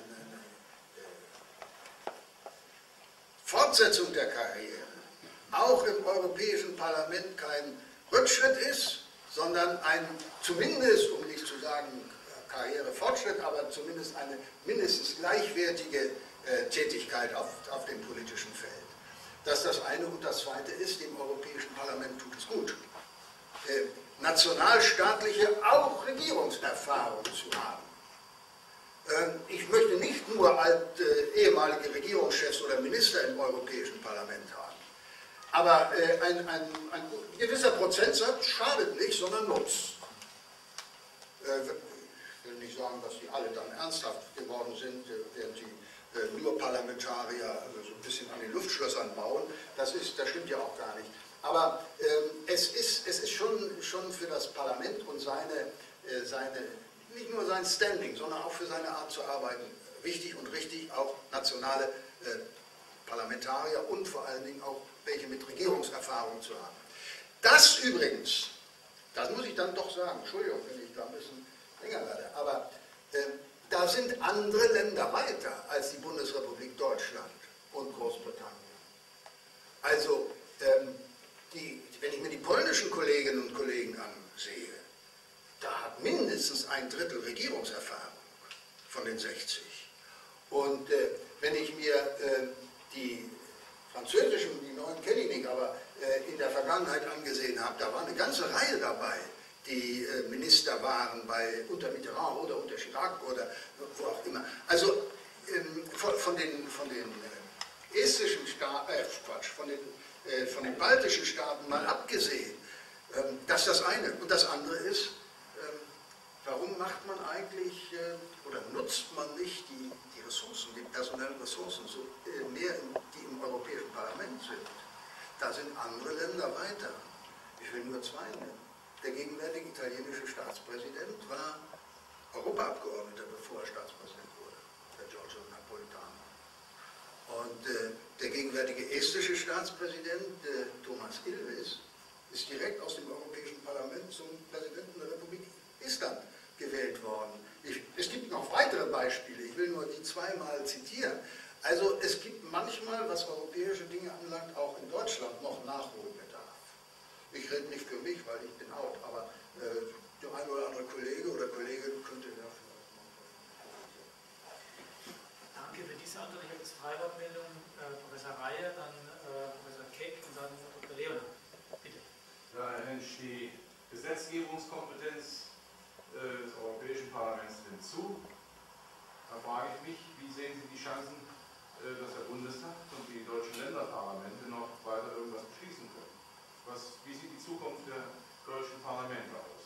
[SPEAKER 2] Fortsetzung der Karriere auch im Europäischen Parlament kein Rückschritt ist, sondern ein, zumindest, um nicht zu sagen Karrierefortschritt, aber zumindest eine mindestens gleichwertige äh, Tätigkeit auf, auf dem politischen Feld. Das ist das eine. Und das zweite ist, dem Europäischen Parlament tut es gut, äh, nationalstaatliche, auch Regierungserfahrung zu haben. Ich möchte nicht nur alte, ehemalige Regierungschefs oder Minister im Europäischen Parlament haben. Aber ein, ein, ein gewisser Prozentsatz schadet nicht, sondern nutzt. Ich will nicht sagen, dass die alle dann ernsthaft geworden sind, während sie nur Parlamentarier so ein bisschen an den Luftschlössern bauen. Das, ist, das stimmt ja auch gar nicht. Aber es ist, es ist schon, schon für das Parlament und seine, seine nicht nur sein Standing, sondern auch für seine Art zu arbeiten wichtig und richtig, auch nationale äh, Parlamentarier und vor allen Dingen auch welche mit Regierungserfahrung zu haben. Das übrigens, das muss ich dann doch sagen, Entschuldigung, wenn ich da ein bisschen länger werde, aber äh, da sind andere Länder weiter als die Bundesrepublik Deutschland und Großbritannien. Also, ähm, die, wenn ich mir die polnischen Kolleginnen und Kollegen ansehe, da hat mindestens ein Drittel Regierungserfahrung von den sechzig. Und äh, wenn ich mir äh, die französischen, die neuen kenne ich nicht, aber äh, in der Vergangenheit angesehen habe, da war eine ganze Reihe dabei, die äh, Minister waren bei unter Mitterrand oder unter Chirac oder wo auch immer. Also ähm, von, von den, von den äh, estischen Staaten, äh, Quatsch, von den, äh, von den baltischen Staaten mal abgesehen, ähm, das ist das eine. Und das andere ist, warum macht man eigentlich oder nutzt man nicht die, die Ressourcen, die personellen Ressourcen, so mehr, die im Europäischen Parlament sind? Da sind andere Länder weiter. Ich will nur zwei nennen. Der gegenwärtige italienische Staatspräsident war Europaabgeordneter, bevor er Staatspräsident wurde, der Giorgio Napolitano. Und äh, der gegenwärtige estische Staatspräsident, äh, Thomas Ilves, ist direkt aus dem Europäischen Parlament zum Präsidenten der Republik Estland gewählt worden. Ich, es gibt noch weitere Beispiele, ich will nur die zweimal zitieren. Also es gibt manchmal, was europäische Dinge anlangt, auch in Deutschland noch Nachholbedarf. Ich rede nicht für mich, weil ich bin out, aber äh, der ein oder andere Kollege oder Kollegin könnte ja vielleicht mal.
[SPEAKER 1] Danke für diese Antwort. Ich habe jetzt Freiwortmeldung, äh, Professor Reihe, dann äh, Professor Keck und dann Doktor Leonard. Bitte.
[SPEAKER 4] Ja, Herr Hensch, die Gesetzgebungskompetenz des Europäischen Parlaments nimmt zu. Da frage ich mich, wie sehen Sie die Chancen, dass der Bundestag und die deutschen Länderparlamente noch weiter irgendwas beschließen können? Was, wie sieht die Zukunft der deutschen Parlamente aus?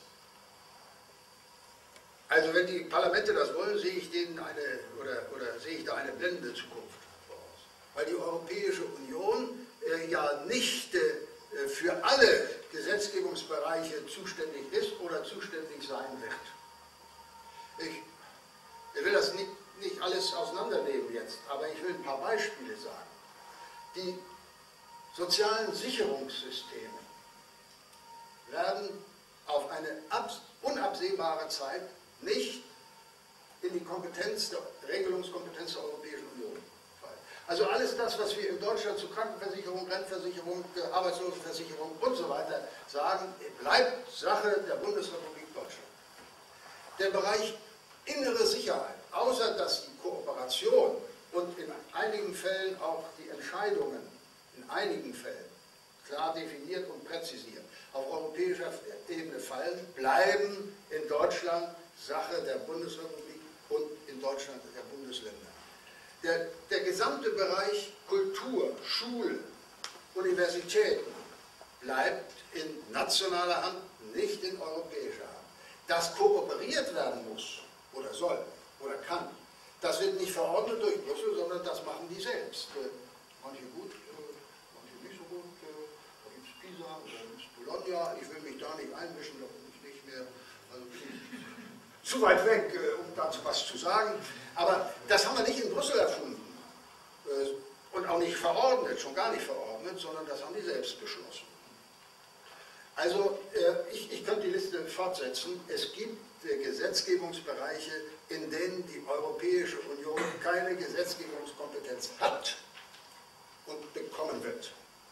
[SPEAKER 2] Also wenn die Parlamente das wollen, sehe ich denen eine, oder, oder sehe ich da eine blendende Zukunft voraus. Weil die Europäische Union äh, ja nicht äh, für alle Gesetzgebungsbereiche zuständig ist oder zuständig sein wird. Ich, ich will das nicht, nicht alles auseinandernehmen jetzt, aber ich will ein paar Beispiele sagen. Die sozialen Sicherungssysteme werden auf eine unabsehbare Zeit nicht in die Kompetenz der Regelungskompetenz der Europäischen Union Also alles das, was wir in Deutschland zu Krankenversicherung, Rentenversicherung, Arbeitslosenversicherung und so weiter sagen, bleibt Sache der Bundesrepublik Deutschland. Der Bereich innere Sicherheit, außer dass die Kooperation und in einigen Fällen auch die Entscheidungen, in einigen Fällen, klar definiert und präzisiert, auf europäischer Ebene fallen, bleiben in Deutschland Sache der Bundesrepublik und in Deutschland der Bundesländer. Der, der gesamte Bereich Kultur, Schulen, Universitäten bleibt in nationaler Hand, nicht in europäischer Hand. Dass kooperiert werden muss, oder soll, oder kann, das wird nicht verordnet durch Brüssel, sondern das machen die selbst. Manche gut, manche nicht so gut, da gibt es Pisa, da gibt es Bologna, ich will mich da nicht einmischen, da bin ich nicht mehr, also zu weit weg, um dazu was zu sagen. Aber das haben wir nicht in Brüssel erfunden und auch nicht verordnet, schon gar nicht verordnet, sondern das haben die selbst beschlossen. Also ich, ich könnte die Liste fortsetzen. Es gibt Gesetzgebungsbereiche, in denen die Europäische Union keine Gesetzgebungskompetenz hat und bekommen wird.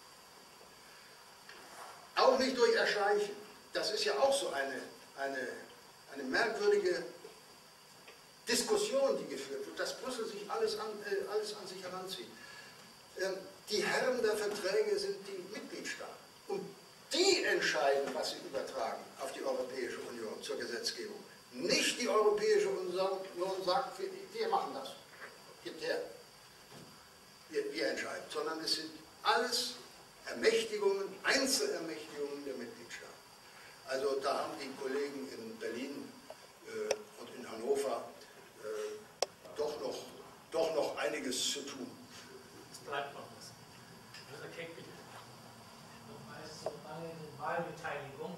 [SPEAKER 2] Auch nicht durch Erschleichen. Das ist ja auch so eine, eine, eine merkwürdige Diskussion, die geführt wird, dass Brüssel sich alles an, äh, alles an sich heranzieht. Ähm, die Herren der Verträge sind die Mitgliedstaaten. Und die entscheiden, was sie übertragen auf die Europäische Union zur Gesetzgebung. Nicht die Europäische Union sagt, wir, wir machen das, gibt her, wir, wir entscheiden, sondern es sind alles Ermächtigungen, Einzelermächtigungen der Mitgliedstaaten. Also da haben die Kollegen in Berlin äh, und in Hannover äh, doch, noch, doch noch einiges zu tun.
[SPEAKER 1] Es bleibt noch was. Professor Keck, bitte.
[SPEAKER 5] Nochmals zur Wahlbeteiligung.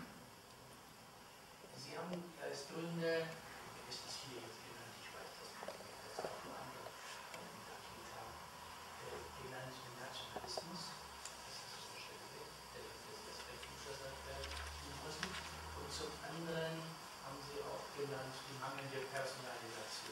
[SPEAKER 5] Sie haben als Gründe, ist es hier jetzt genannt, ich weiß das nicht, das auch nur andere genannt, den Nationalismus, das ist verständlich, das Refugiasatzwerk in Brüssel, und zum anderen haben Sie auch genannt die mangelnde Personalisation.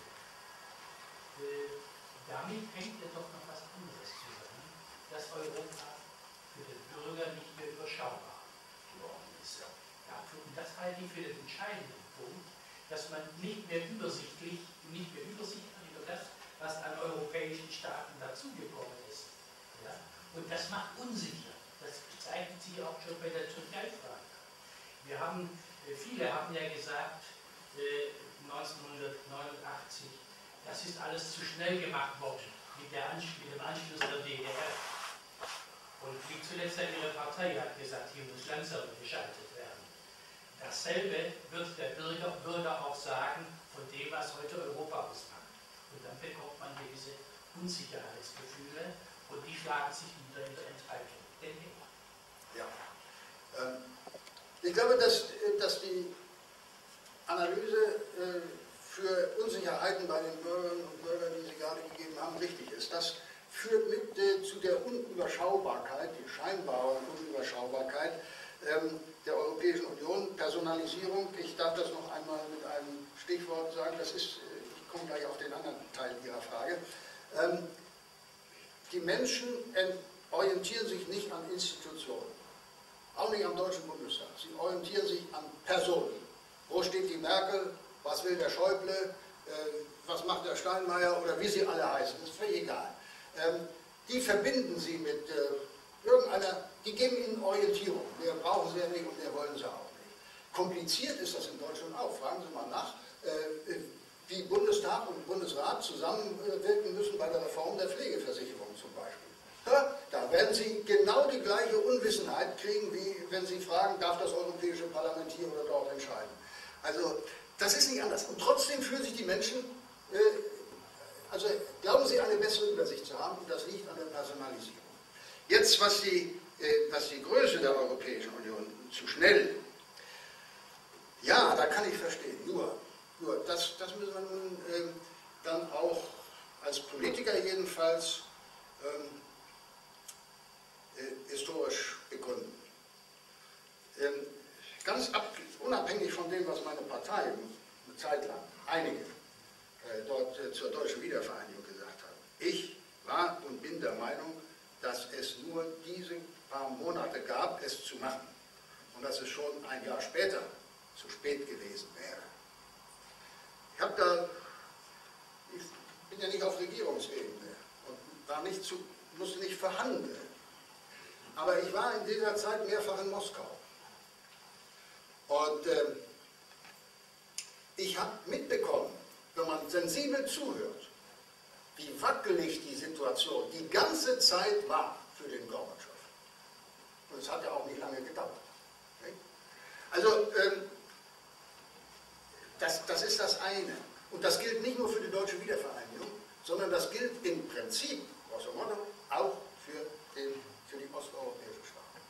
[SPEAKER 5] Äh, damit hängt ja doch noch was anderes zusammen, dass Europa für den Bürger nicht mehr überschaubar geworden ist. Dafür, und das halte ich für den entscheidenden Punkt, dass man nicht mehr übersichtlich, nicht mehr Übersicht hat über das, was an europäischen Staaten dazugekommen ist. Ja? Und das macht unsicher. Das zeigt sich auch schon bei der Türkei-Frage. Wir haben, viele haben ja gesagt, neunzehnhundertneunundachtzig, das ist alles zu schnell gemacht worden mit, der Ansch mit dem Anschluss der D D R. Und wie zuletzt Ihre Partei hat gesagt, hier muss langsam geschaltet werden. Dasselbe wird der Bürger, Bürger auch sagen von dem, was heute Europa ausmacht. Und dann bekommt man gewisse Unsicherheitsgefühle und die schlagen sich wieder in der Enthaltung. Denke ich.
[SPEAKER 2] Ja. Ähm, ich glaube, dass, dass die Analyse äh, für Unsicherheiten bei den Bürgerinnen und Bürgern, die Sie gerade gegeben haben, richtig ist. Das führt mit äh, zu der Unüberschaubarkeit, die scheinbaren Unüberschaubarkeit ähm, der Europäischen Union. Personalisierung, ich darf das noch einmal mit einem Stichwort sagen, das ist, äh, ich komme gleich auf den anderen Teil Ihrer Frage. Ähm, die Menschen orientieren sich nicht an Institutionen, auch nicht am Deutschen Bundestag. Sie orientieren sich an Personen. Wo steht die Merkel? Was will der Schäuble? Äh, was macht der Steinmeier? Oder wie sie alle heißen, das ist völlig egal. Ähm, die verbinden sie mit äh, irgendeiner, die geben ihnen Orientierung. Wir brauchen sie ja nicht und wir wollen sie auch nicht. Kompliziert ist das in Deutschland auch. Fragen Sie mal nach, äh, wie Bundestag und Bundesrat zusammenwirken müssen bei der Reform der Pflegeversicherung zum Beispiel. Ja, da werden Sie genau die gleiche Unwissenheit kriegen, wie wenn Sie fragen, darf das Europäische Parlament hier oder dort entscheiden. Also das ist nicht anders. Und trotzdem fühlen sich die Menschen, äh, also glauben Sie, eine bessere Übersicht zu haben, und das liegt an der Personalisierung. Jetzt, was die, äh, was die Größe der Europäischen Union zu schnell, ja, da kann ich verstehen, nur, nur das, das müssen wir nun äh, dann auch als Politiker jedenfalls ähm, äh, historisch begründen. Ähm, ganz ab, unabhängig von dem, was meine Partei eine Zeit lang, einige, äh, dort äh, zur deutschen Wiedervereinigung gesagt haben. Ich war und bin der Meinung, dass es nur diese paar Monate gab, es zu machen und dass es schon ein Jahr später zu spät gewesen wäre. Ich habe da, ich bin ja nicht auf Regierungsebene und war nicht zu, musste nicht verhandeln, aber ich war in dieser Zeit mehrfach in Moskau und äh, ich habe mitbekommen, wenn man sensibel zuhört, wie wackelig die Situation die ganze Zeit war für den Gorbatschow. Und es hat ja auch nicht lange gedauert. Also, ähm, das, das ist das eine. Und das gilt nicht nur für die deutsche Wiedervereinigung, sondern das gilt im Prinzip, grosso modo, auch für, den, für die osteuropäischen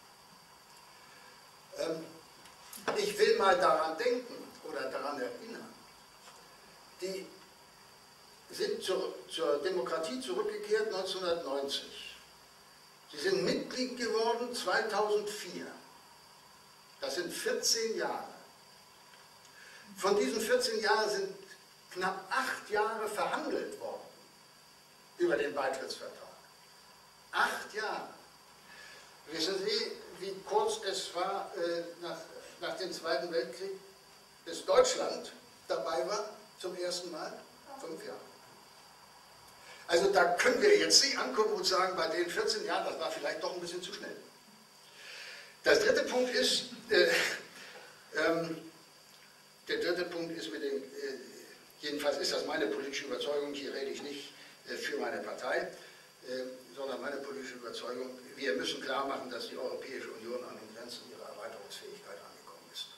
[SPEAKER 2] Staaten. Ähm, ich will mal daran denken oder daran erinnern, die sind zur, zur Demokratie zurückgekehrt neunzehnhundertneunzig. Sie sind Mitglied geworden zweitausendvier. Das sind vierzehn Jahre. Von diesen vierzehn Jahren sind knapp acht Jahre verhandelt worden über den Beitrittsvertrag. Acht Jahre. Wissen Sie, wie kurz es war äh, nach, nach dem Zweiten Weltkrieg, bis Deutschland dabei war zum ersten Mal? Fünf Jahre. Also da können wir jetzt Sie angucken und sagen, bei den vierzehn Jahren, das war vielleicht doch ein bisschen zu schnell. Das dritte Punkt ist, äh, ähm, der dritte Punkt ist mit dem, äh, jedenfalls ist das meine politische Überzeugung, hier rede ich nicht äh, für meine Partei, äh, sondern meine politische Überzeugung, wir müssen klar machen, dass die Europäische Union an den Grenzen ihrer Erweiterungsfähigkeit angekommen ist.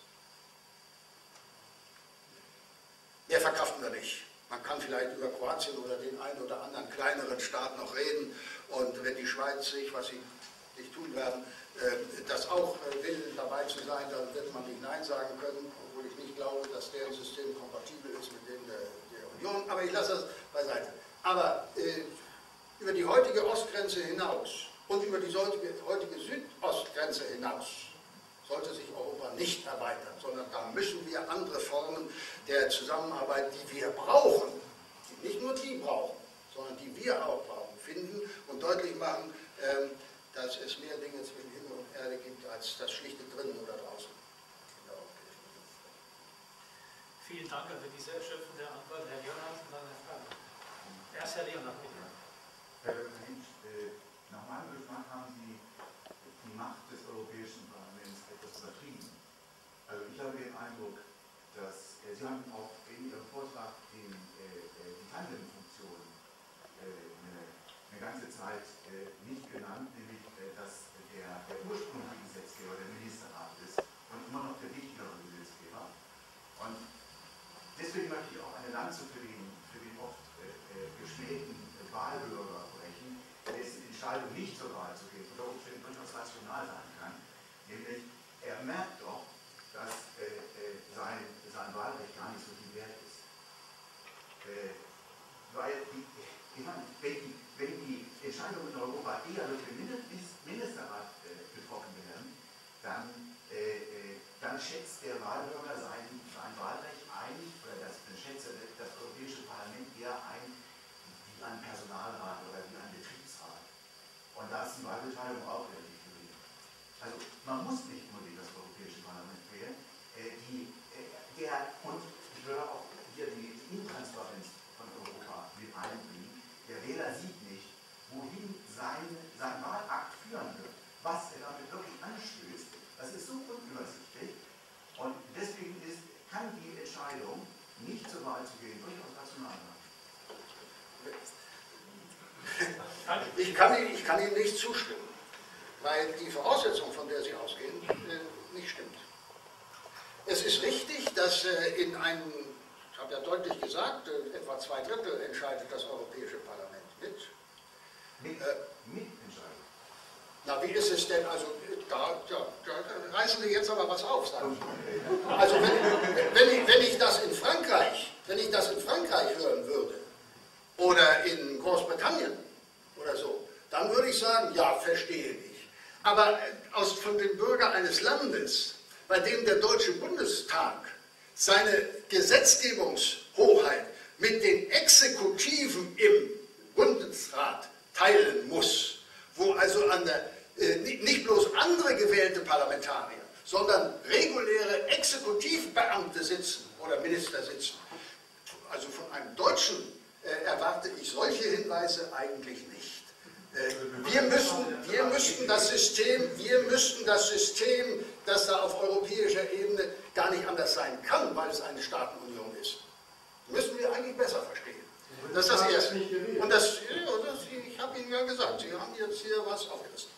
[SPEAKER 2] Mehr verkraften wir nicht. Man kann vielleicht über Kroatien oder den einen oder anderen kleineren Staat noch reden und wenn die Schweiz sich, was sie nicht tun werden, das auch will, dabei zu sein, dann wird man nicht Nein sagen können, obwohl ich nicht glaube, dass deren System kompatibel ist mit dem der, der Union, aber ich lasse das beiseite. Aber äh, über die heutige Ostgrenze hinaus und über die heutige, heutige Südostgrenze hinaus sollte sich Europa nicht erweitern, sondern da müssen wir andere Formen der Zusammenarbeit, die wir brauchen, die nicht nur die brauchen, sondern die wir auch brauchen, finden und deutlich machen, ähm, dass es mehr Dinge zwischen Himmel und Erde gibt, als das schlichte drinnen oder draußen in der Europäischen Union.
[SPEAKER 5] Vielen Dank für diese erschöpfende Antwort, Herr Leonhardt, und dann Herr Frage. Erst Herr Leonhardt, bitte.
[SPEAKER 6] Herr Mensch, äh, nach meinem Geschmack haben Sie die Macht des Europäischen Parlaments etwas übertrieben. Also ich habe den Eindruck, dass äh, Sie haben auch in Ihrem Vortrag den, äh, die Tandemfunktion äh, eine, eine ganze Zeit äh, nicht genannt, nämlich äh, dass der, der ursprüngliche Gesetzgeber der Ministerrat ist und immer noch der wichtigere Gesetzgeber. Und deswegen möchte ich auch eine Lanze für den, für den oft äh, geschmähten äh, Wahlbürger brechen, dessen Entscheidung nicht zur Wahl zu gehen unter Umständen durchaus rational sein kann. Nämlich, er merkt doch, dass äh, äh, sein, sein Wahlrecht gar nicht so viel wert ist. Äh, weil die, ich meine, wenn, die, wenn die Entscheidungen in Europa eher durch den Ministerrat äh, getroffen werden, dann, äh, äh, dann schätzt der Wahlbürger sein, sein Wahlrecht ein, oder das, dann schätzt das Europäische Parlament eher ein wie ein Personalrat oder wie ein Betriebsrat. Und da ist die Wahlbeteiligung auch relativ gering. Also man muss nicht unbedingt das Europäische Parlament wählen. Äh, die, äh, der, und ich würde auch hier die Intransparenz von Europa mit einbringen. Der Wähler sieht nicht, wohin sein, sein Wahlakt führen wird, was er damit wirklich anstößt. Das ist so unübersichtlich. Und deswegen ist, kann die Entscheidung, nicht zur Wahl zu gehen, durchaus rational sein.
[SPEAKER 2] Ich kann, ich kann Ihnen nicht zustimmen, weil die Voraussetzung, von der Sie ausgehen, nicht stimmt. Es ist richtig, dass in einem, ich habe ja deutlich gesagt, etwa zwei Drittel entscheidet das Europäische Parlament mit.
[SPEAKER 6] Mit,
[SPEAKER 2] äh,
[SPEAKER 6] Mitentscheidung.
[SPEAKER 2] Na, wie ist es denn, also da, da, da reißen Sie jetzt aber was auf, sagen Sie. Also wenn, wenn, ich, wenn ich das in Frankreich, wenn ich das in Frankreich hören würde, oder in Großbritannien oder so, dann würde ich sagen, ja, verstehe ich. Aber aus, von dem Bürger eines Landes, bei dem der Deutsche Bundestag seine Gesetzgebungshoheit mit den Exekutiven im Bundesrat teilen muss, wo also an der, äh, nicht bloß andere gewählte Parlamentarier, sondern reguläre Exekutivbeamte sitzen oder Minister sitzen. Also von einem Deutschen äh, erwarte ich solche Hinweise eigentlich nicht. Äh, wir, müssen, wir, müssten das System, wir müssten das System, das da auf europäischer Ebene gar nicht anders sein kann, weil es eine Staatenunion ist, müssen wir eigentlich besser verstehen. Das ist das Erste. Und das, ja, das, ich habe Ihnen ja gesagt, Sie haben jetzt hier was aufgerissen.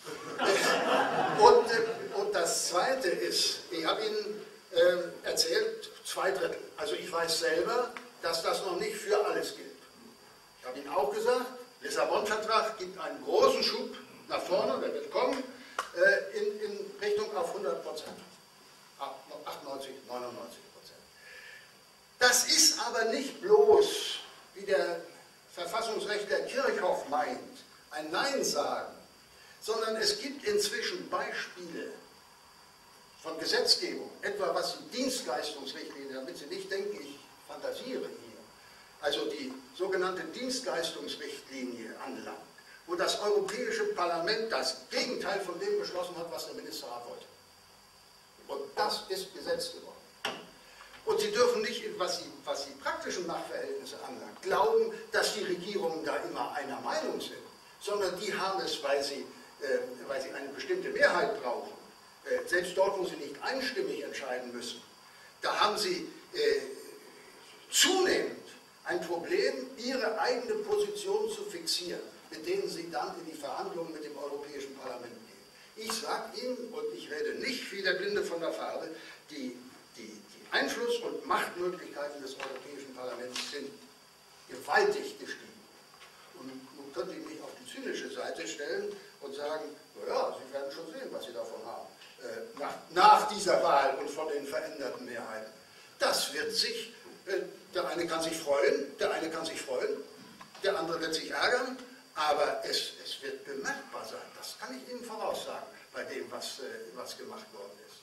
[SPEAKER 2] und, und das Zweite ist, ich habe Ihnen äh, erzählt, zwei Drittel. Also ich weiß selber, dass das noch nicht für alles gilt. Ich habe Ihnen auch gesagt, Lissabon-Vertrag gibt einen großen Schub nach vorne, der wird kommen, äh, in, in Richtung auf hundert Prozent. achtundneunzig, neunundneunzig Prozent. Das ist aber nicht bloß, wie der Verfassungsrechtler Kirchhoff meint, ein Nein sagen, sondern es gibt inzwischen Beispiele von Gesetzgebung, etwa was die Dienstleistungsrichtlinie, damit Sie nicht denken, ich fantasiere hier, also die sogenannte Dienstleistungsrichtlinie anlangt, wo das Europäische Parlament das Gegenteil von dem beschlossen hat, was der Ministerrat wollte. Und das ist Gesetz geworden. Und Sie dürfen nicht, was die, was die praktischen Machtverhältnisse anlangt, glauben, dass die Regierungen da immer einer Meinung sind, sondern die haben es, weil sie, äh, weil sie eine bestimmte Mehrheit brauchen, äh, selbst dort, wo sie nicht einstimmig entscheiden müssen, da haben sie äh, zunehmend ein Problem, ihre eigene Position zu fixieren, mit denen sie dann in die Verhandlungen mit dem Europäischen Parlament gehen. Ich sage Ihnen, und ich rede nicht wie der Blinde von der Farbe, die, die, die Einfluss- und Machtmöglichkeiten des Europäischen Parlaments sind gewaltig gestiegen. Und nun könnte ich mich auf die zynische Seite stellen und sagen, naja, Sie werden schon sehen, was Sie davon haben, äh, nach, nach dieser Wahl und von den veränderten Mehrheiten. Das wird sich, äh, der eine kann sich freuen, der eine kann sich freuen, der andere wird sich ärgern, aber es, es wird bemerkbar sein, das kann ich Ihnen voraussagen, bei dem, was, äh, was gemacht worden ist.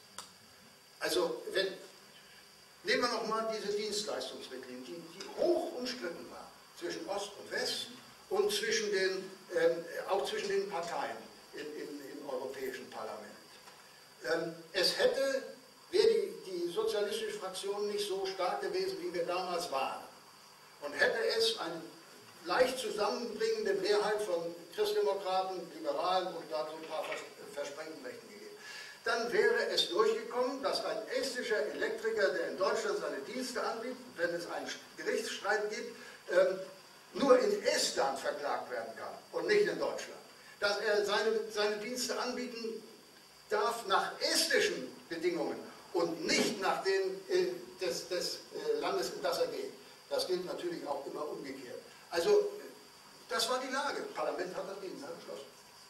[SPEAKER 2] Also, wenn, nehmen wir nochmal diese Dienstleistungsrichtlinie, die, die hoch umstritten war, zwischen Ost und West und zwischen den, ähm, auch zwischen den Parteien in, in, im Europäischen Parlament. Ähm, es hätte, wäre die, die sozialistische Fraktion nicht so stark gewesen, wie wir damals waren, und hätte es eine leicht zusammenbringende Mehrheit von Christdemokraten, Liberalen und dazu ein paar versprengten Rechten gegeben, dann wäre es durchgekommen, dass ein estischer Elektriker, der in Deutschland seine Dienste anbietet, wenn es einen Gerichtsstreit gibt, ähm, nur in Estland verklagt werden kann und nicht in Deutschland. Dass er seine, seine Dienste anbieten darf nach estischen Bedingungen und nicht nach denen äh, des, des äh, Landes, in das er geht. Das gilt natürlich auch immer umgekehrt. Also, das war die Lage. Das Parlament hat das Gegenteil beschlossen.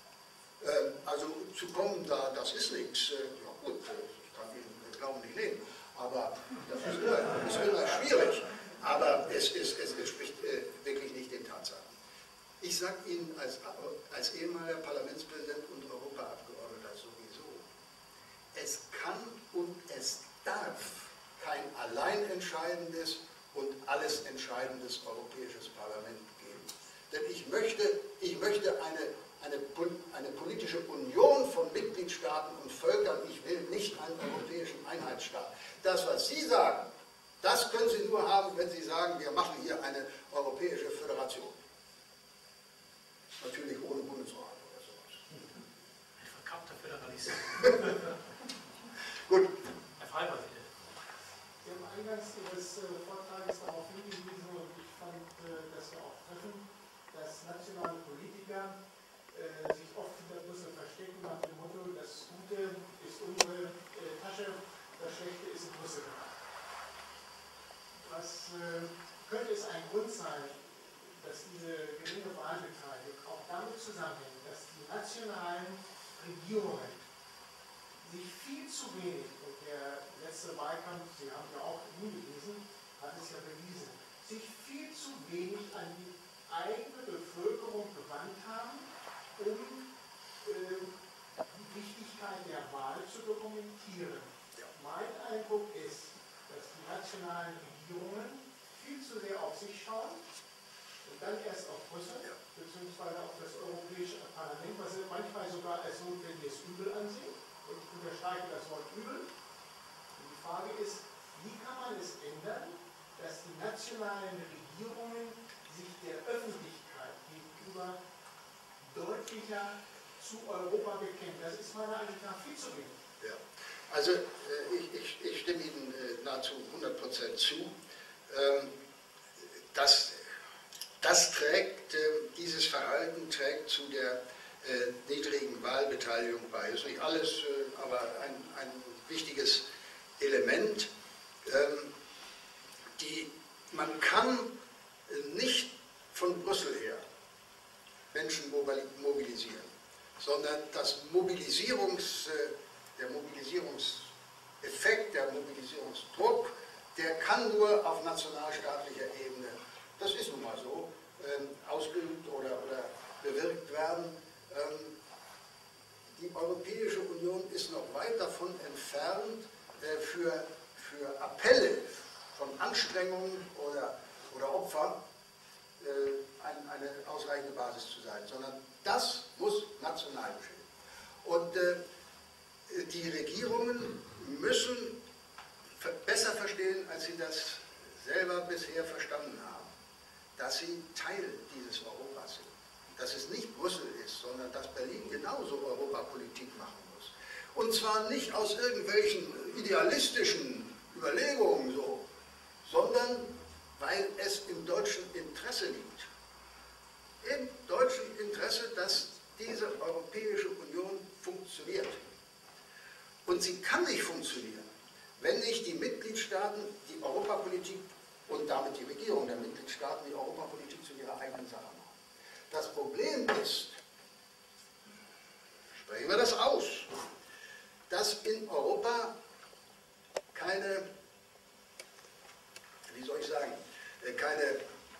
[SPEAKER 2] Ähm, also, zu kommen, da, das ist nichts. Äh, ja gut, ich kann den Glauben nicht nehmen, aber das ist immer, ist immer schwierig. Aber es, ist, es entspricht äh, wirklich nicht den Tatsachen. Ich sage Ihnen als, als ehemaliger Parlamentspräsident und Europaabgeordneter sowieso, es kann und es darf kein allein entscheidendes und alles entscheidendes Europäisches Parlament geben. Denn ich möchte, ich möchte eine, eine, eine politische Union von Mitgliedstaaten und Völkern, ich will nicht einen europäischen Einheitsstaat. Das, was Sie sagen, das können Sie nur haben, wenn Sie sagen, wir machen hier eine europäische Föderation. Natürlich ohne Bundesrat oder sowas.
[SPEAKER 5] Ein verkappter Föderalist.
[SPEAKER 2] Gut.
[SPEAKER 5] Herr Freiber, bitte.
[SPEAKER 7] Sie haben eingangs Ihres äh, Vortrages darauf hingewiesen, und ich fand äh, das ja auch treffend, dass nationale Politiker äh, sich oft hinter Brüssel verstecken nach dem Motto, das Gute ist unsere äh, Tasche, das Schlechte ist in Brüssel. Was äh, könnte es ein Grund sein, dass diese geringe Wahlbeteiligung auch damit zusammenhängt, dass die nationalen Regierungen sich viel zu wenig, und der letzte Wahlkampf, Sie haben ja auch hingewiesen, hat es ja bewiesen, sich viel zu wenig an die eigene Bevölkerung gewandt haben, um äh, die Wichtigkeit der Wahl zu dokumentieren. Mein Eindruck ist, dass die nationalen Regierungen viel zu sehr auf sich schauen und dann erst auf Brüssel, ja, beziehungsweise auf das Europäische Parlament, was sie manchmal sogar als notwendiges Übel ansehen. Und ich unterstreiche das Wort Übel. Und die Frage ist, wie kann man es ändern, dass die nationalen Regierungen sich der Öffentlichkeit gegenüber deutlicher zu Europa bekennen? Das ist meiner Ansicht nach viel zu wenig.
[SPEAKER 2] Ja. Also äh, ich, ich, ich stimme Ihnen äh, nahezu hundert Prozent zu. Ähm, das, das trägt, äh, dieses Verhalten trägt zu der äh, niedrigen Wahlbeteiligung bei. Das ist nicht alles, äh, aber ein, ein wichtiges Element. Ähm, die, man kann äh, nicht von Brüssel her Menschen mobilisieren, sondern das Mobilisierungs, äh, der Mobilisierungseffekt, der Mobilisierungsdruck, der kann nur auf nationalstaatlicher Ebene, das ist nun mal so, ähm, ausgeübt oder, oder bewirkt werden. Ähm, die Europäische Union ist noch weit davon entfernt, äh, für, für Appelle von Anstrengungen oder, oder Opfern äh, ein, eine ausreichende Basis zu sein, sondern das muss national geschehen. Und äh, die Regierungen müssen besser verstehen, als sie das selber bisher verstanden haben, dass sie Teil dieses Europas sind. Dass es nicht Brüssel ist, sondern dass Berlin genauso Europapolitik machen muss. Und zwar nicht aus irgendwelchen idealistischen Überlegungen so, sondern weil es im deutschen Interesse liegt. Im deutschen Interesse, dass diese Europäische Union funktioniert. Und sie kann nicht funktionieren, wenn nicht die Mitgliedstaaten die Europapolitik und damit die Regierung der Mitgliedstaaten die Europapolitik zu ihrer eigenen Sache machen. Das Problem ist, sprechen wir das aus, dass in Europa keine, wie soll ich sagen, keine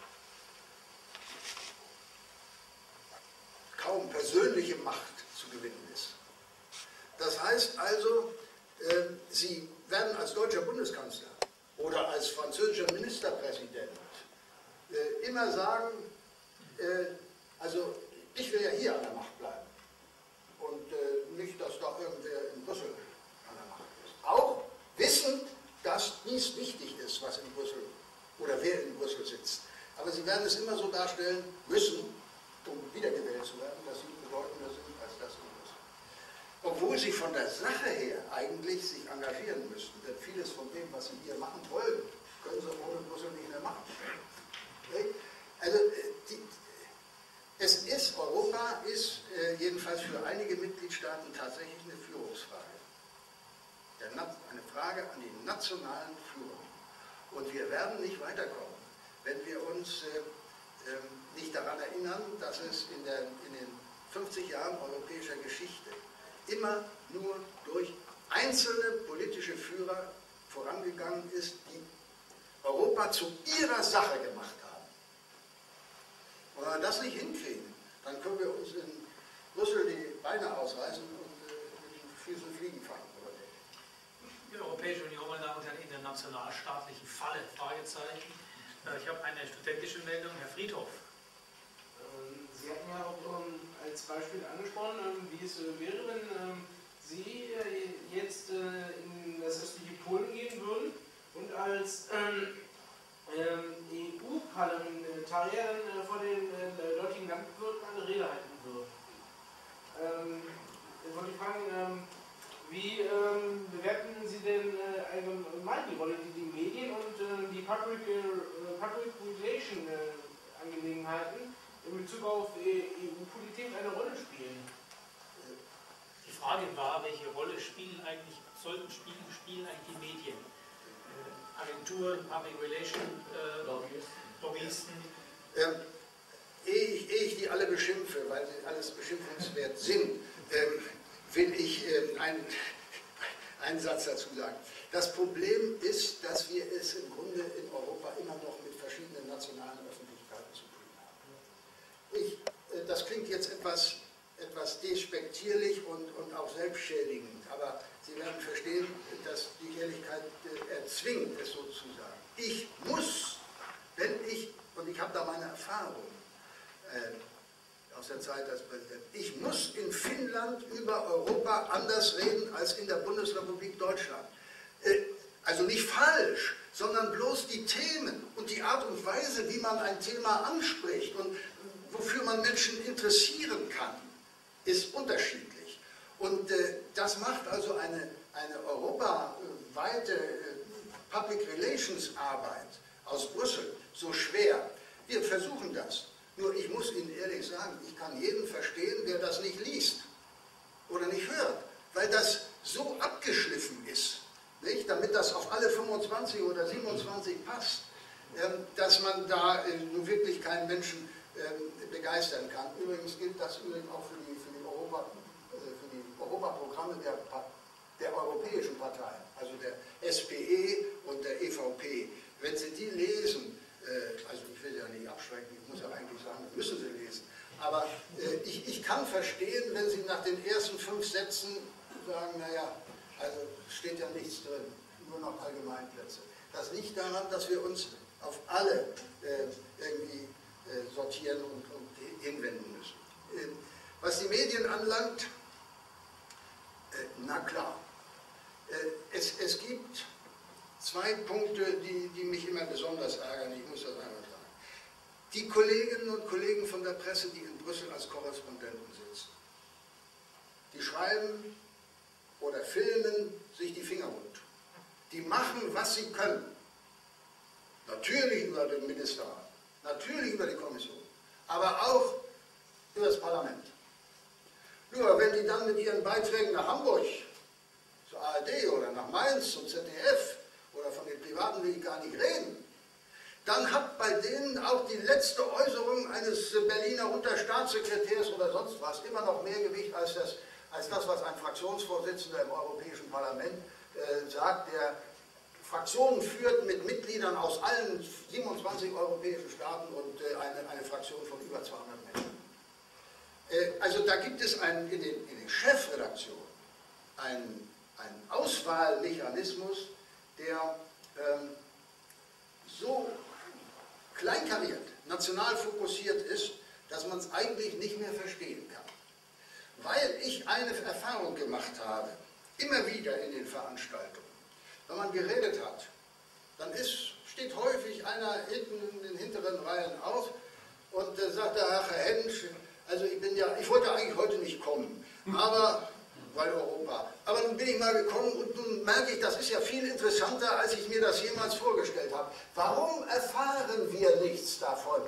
[SPEAKER 2] kaum persönliche Macht zu gewinnen ist. Das heißt also, äh, Sie werden als deutscher Bundeskanzler oder als französischer Ministerpräsident äh, immer sagen, äh, also ich will ja hier an der Macht bleiben und äh, nicht, dass da irgendwer in Brüssel an der Macht ist. Auch wissend, dass dies wichtig ist, was in Brüssel oder wer in Brüssel sitzt. Aber Sie werden es immer so darstellen müssen, um wiedergewählt zu werden, dass Sie bedeutender sind als das in Brüssel. Obwohl Sie von der Sache her eigentlich sich engagieren müssten, denn vieles von dem, was Sie hier machen wollen, können Sie ohne Brüssel nicht mehr machen. Also die, es ist, Europa ist äh, jedenfalls für einige Mitgliedstaaten tatsächlich eine Führungsfrage. Der, eine Frage an die nationalen Führer. Und wir werden nicht weiterkommen, wenn wir uns äh, äh, nicht daran erinnern, dass es in, der, in den fünfzig Jahren europäischer Geschichte immer nur durch einzelne politische Führer vorangegangen ist, die Europa zu ihrer Sache gemacht haben. Und wenn wir das nicht hinkriegen, dann können wir uns in Brüssel die Beine ausreißen und äh, mit den Füßen Fliegen fangen.
[SPEAKER 1] Die Europäische Union, meine Damen und Herren, in der nationalstaatlichen Falle, Fragezeichen. Ich habe eine studentische Meldung, Herr Friedhoff.
[SPEAKER 5] Sie hatten ja auch als Beispiel angesprochen, wie es wäre, wenn Sie jetzt in das östliche Polen gehen würden und als E U-Parlamentarier vor den dortigen Landwirten eine Rede halten würden. Jetzt wollte ich fragen, wie ähm, bewerten Sie denn äh, allgemein die Rolle, die die Medien und äh, die Public, äh, Public Relation äh, Angelegenheiten in Bezug auf E U-Politik eine Rolle spielen?
[SPEAKER 1] Die Frage war, welche Rolle spielen eigentlich, sollten spielen, spielen eigentlich die Medien? Äh, Agenturen, Public Relation, äh, Lobbyisten?
[SPEAKER 2] Ähm, ehe, ich, ehe ich die alle beschimpfe, weil sie alles beschimpfenswert sind, ähm, will ich äh, einen, einen Satz dazu sagen. Das Problem ist, dass wir es im Grunde in Europa immer noch mit verschiedenen nationalen Öffentlichkeiten zu tun haben. Ich, äh, das klingt jetzt etwas, etwas despektierlich und, und auch selbstschädigend, aber Sie werden verstehen, dass die Ehrlichkeit äh, erzwingt, es so zu sagen. Ich muss, wenn ich, und und ich habe da meine Erfahrung äh, aus der Zeit als Präsident. Ich muss in Finnland über Europa anders reden als in der Bundesrepublik Deutschland. Äh, also nicht falsch, sondern bloß die Themen und die Art und Weise, wie man ein Thema anspricht und wofür man Menschen interessieren kann, ist unterschiedlich. Und äh, das macht also eine, eine europaweite äh, Public Relations Arbeit aus Brüssel so schwer. Wir versuchen das. Nur ich muss Ihnen ehrlich sagen, ich kann jeden verstehen, der das nicht liest oder nicht hört, weil das so abgeschliffen ist, nicht? Damit das auf alle fünfundzwanzig oder siebenundzwanzig passt, ähm, dass man da äh, nun wirklich keinen Menschen ähm, begeistern kann. Übrigens gilt das übrigens auch für die, für die, Europa, äh, für die Europaprogramme der, der europäischen Parteien, also der S P E und der E V P. Wenn Sie die lesen, äh, also ich will ja nicht abschrecken, ich muss ja eigentlich sagen, das müssen Sie lesen, aber äh, ich, ich kann verstehen, wenn Sie nach den ersten fünf Sätzen sagen, naja, also steht ja nichts drin, nur noch Allgemeinplätze. Das liegt daran, dass wir uns auf alle äh, irgendwie äh, sortieren und, und hinwenden müssen. Äh, was die Medien anlangt, äh, na klar, äh, es, es gibt zwei Punkte, die, die mich immer besonders ärgern, ich muss das einmal sagen. Die Kolleginnen und Kollegen von der Presse, die in Brüssel als Korrespondenten sitzen, die schreiben oder filmen sich die Finger wund. Die machen, was sie können. Natürlich über den Ministerrat, natürlich über die Kommission, aber auch über das Parlament. Nur wenn die dann mit ihren Beiträgen nach Hamburg, zur A R D oder nach Mainz, zum Z D F oder von den Privaten will ich gar nicht reden, dann hat bei denen auch die letzte Äußerung eines Berliner Unterstaatssekretärs oder sonst was immer noch mehr Gewicht als das, als das, was ein Fraktionsvorsitzender im Europäischen Parlament äh, sagt, der Fraktionen führt mit Mitgliedern aus allen siebenundzwanzig europäischen Staaten und äh, eine, eine Fraktion von über zweihundert Menschen. Äh, also da gibt es einen, in, den, in den Chefredaktionen einen, einen Auswahlmechanismus, der ähm, so kleinkariert, national fokussiert ist, dass man es eigentlich nicht mehr verstehen kann. Weil ich eine Erfahrung gemacht habe, immer wieder in den Veranstaltungen, wenn man geredet hat, dann ist, steht häufig einer hinten in den hinteren Reihen auf und äh, sagt der Herr Hensch, also ich bin ja, ich wollte eigentlich heute nicht kommen, aber, weil Europa, aber nun bin ich mal gekommen und nun merke ich, das ist ja viel interessanter, als ich mir das jemals vorgestellt habe. Warum erfahren wir nichts davon?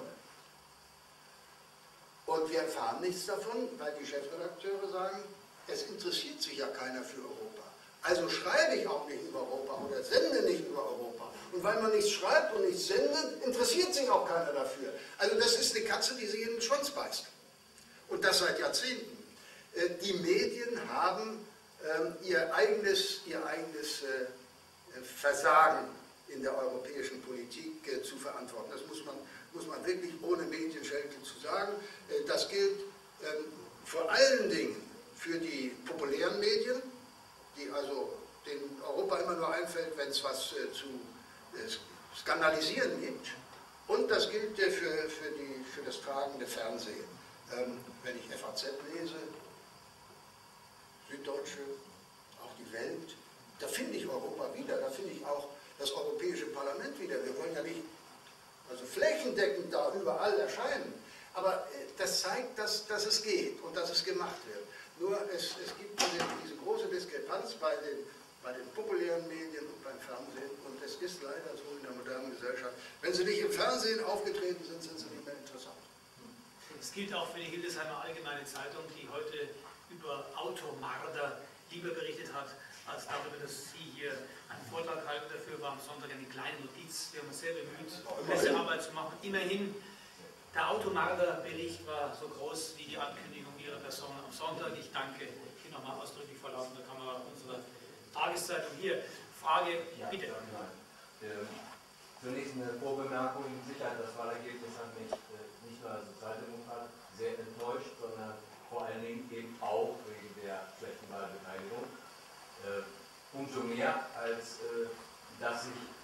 [SPEAKER 2] Und wir erfahren nichts davon, weil die Chefredakteure sagen, es interessiert sich ja keiner für Europa. Also schreibe ich auch nicht über Europa oder sende nicht über Europa. Und weil man nichts schreibt und nichts sendet, interessiert sich auch keiner dafür. Also das ist eine Katze, die sich in den Schwanz beißt. Und das seit Jahrzehnten. Die Medien haben ihr eigenes, ihr eigenes Versagen in der europäischen Politik zu verantworten. Das muss man, muss man wirklich ohne Medienschelte zu sagen. Das gilt vor allen Dingen für die populären Medien, die also denen Europa immer nur einfällt, wenn es was äh, zu äh, skandalisieren gibt. Und das gilt äh, für, für, die, für das tragende Fernsehen. Ähm, wenn ich F A Z lese, Süddeutsche, auch die Welt, da finde ich Europa wieder, da finde ich auch das Europäische Parlament wieder. Wir wollen ja nicht also flächendeckend da überall erscheinen, aber äh, das zeigt, dass, dass es geht und dass es gemacht wird. Nur es, es gibt diese, diese große Diskrepanz bei den, bei den populären Medien und beim Fernsehen und es ist leider so in der modernen Gesellschaft. Wenn sie nicht im Fernsehen aufgetreten sind, sind sie nicht mehr interessant.
[SPEAKER 1] Das gilt auch für die Hildesheimer Allgemeine Zeitung, die heute über Automarder lieber berichtet hat, als darüber, dass Sie hier einen Vortrag halten. Dafür war am Sonntag eine kleine Notiz. Wir haben uns sehr bemüht, Pressearbeit zu machen. Immerhin, der Automarder-Bericht war so groß wie die Ankündigung Ihrer Person am Sonntag. Ich danke Ihnen nochmal ausdrücklich vor laufender Kamera unserer Tageszeitung hier. Frage,
[SPEAKER 8] ja,
[SPEAKER 1] bitte.
[SPEAKER 8] Ähm, zunächst eine Vorbemerkung. Sicher, das Wahlergebnis hat mich äh, nicht nur als Sozialdemokrat sehr enttäuscht, sondern vor allen Dingen eben auch wegen der schlechten Wahlbeteiligung. Äh, umso mehr, als äh, dass ich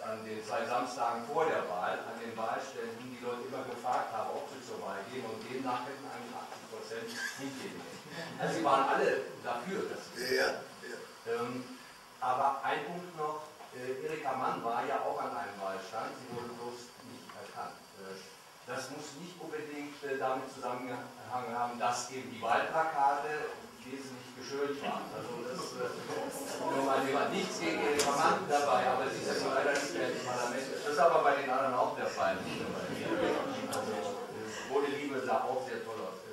[SPEAKER 8] an den zwei Samstagen vor der Wahl an den Wahlstellen die Leute immer gefragt habe, ob sie zur Wahl gehen, und demnach hätten eigentlich achtzig Prozent nicht gehen. Also sie waren alle dafür. Dass
[SPEAKER 2] ja, ja.
[SPEAKER 8] Ähm, aber ein Punkt noch, äh, Erika Mann war ja auch an einem Wahlstand, sie wurde bloß nicht erkannt. Äh, das muss nicht unbedingt äh, damit zusammengehangen haben, dass eben die Wahlplakate wesentlich geschönt waren. Also das äh, war nichts gegen Erika Mann dabei, aber sie ist ja leider nicht mehr im Parlament. Das ist aber bei den anderen auch der Fall. Also, ohne Liebe sah auch sehr toll aus.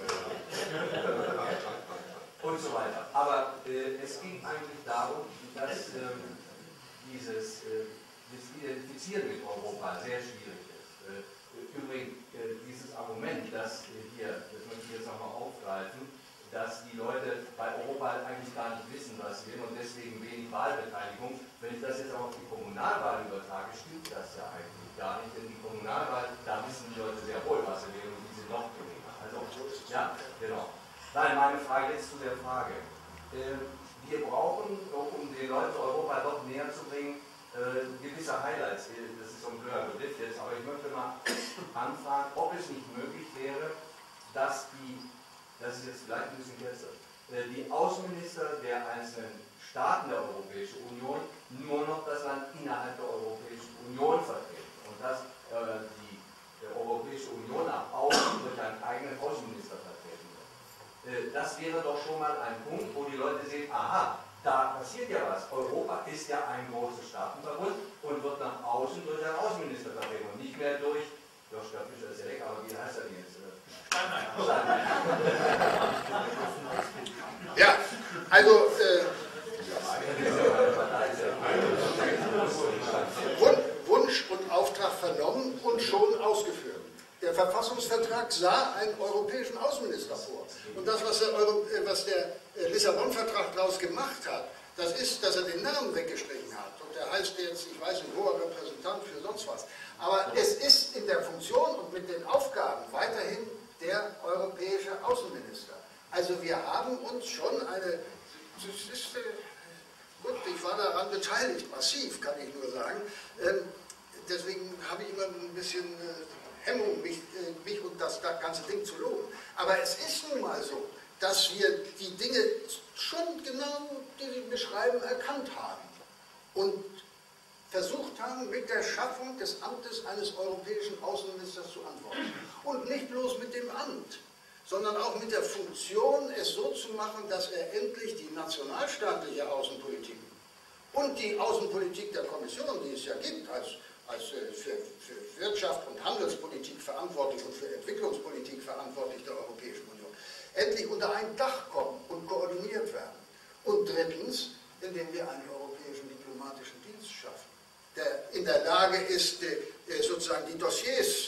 [SPEAKER 8] Und so weiter. Aber äh, es ging eigentlich darum, dass äh, dieses äh, das Identifizieren mit Europa sehr schwierig ist. Äh, übrigens, äh, dieses Argument, das äh, hier, das möchte ich jetzt nochmal aufgreifen, dass die Leute bei Europa eigentlich gar nicht wissen, was sie will und deswegen wenig Wahlbeteiligung. Wenn ich das jetzt auch auf die Kommunalwahl übertrage, stimmt das ja eigentlich gar nicht, denn die Kommunalwahl, da wissen die Leute sehr wohl, was sie wählen und wie sie noch geringer. Also, ja, genau. Nein, meine Frage jetzt zu der Frage. Äh, wir brauchen, um den Leuten Europa doch näher zu bringen, äh, gewisse Highlights. Das ist so ein blöder Begriff jetzt, aber ich möchte mal anfragen, ob es nicht möglich wäre, dass die, das ist jetzt vielleicht ein bisschen kürzer, äh, die Außenminister der einzelnen Staaten der Europäischen Union nur noch das Land innerhalb der Europäischen Union vertreten und dass äh, die der Europäische Union nach außen durch einen eigenen Außenminister vertreten wird. Äh, das wäre doch schon mal ein Punkt, wo die Leute sehen, aha, da passiert ja was. Europa ist ja ein großer Staatenverbund und wird nach außen durch einen Außenminister vertreten und nicht mehr durch, Joschka Fischer ist ja weg, aber wie heißt er denn jetzt? Steinmeier.
[SPEAKER 2] Ja, also äh, Wunsch und Auftrag vernommen und schon ausgeführt. Der Verfassungsvertrag sah einen europäischen Außenminister vor. Und das, was der, Euro, was der Lissabon-Vertrag daraus gemacht hat, das ist, dass er den Namen weggestrichen hat. Und der heißt jetzt, ich weiß nicht, hoher Repräsentant für sonst was. Aber es ist in der Funktion und mit den Aufgaben weiterhin der europäische Außenminister. Also wir haben uns schon eine, das ist, gut, ich war daran beteiligt, massiv, kann ich nur sagen. Ähm, deswegen habe ich immer ein bisschen äh, Hemmung, mich, äh, mich und das, das ganze Ding zu loben. Aber es ist nun mal so, dass wir die Dinge schon genau, die Sie beschreiben, erkannt haben und versucht haben, mit der Schaffung des Amtes eines europäischen Außenministers zu antworten. Und nicht bloß mit dem Amt, sondern auch mit der Funktion, es so zu machen, dass er endlich die nationalstaatliche Außenpolitik und die Außenpolitik der Kommission, die es ja gibt, als, als für, für Wirtschaft und Handelspolitik verantwortlich und für Entwicklungspolitik verantwortlich der Europäischen Union, endlich unter ein Dach kommen und koordiniert werden. Und drittens, indem wir einen europäischen diplomatischen Dienst schaffen, der in der Lage ist, sozusagen die Dossiers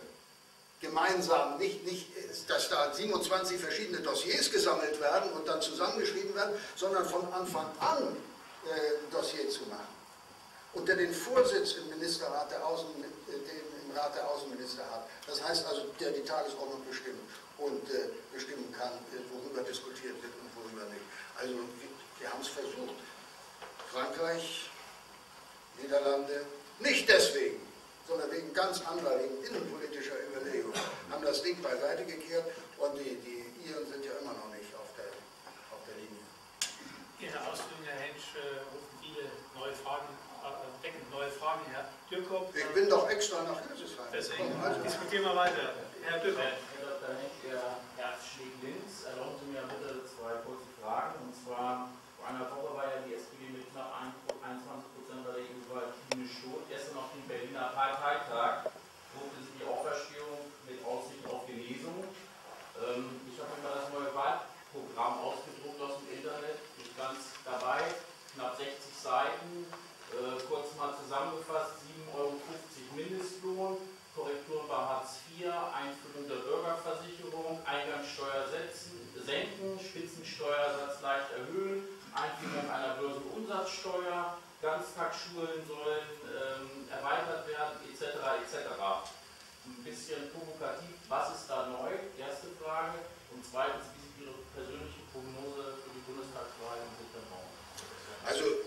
[SPEAKER 2] gemeinsam, nicht, nicht, dass da siebenundzwanzig verschiedene Dossiers gesammelt werden und dann zusammengeschrieben werden, sondern von Anfang an äh, ein Dossier zu machen. Unter den Vorsitz im Ministerrat der Außen, äh, den, im Rat der Außenminister hat. Das heißt also, der die Tagesordnung bestimmt und äh, bestimmen kann, äh, worüber diskutiert wird und worüber nicht. Also wir, wir haben es versucht. Frankreich, Niederlande, nicht deswegen, sondern wegen ganz anderer, wegen innenpolitischer Überlegungen, haben das Ding beiseite gekehrt und die, die Iren sind ja immer noch nicht auf der, auf der Linie.
[SPEAKER 1] Ihre Ausführungen, Herr Hensch, rufen viele neue Fragen, äh, decken neue Fragen, Herr Dürkop.
[SPEAKER 2] Ich bin doch extra nach Hildesheim.
[SPEAKER 1] Deswegen
[SPEAKER 2] also.
[SPEAKER 1] diskutieren wir weiter. Herr Dürkop.
[SPEAKER 9] Herr Doktor Hensch, Ihr Herz schlägt links. Erlauben Sie mir bitte zwei kurze Fragen. Und zwar, vor einer Woche war ja die S P D mit knapp einundzwanzig Prozent bei der E U-Wahl ziemlich tot. Gestern auf dem Berliner Parteitag druckte sich die Auferstehung mit Aussicht auf Genesung. Ähm, ich habe mir mal das neue Wahlprogramm ausgedruckt aus dem Internet. Ich ganz dabei, knapp sechzig Seiten. Äh, kurz mal zusammengefasst, sieben Euro fünfzig Mindestlohn, Korrekturen bei Hartz vier, Einführung der Bürgerversicherung, Eingangssteuer setzen, senken, Spitzensteuersatz leicht erhöhen, Einführung einer Börsenumsatzsteuer, Ganztagsschulen sollen ähm, erweitert werden, et cetera et cetera. Ein bisschen provokativ, was ist da neu? Erste Frage. Und zweitens, wie sieht Ihre persönliche Prognose für die Bundestagswahl im September?
[SPEAKER 2] Also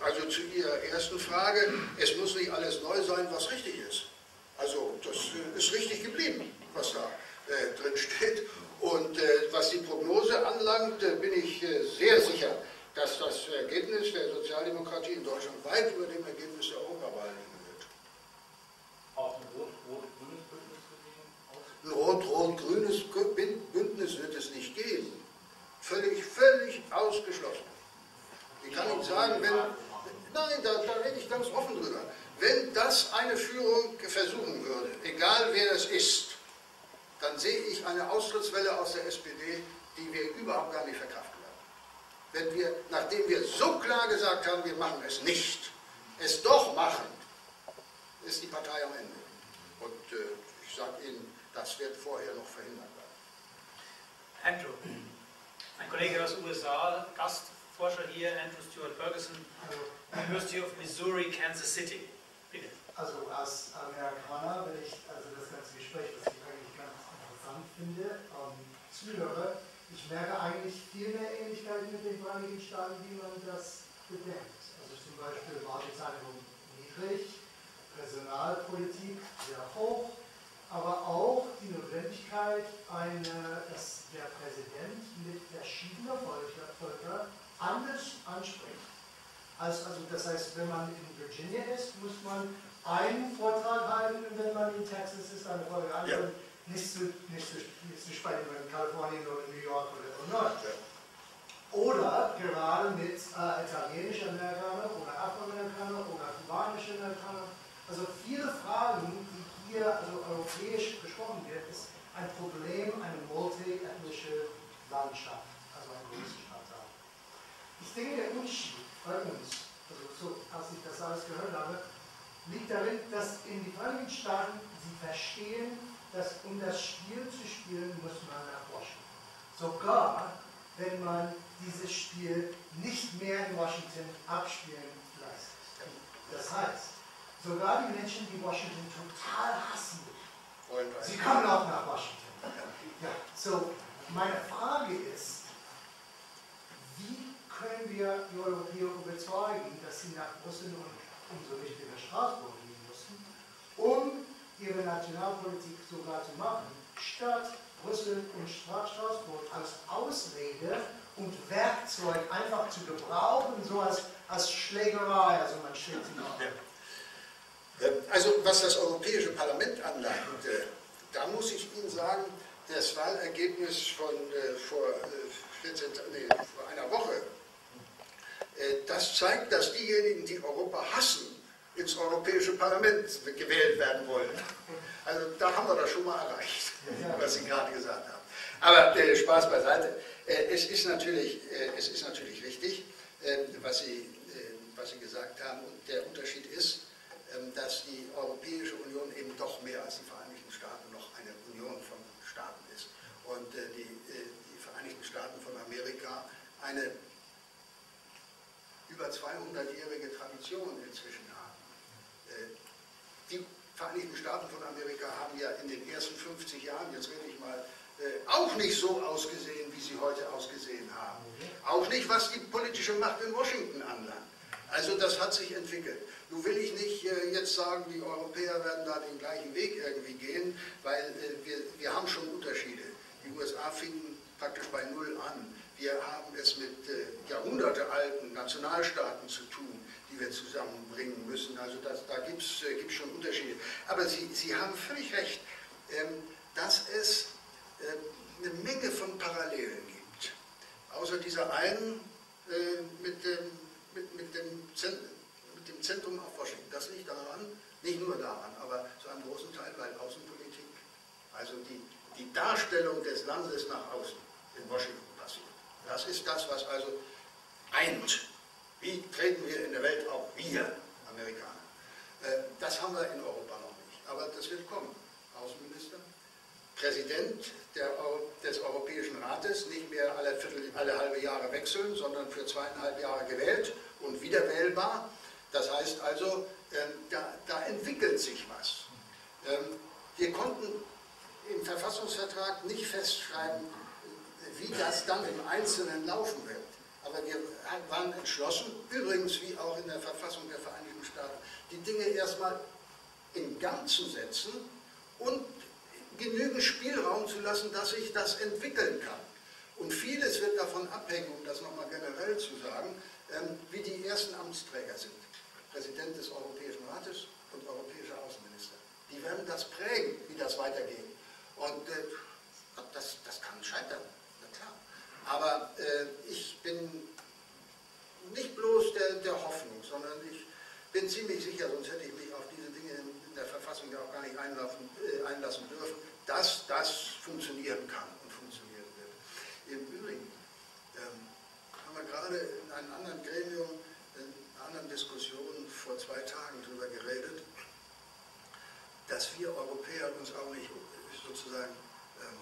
[SPEAKER 2] also zu Ihrer ersten Frage, es muss nicht alles neu sein, was richtig ist. Also das äh, ist richtig geblieben, was da äh, drin steht. Und äh, was die Prognose anlangt, äh, bin ich äh, sehr sicher, dass das Ergebnis der Sozialdemokratie in Deutschland weit über dem Ergebnis der Europawahl liegen wird.
[SPEAKER 9] Auch ein rot-rot-grünes Bündnis gesehen?
[SPEAKER 2] Ein rot-rot-grünes Bündnis wird es nicht geben. Völlig, völlig ausgeschlossen. Ich kann Ihnen sagen, wenn, nein, da, da rede ich ganz offen drüber. Wenn das eine Führung versuchen würde, egal wer es ist, dann sehe ich eine Austrittswelle aus der S P D, die wir überhaupt gar nicht verkraften werden. Wenn wir, nachdem wir so klar gesagt haben, wir machen es nicht, es doch machen, ist die Partei am Ende. Und äh, ich sage Ihnen, das wird vorher noch verhindert werden.
[SPEAKER 1] Andrew, ein Kollege aus den U S A, Gastforscher hier, Andrew Stuart Ferguson, University of Missouri, Kansas City. Bitte.
[SPEAKER 10] Also als Amerikaner, wenn ich also das ganze Gespräch, was ich eigentlich ganz interessant finde, ähm, zuhöre, ich merke eigentlich viel mehr Ähnlichkeiten mit den Vereinigten Staaten, wie man das bedenkt. Also zum Beispiel Margenzahlung niedrig, Personalpolitik sehr hoch, aber auch die Notwendigkeit, eine, dass der Präsident mit verschiedener Völker anders anspricht. Also, also das heißt, wenn man in Virginia ist, muss man einen Vortrag halten und wenn man in Texas ist, eine Folge andere. Ja. Nicht zu, nicht, zu, nicht zu sprechen in Kalifornien oder New York oder Illinois. Ja. Oder gerade mit äh, italienischen Amerikanern oder Afroamerikanern oder kubanischen Amerikanern. Also viele Fragen, die hier also europäisch besprochen wird, ist ein Problem, eine multiethnische Landschaft, also ein großes Stadtteil. Ich denke, der Unterschied bei uns, also so, als ich das alles gehört habe, liegt darin, dass in den Vereinigten Staaten sie verstehen, dass um das Spiel zu spielen, muss man nach Washington. Sogar wenn man dieses Spiel nicht mehr in Washington abspielen lässt. Das heißt, sogar die Menschen, die Washington total hassen, sie kommen auch nach Washington. Ja, so, meine Frage ist, wie können wir die Europäer überzeugen, dass sie nach Brüssel und umso wichtiger nach Straßburg gehen müssen, um ihre Nationalpolitik sogar zu machen, statt Brüssel und Straßburg als Ausrede und Werkzeug einfach zu gebrauchen, so als, als Schlägerei, also man schlägt sie noch.
[SPEAKER 2] Ja. Also was das Europäische Parlament anlangt, äh, da muss ich Ihnen sagen, das Wahlergebnis von äh, vor, äh, vierzehn, nee, vor einer Woche, äh, das zeigt, dass diejenigen, die Europa hassen, ins Europäische Parlament gewählt werden wollen. Also da haben wir das schon mal erreicht, was Sie gerade gesagt haben. Aber äh, Spaß beiseite. Äh, es, ist natürlich, äh, es ist natürlich richtig, äh, was, Sie, äh, was Sie gesagt haben. Und der Unterschied ist, äh, dass die Europäische Union eben doch mehr als die Vereinigten Staaten noch eine Union von Staaten ist. Und äh, die, äh, die Vereinigten Staaten von Amerika eine über zweihundertjährige Tradition inzwischen haben. Äh, die Vereinigten Staaten von Amerika haben ja in den ersten fünfzig Jahren, jetzt rede ich mal, äh, auch nicht so ausgesehen, wie sie heute ausgesehen haben. Auch nicht, was die politische Macht in Washington anlangt. Also das hat sich entwickelt. Nun will ich nicht äh, jetzt sagen, die Europäer werden da den gleichen Weg irgendwie gehen, weil äh, wir, wir haben schon Unterschiede. Die U S A fingen praktisch bei Null an. Wir haben es mit äh, jahrhundertealten Nationalstaaten zu tun, die wir zusammenbringen müssen. Also das, da gibt es äh, schon Unterschiede. Aber Sie, Sie haben völlig recht, ähm, dass es äh, eine Menge von Parallelen gibt. Außer dieser einen äh, mit, dem, mit, mit, dem Zent, mit dem Zentrum auf Washington. Das liegt daran, nicht nur daran, aber zu einem großen Teil, weil Außenpolitik, also die, die Darstellung des Landes nach außen in Washington passiert. Das ist das, was also eint. Wie treten wir in der Welt auf? Wir, Amerikaner. Das haben wir in Europa noch nicht. Aber das wird kommen. Außenminister, Präsident der, des Europäischen Rates, nicht mehr alle, Viertel, alle halbe Jahre wechseln, sondern für zweieinhalb Jahre gewählt und wiederwählbar. Das heißt also, da, da entwickelt sich was. Wir konnten im Verfassungsvertrag nicht festschreiben, wie das dann im Einzelnen laufen wird. Aber aber wir waren entschlossen, übrigens wie auch in der Verfassung der Vereinigten Staaten, die Dinge erstmal in Gang zu setzen und genügend Spielraum zu lassen, dass sich das entwickeln kann. Und vieles wird davon abhängen, um das nochmal generell zu sagen, wie die ersten Amtsträger sind. Präsident des Europäischen Rates und europäischer Außenminister. Die werden das prägen, wie das weitergeht. Und äh, das, das kann scheitern, na klar. Aber äh, ich bin nicht bloß der, der Hoffnung, sondern ich bin ziemlich sicher, sonst hätte ich mich auf diese Dinge in der Verfassung ja auch gar nicht einlassen, äh, einlassen dürfen, dass das funktionieren kann und funktionieren wird. Im Übrigen ähm, haben wir gerade in einem anderen Gremium, in einer anderen Diskussion vor zwei Tagen darüber geredet, dass wir Europäer uns auch nicht sozusagen ähm,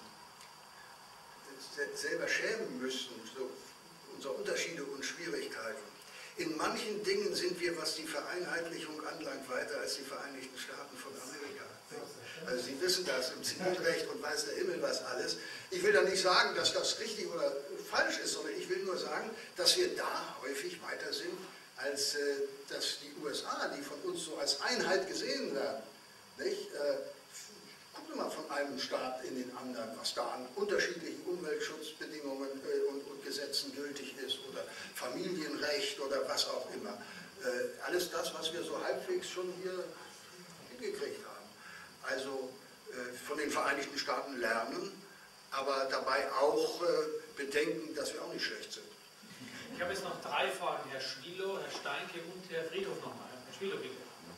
[SPEAKER 2] selber schämen müssen, so unsere Unterschiede und Schwierigkeiten. In manchen Dingen sind wir, was die Vereinheitlichung anlangt, weiter als die Vereinigten Staaten von Amerika. Also Sie wissen das im Zivilrecht und weiß der Himmel was alles. Ich will da nicht sagen, dass das richtig oder falsch ist, sondern ich will nur sagen, dass wir da häufig weiter sind, als äh, dass die U S A, die von uns so als Einheit gesehen werden. Nicht? Äh, gucken wir mal von einem Staat in den anderen, was da an unterschiedlichen Umweltschutzbedingungen äh, und, und Gesetzen gültig ist oder Familienrecht oder was auch immer. Äh, alles das, was wir so halbwegs schon hier hingekriegt haben. Also äh, von den Vereinigten Staaten lernen, aber dabei auch äh, bedenken, dass wir auch nicht schlecht sind.
[SPEAKER 1] Ich habe jetzt noch drei Fragen, Herr Schwilow, Herr Steinke und Herr Friedhof nochmal. Herr Schwilow, bitte.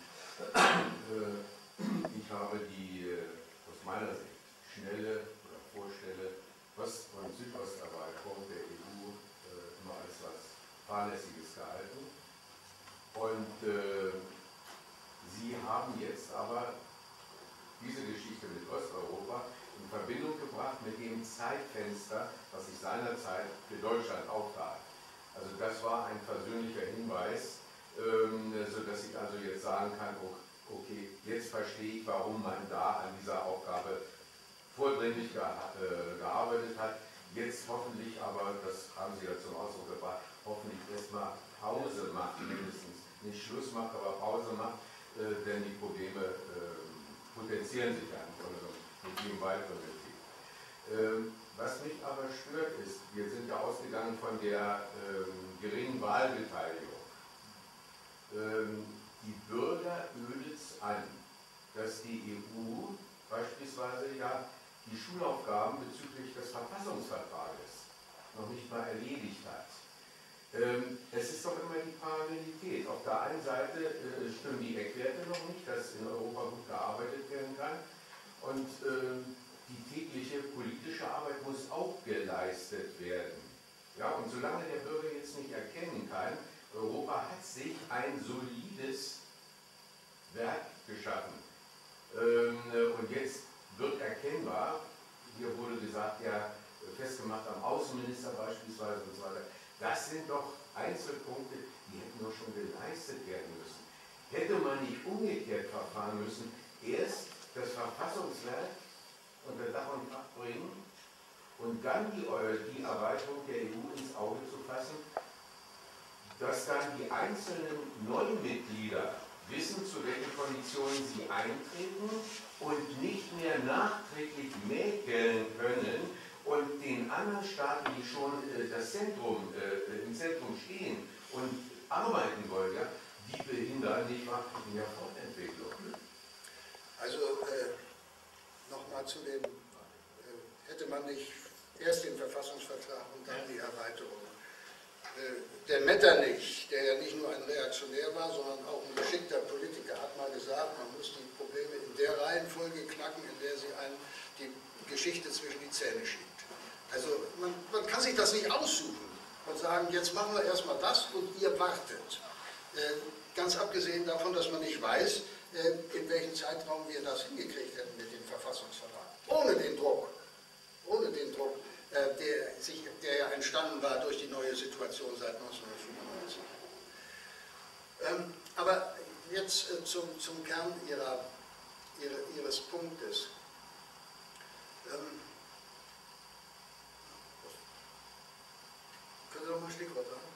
[SPEAKER 11] Ich habe die aus meiner Sicht schnelle oder vorstelle Ost- und Südosterweiterung der E U immer als was Fahrlässiges gehalten. Und äh, Sie haben jetzt aber diese Geschichte mit Osteuropa in Verbindung gebracht mit dem Zeitfenster, was sich seinerzeit für Deutschland auftat. Also das war ein versöhnlicher Hinweis, ähm, sodass ich also jetzt sagen kann, okay, jetzt verstehe ich, warum man da an dieser Aufgabe vordringlich ge äh, gearbeitet hat. Jetzt hoffentlich aber, das haben Sie ja zum Ausdruck gebracht, hoffentlich erstmal Pause macht, mindestens nicht Schluss macht, aber Pause macht, äh, denn die Probleme äh, potenzieren sich ja im Grunde mit jedem weiteren Betrieb. Ähm, was mich aber stört ist, wir sind ja ausgegangen von der ähm, geringen Wahlbeteiligung. Ähm, die Bürger ödet es an, dass die E U beispielsweise ja die Schulaufgaben bezüglich des Verfassungsvertrages noch nicht mal erledigt hat. Ähm, es ist doch immer die Parallelität. Auf der einen Seite äh, stimmen die Eckwerte noch nicht, dass in Europa gut gearbeitet werden kann. Und ähm, die tägliche politische Arbeit muss auch geleistet werden. Ja, und solange der Bürger jetzt nicht erkennen kann, Europa hat sich ein solides Werk geschaffen. Ähm, und jetzt wird erkennbar, hier wurde gesagt, ja, festgemacht am Außenminister beispielsweise und so weiter, das sind doch Einzelpunkte, die hätten doch schon geleistet werden müssen. Hätte man nicht umgekehrt verfahren müssen, erst das Verfassungswerk unter Dach und Fach bringen und dann die, die Erweiterung der E U ins Auge zu fassen, dass dann die einzelnen neuen Mitglieder wissen, zu welchen Konditionen sie eintreten und nicht mehr nachträglich mäkeln können und den anderen Staaten, die schon äh, das Zentrum, äh, im Zentrum stehen und arbeiten wollen, ja, die behindern nicht mal in der Fortentwicklung.
[SPEAKER 2] Also äh, nochmal zu dem, äh, hätte man nicht erst den Verfassungsvertrag und dann die Erweiterung. Der Metternich, der ja nicht nur ein Reaktionär war, sondern auch ein geschickter Politiker, hat mal gesagt, man muss die Probleme in der Reihenfolge knacken, in der sie einen die Geschichte zwischen die Zähne schiebt. Also man, man kann sich das nicht aussuchen und sagen, jetzt machen wir erstmal das und ihr wartet. Äh, ganz abgesehen davon, dass man nicht weiß, äh, in welchem Zeitraum wir das hingekriegt hätten mit dem Verfassungsvertrag. Ohne den Druck. Ohne den Druck. Der, sich, der ja entstanden war durch die neue Situation seit neunzehnhundertfünfundneunzig. Ähm, aber jetzt äh, zum, zum Kern ihrer, ihre, Ihres Punktes. Ähm, können Sie noch mal ein Stichwort sagen?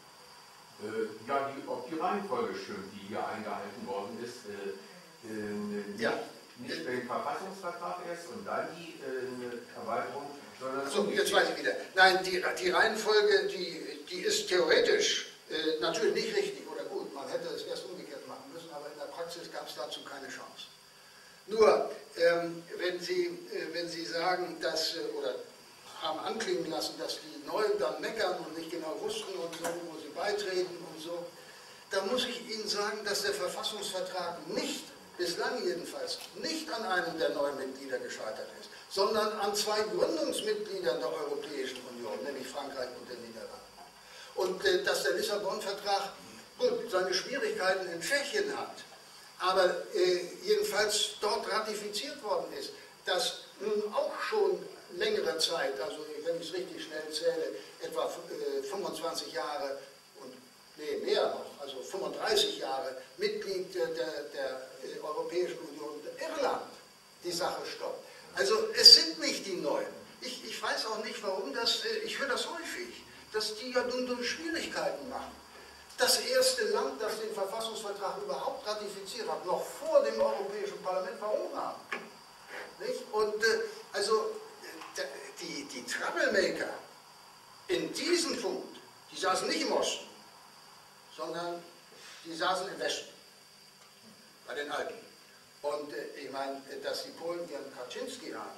[SPEAKER 11] ja, die, ob die Reihenfolge stimmt, die hier eingehalten worden ist. Äh, äh,
[SPEAKER 2] ja.
[SPEAKER 11] Nicht den Verfassungsvertrag erst und dann die äh, Erweiterung, sondern...
[SPEAKER 2] So, jetzt weiß ich wieder. Nein, die, die Reihenfolge, die, die ist theoretisch äh, natürlich nicht richtig oder gut. Man hätte es erst umgekehrt machen müssen, aber in der Praxis gab es dazu keine Chance. Nur, ähm, wenn, Sie, äh, wenn Sie sagen, dass, äh, oder haben anklingen lassen, dass die Neuen dann meckern und nicht genau wussten und so, wo sie beitreten und so, da muss ich Ihnen sagen, dass der Verfassungsvertrag nicht, bislang jedenfalls, nicht an einem der neuen Mitglieder gescheitert ist, sondern an zwei Gründungsmitgliedern der Europäischen Union, nämlich Frankreich und den Niederlanden. Und äh, dass der Lissabon-Vertrag gut seine Schwierigkeiten in Tschechien hat, aber äh, jedenfalls dort ratifiziert worden ist, dass nun auch schon längere Zeit, also wenn ich es richtig schnell zähle, etwa äh, fünfundzwanzig Jahre und nee, mehr noch, also fünfunddreißig Jahre Mitglied der, der, der äh, Europäischen Union, Irland, die Sache stoppt. Also es sind nicht die Neuen. Ich, ich weiß auch nicht, warum das, äh, ich höre das häufig, dass die ja nun durch Schwierigkeiten machen. Das erste Land, das den Verfassungsvertrag überhaupt ratifiziert hat, noch vor dem Europäischen Parlament, war Ungarn. Nicht? Und äh, also die, die Troublemaker in diesem Punkt, die saßen nicht im Osten, sondern die saßen im Westen, bei den Alten. Und äh, ich meine, dass die Polen ihren Kaczynski haben,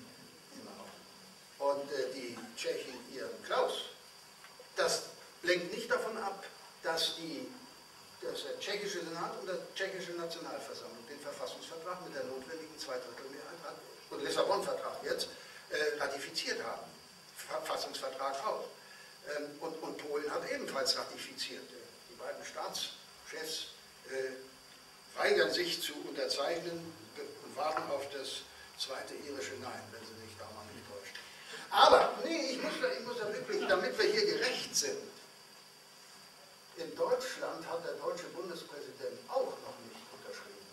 [SPEAKER 2] und äh, die Tschechen ihren Klaus, das lenkt nicht davon ab, dass, die, dass der tschechische Senat und der tschechische Nationalversammlung den Verfassungsvertrag mit der notwendigen Zweidrittelmehrheit und Lissabon-Vertrag jetzt äh, ratifiziert haben. Verfassungsvertrag auch. Ähm, und, und Polen hat ebenfalls ratifiziert. Die beiden Staatschefs äh, weigern sich zu unterzeichnen und warten auf das zweite irische Nein, wenn sie sich da mal nicht täuscht. Aber, nee, ich muss da, ich muss da wirklich, damit wir hier gerecht sind, in Deutschland hat der deutsche Bundespräsident auch noch nicht unterschrieben.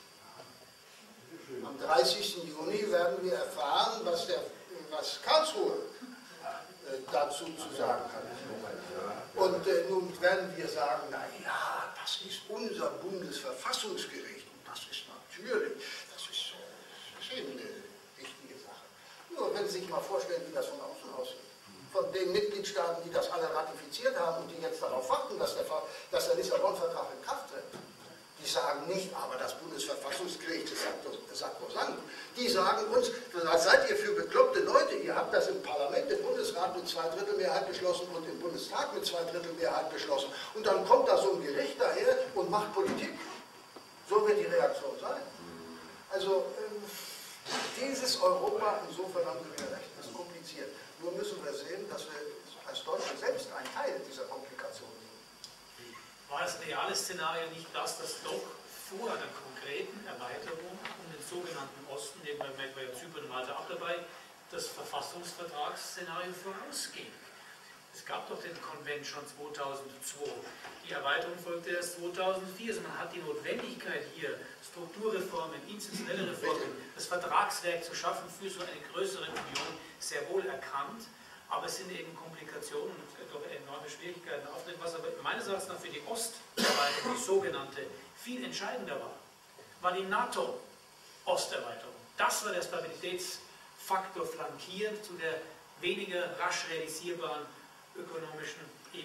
[SPEAKER 2] Am dreißigsten Juni werden wir erfahren, was, der, was Karlsruhe äh, dazu zu sagen hat. Und äh, nun werden wir sagen, na ja, das ist unser Bundesverfassungsgericht. Und das ist natürlich, das ist, das ist eben eine wichtige Sache. Nur wenn Sie sich mal vorstellen, wie das von außen aussieht. Von den Mitgliedstaaten, die das alle ratifiziert haben und die jetzt darauf warten, dass der, dass der Lissabon-Vertrag in Kraft tritt. Die sagen nicht, aber das Bundesverfassungsgericht ist sakrosankt. Die sagen uns, was seid ihr für bekloppte Leute? Ihr habt das im Parlament, im Bundesrat mit Zweidrittelmehrheit beschlossen und im Bundestag mit Zweidrittelmehrheit beschlossen. Und dann kommt da so ein Gericht daher und macht Politik. So wird die Reaktion sein. Also ähm, dieses Europa, insofern haben Sie mir recht, ist kompliziert. Nur müssen wir sehen, dass wir als Deutsche selbst ein Teil dieser Komplikation sind.
[SPEAKER 1] War das reale Szenario nicht das, dass doch vor einer konkreten Erweiterung um den sogenannten Osten, nehmen wir ja Zypern und Malta auch dabei, das Verfassungsvertragsszenario vorausging? Es gab doch den Konvent schon zweitausendzwei. Die Erweiterung folgte erst zweitausendvier. Also man hat die Notwendigkeit hier, Strukturreformen, institutionelle Reformen, das Vertragswerk zu schaffen für so eine größere Union, sehr wohl erkannt. Aber es sind eben Komplikationen und doch enorme Schwierigkeiten auftreten. Was aber meines Erachtens nach für die Osterweiterung, die sogenannte, viel entscheidender war, war die NATO-Osterweiterung. Das war der Stabilitätsfaktor flankierend zu der weniger rasch realisierbaren ökonomischen E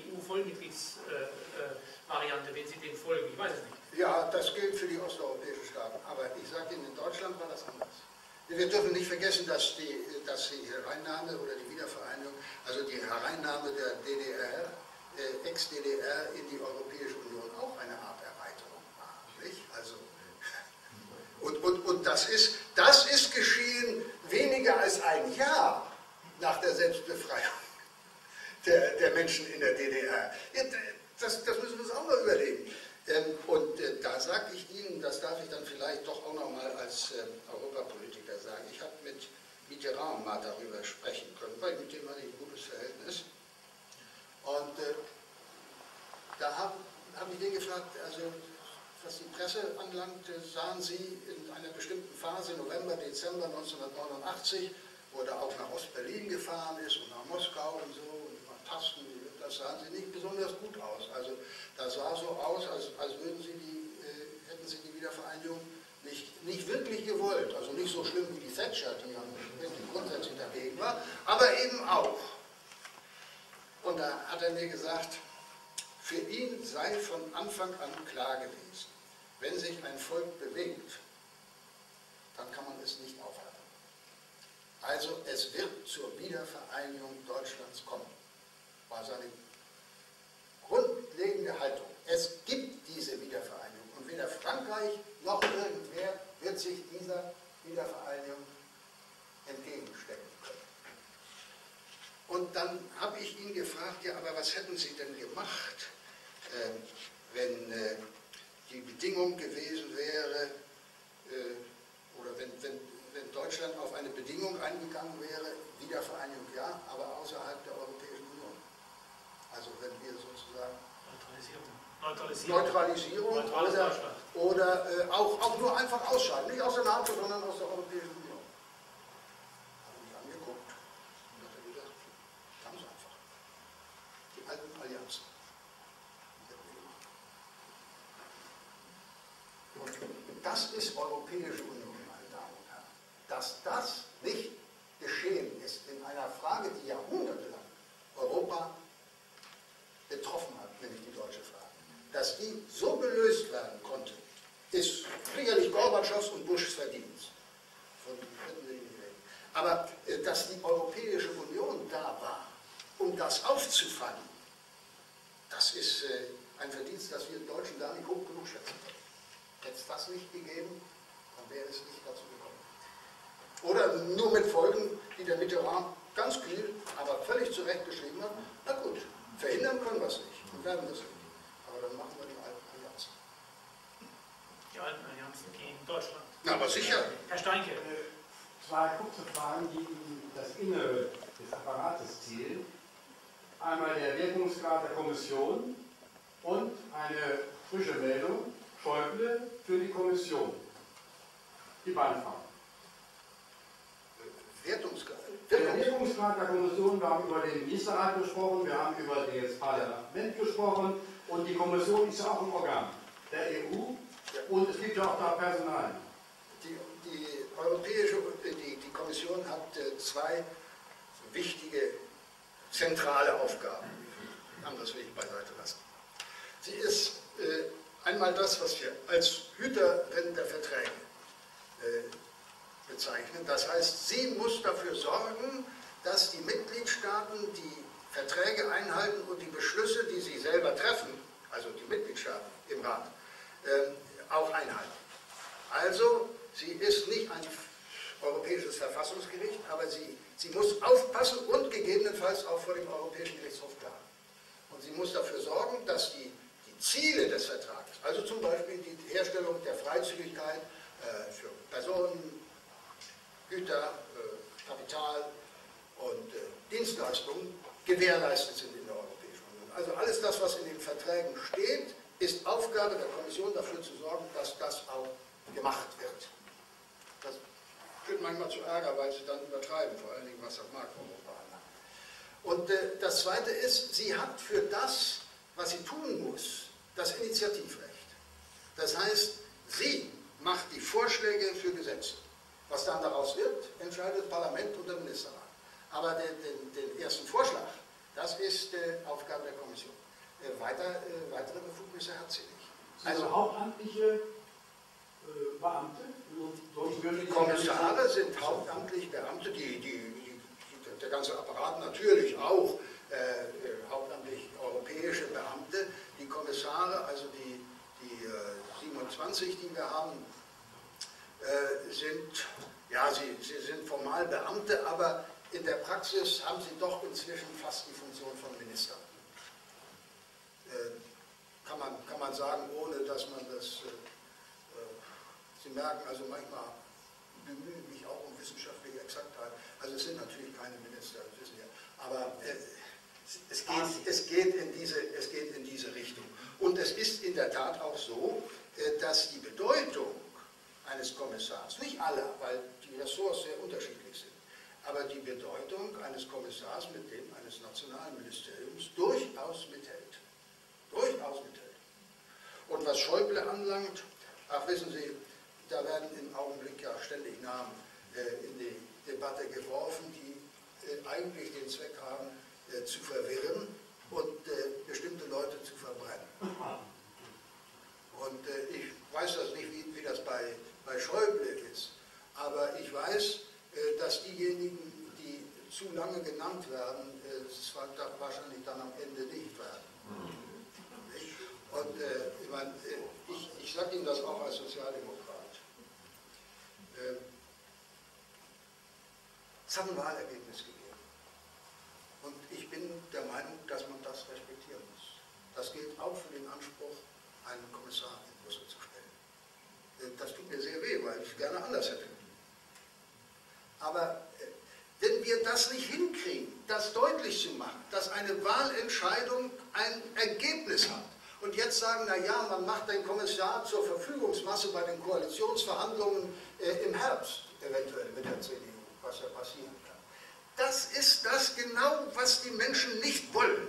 [SPEAKER 1] U-Vollmitgliedsvariante, äh, äh, wenn Sie dem folgen. Ich weiß es nicht.
[SPEAKER 2] Ja, das gilt für die osteuropäischen Staaten. Aber ich sage Ihnen, in Deutschland war das anders. Wir dürfen nicht vergessen, dass die, dass die Hereinnahme oder die Wiedervereinigung, also die Hereinnahme der D D R, äh, Ex-D D R in die Europäische Union auch eine Art Erweiterung war. Nicht? Also, und und, und das, ist, das ist geschehen weniger als ein Jahr nach der Selbstbefreiung der, der Menschen in der D D R. Das, das müssen wir uns auch mal überlegen. Ähm, und äh, da sage ich Ihnen, das darf ich dann vielleicht doch auch nochmal als äh, Europapolitiker sagen, ich habe mit Mitterrand mal darüber sprechen können, weil mit dem hatte ich ein gutes Verhältnis. Und äh, da habe hab ich den gefragt, also was die Presse anlangt, sahen Sie in einer bestimmten Phase, November, Dezember neunzehnhundertneunundachtzig, wo er auch nach Ostberlin gefahren ist und nach Moskau und so, und nach Tasten, das sahen Sie nicht besonders gut aus. Also das sah so aus, als, als würden Sie die, äh, hätten Sie die Wiedervereinigung nicht, nicht wirklich gewollt. Also nicht so schlimm wie die Thatcher, die wirklich grundsätzlich dagegen war, aber eben auch. Und da hat er mir gesagt, für ihn sei von Anfang an klar gewesen, wenn sich ein Volk bewegt, dann kann man es nicht aufhalten. Also es wird zur Wiedervereinigung Deutschlands kommen, war seine grundlegende Haltung. Es gibt diese Wiedervereinigung und weder Frankreich noch irgendwer wird sich dieser Wiedervereinigung entgegenstellen können. Und dann habe ich ihn gefragt, ja, aber was hätten Sie denn gemacht, äh, wenn äh, die Bedingung gewesen wäre, äh, oder wenn, wenn, wenn Deutschland auf eine Bedingung eingegangen wäre, Wiedervereinigung ja, aber außerhalb der Europäischen Union. Also wenn wir sozusagen
[SPEAKER 1] Neutralisierung,
[SPEAKER 2] Neutralisierung,
[SPEAKER 1] Neutralisierung
[SPEAKER 2] oder, oder äh, auch, auch nur einfach ausscheiden, nicht aus der NATO, sondern aus der Europäischen Union. Haben die angeguckt und hat er gesagt, ganz einfach. Die alten Allianzen. Und das ist Europäische Union, meine Damen und Herren. Dass das nicht geschehen ist in einer Frage, die jahrhundertelang Europa betroffen hat, nämlich die deutsche Frage. Dass die so gelöst werden konnte, ist sicherlich Gorbatschows und Bushs Verdienst. Von dritten will ich nicht reden. Aber äh, dass die Europäische Union da war, um das aufzufangen, das ist äh, ein Verdienst, das wir Deutschen gar nicht hoch genug schätzen können. Hätte es das nicht gegeben, dann wäre es nicht dazu gekommen. Oder nur mit Folgen, die der Mitterrand ganz kühl, aber völlig zu Recht geschrieben hat. Na gut, verhindern können wir es nicht und werden das nicht. Aber dann machen wir die alten Allianzen.
[SPEAKER 1] Die alten Allianzen gegen Deutschland.
[SPEAKER 2] Na, aber sicher.
[SPEAKER 1] Herr Steinke.
[SPEAKER 12] Zwei kurze Fragen, die in das Innere des Apparates zielen. Einmal der Wirkungsgrad der Kommission und eine frische Meldung, Schäuble für die Kommission. Die beiden Fragen.
[SPEAKER 2] Wertungsgrad.
[SPEAKER 12] Der Wirkungsgrad der Kommission, wir haben über den Ministerrat gesprochen, wir haben über das Parlament gesprochen und die Kommission ist ja auch ein Organ der E U und es gibt ja auch da Personal.
[SPEAKER 2] Die, die Europäische, die, die Kommission hat äh, zwei wichtige, zentrale Aufgaben. Anderes will ich beiseite lassen. Sie ist äh, einmal das, was wir als Hüterin der Verträge äh, bezeichnen. Das heißt, sie muss dafür sorgen, dass die Mitgliedstaaten die Verträge einhalten und die Beschlüsse, die sie selber treffen, also die Mitgliedstaaten im Rat, äh, auch einhalten. Also, sie ist nicht ein europäisches Verfassungsgericht, aber sie, sie muss aufpassen und gegebenenfalls auch vor dem Europäischen Gerichtshof klagen. Und sie muss dafür sorgen, dass die, die Ziele des Vertrags, also zum Beispiel die Herstellung der Freizügigkeit äh, für Personen, Güter, äh, Kapital und äh, Dienstleistungen, gewährleistet sind in der Europäischen Union. Also alles das, was in den Verträgen steht, ist Aufgabe der Kommission, dafür zu sorgen, dass das auch gemacht wird. Das führt manchmal zu Ärger, weil sie dann übertreiben, vor allen Dingen was das Markteuropa angeht. Und äh, das Zweite ist, sie hat für das, was sie tun muss, das Initiativrecht. Das heißt, sie macht die Vorschläge für Gesetze. Was dann daraus wird, entscheidet das Parlament und der Ministerrat. Aber den, den, den ersten Vorschlag, das ist äh, Aufgabe der Kommission. Äh, weiter, äh, weitere Befugnisse hat sie nicht.
[SPEAKER 12] Also hauptamtliche äh, Beamte?
[SPEAKER 2] Die Kommissare sind hauptamtliche Beamte, die, die, die, der ganze Apparat natürlich auch äh, hauptamtlich europäische Beamte. Die Kommissare, also die, die äh, siebenundzwanzig, die wir haben, äh, sind, ja, sie, sie sind formal Beamte, aber in der Praxis haben sie doch inzwischen fast die Funktion von Ministern. Äh, kann man, kann man sagen, ohne dass man das... Äh, Sie merken also manchmal, bemühe mich auch um wissenschaftliche Exaktheit. Also es sind natürlich keine Minister, das wissen wir. Aber äh, es, geht, es, geht in diese, es geht in diese Richtung. Und es ist in der Tat auch so, äh, dass die Bedeutung eines Kommissars, nicht alle, weil die Ressorts sehr unterschiedlich sind, aber die Bedeutung eines Kommissars mit dem eines nationalen Ministeriums durchaus mithält. Durchaus mithält. Und was Schäuble anlangt, ach wissen Sie, da werden im Augenblick ja ständig Namen äh, in die Debatte geworfen, die äh, eigentlich den Zweck haben, äh, zu verwirren und äh, bestimmte Leute zu verbrennen. Und äh, ich weiß das nicht, wie, wie das bei, bei Schäuble ist, aber ich weiß, äh, dass diejenigen, die zu lange genannt werden, äh, es wahrscheinlich dann am Ende nicht werden. Und äh, ich, mein, äh, ich, ich sage Ihnen das auch als Sozialdemokrat. Äh, es hat ein Wahlergebnis gegeben. Und ich bin der Meinung, dass man das respektieren muss. Das gilt auch für den Anspruch, einen Kommissar in Brüssel zu stellen. Äh, das tut mir sehr weh, weil ich es gerne anders hätte. Aber äh, wenn wir das nicht hinkriegen, das deutlich zu machen, dass eine Wahlentscheidung ein Ergebnis hat, und jetzt sagen, na ja, man macht den Kommissar zur Verfügungsmasse bei den Koalitionsverhandlungen äh, im Herbst, eventuell mit der C D U, was ja passieren kann. Das ist das genau, was die Menschen nicht wollen.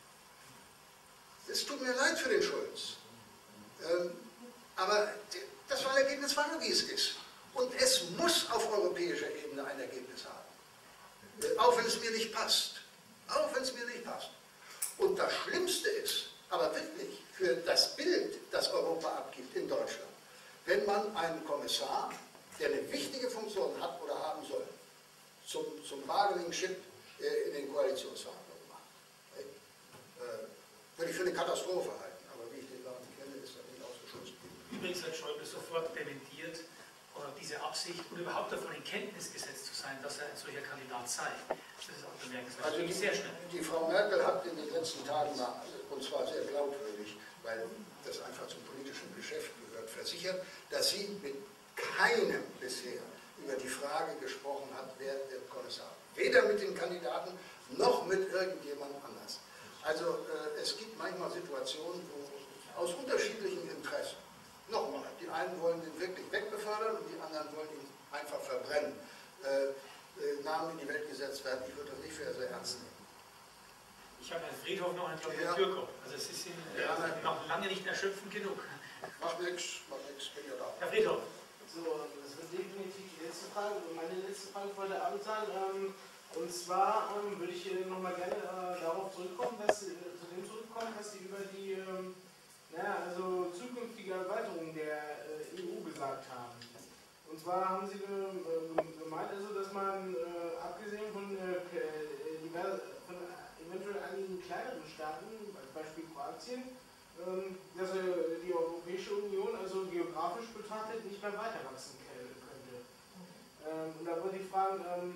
[SPEAKER 2] Es tut mir leid für den Schulz. Ähm, aber das Wahlergebnis war, wie es ist. Und es muss auf europäischer Ebene ein Ergebnis haben. Äh, auch wenn es mir nicht passt. Auch wenn es mir nicht passt. Und das Schlimmste ist, aber wirklich für das Bild, das Europa abgibt in Deutschland, wenn man einen Kommissar, der eine wichtige Funktion hat oder haben soll, zum, zum Bargaining Chip äh, in den Koalitionsverhandlungen macht. Äh, würde ich für eine Katastrophe halten, aber wie ich den Laden kenne, ist das nicht ausgeschlossen.
[SPEAKER 1] Übrigens hat Schäuble sofort dementiert, oder diese Absicht und überhaupt davon in Kenntnis gesetzt zu sein, dass er ein solcher Kandidat sei. Das ist auch bemerkenswert.
[SPEAKER 2] Also die,
[SPEAKER 1] sehr schnell.
[SPEAKER 2] Die Frau Merkel hat in den letzten Tagen mal, und zwar sehr glaubwürdig, weil das einfach zum politischen Geschäft gehört, versichert, dass sie mit keinem bisher über die Frage gesprochen hat, wer der Kommissar. Weder mit den Kandidaten noch mit irgendjemandem anders. Also äh, es gibt manchmal Situationen, wo aus unterschiedlichen Interessen, nochmal, die einen wollen ihn wirklich wegbefördern und die anderen wollen ihn einfach verbrennen, äh, äh, Namen in die Welt gesetzt werden. Ich würde das nicht für sehr ernst nehmen.
[SPEAKER 1] Ich habe Herrn Friedhof noch einen Job
[SPEAKER 2] Ja.
[SPEAKER 1] in Türkop. Also es ist Ihnen
[SPEAKER 2] Ja.
[SPEAKER 1] äh, noch lange nicht erschöpfend genug.
[SPEAKER 2] Macht nichts, macht nichts, bin ja da.
[SPEAKER 1] Herr Friedhof.
[SPEAKER 5] So, das wird definitiv die letzte Frage, meine letzte Frage vor der Abend sein. Ähm, und zwar ähm, würde ich äh, nochmal gerne äh, darauf zurückkommen, dass, äh, zu dem zurückkommen, dass Sie über die ähm, naja, also zukünftige Erweiterung der äh, E U gesagt haben. Und zwar haben Sie äh, gemeint, also, dass man äh, abgesehen von, äh, divers, von eventuell einigen kleineren Staaten, als Beispiel Kroatien, ähm, dass äh, die Europäische Union also geografisch betrachtet nicht mehr weiter wachsen könnte. Ähm, und da wollte ich fragen, ähm,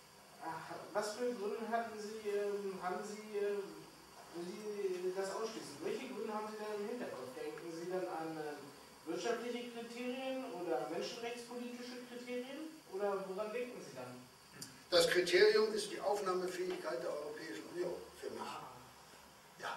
[SPEAKER 5] was für Gründe hatten Sie, ähm, haben Sie, äh, Sie das ausschließen? Welche Gründe haben Sie denn im Hinterkopf? Denken Sie dann an äh, wirtschaftliche Kriterien oder menschenrechtspolitische Kriterien? Oder woran denken Sie dann?
[SPEAKER 2] Das Kriterium ist die Aufnahmefähigkeit der Europäischen Union für mich. Ja.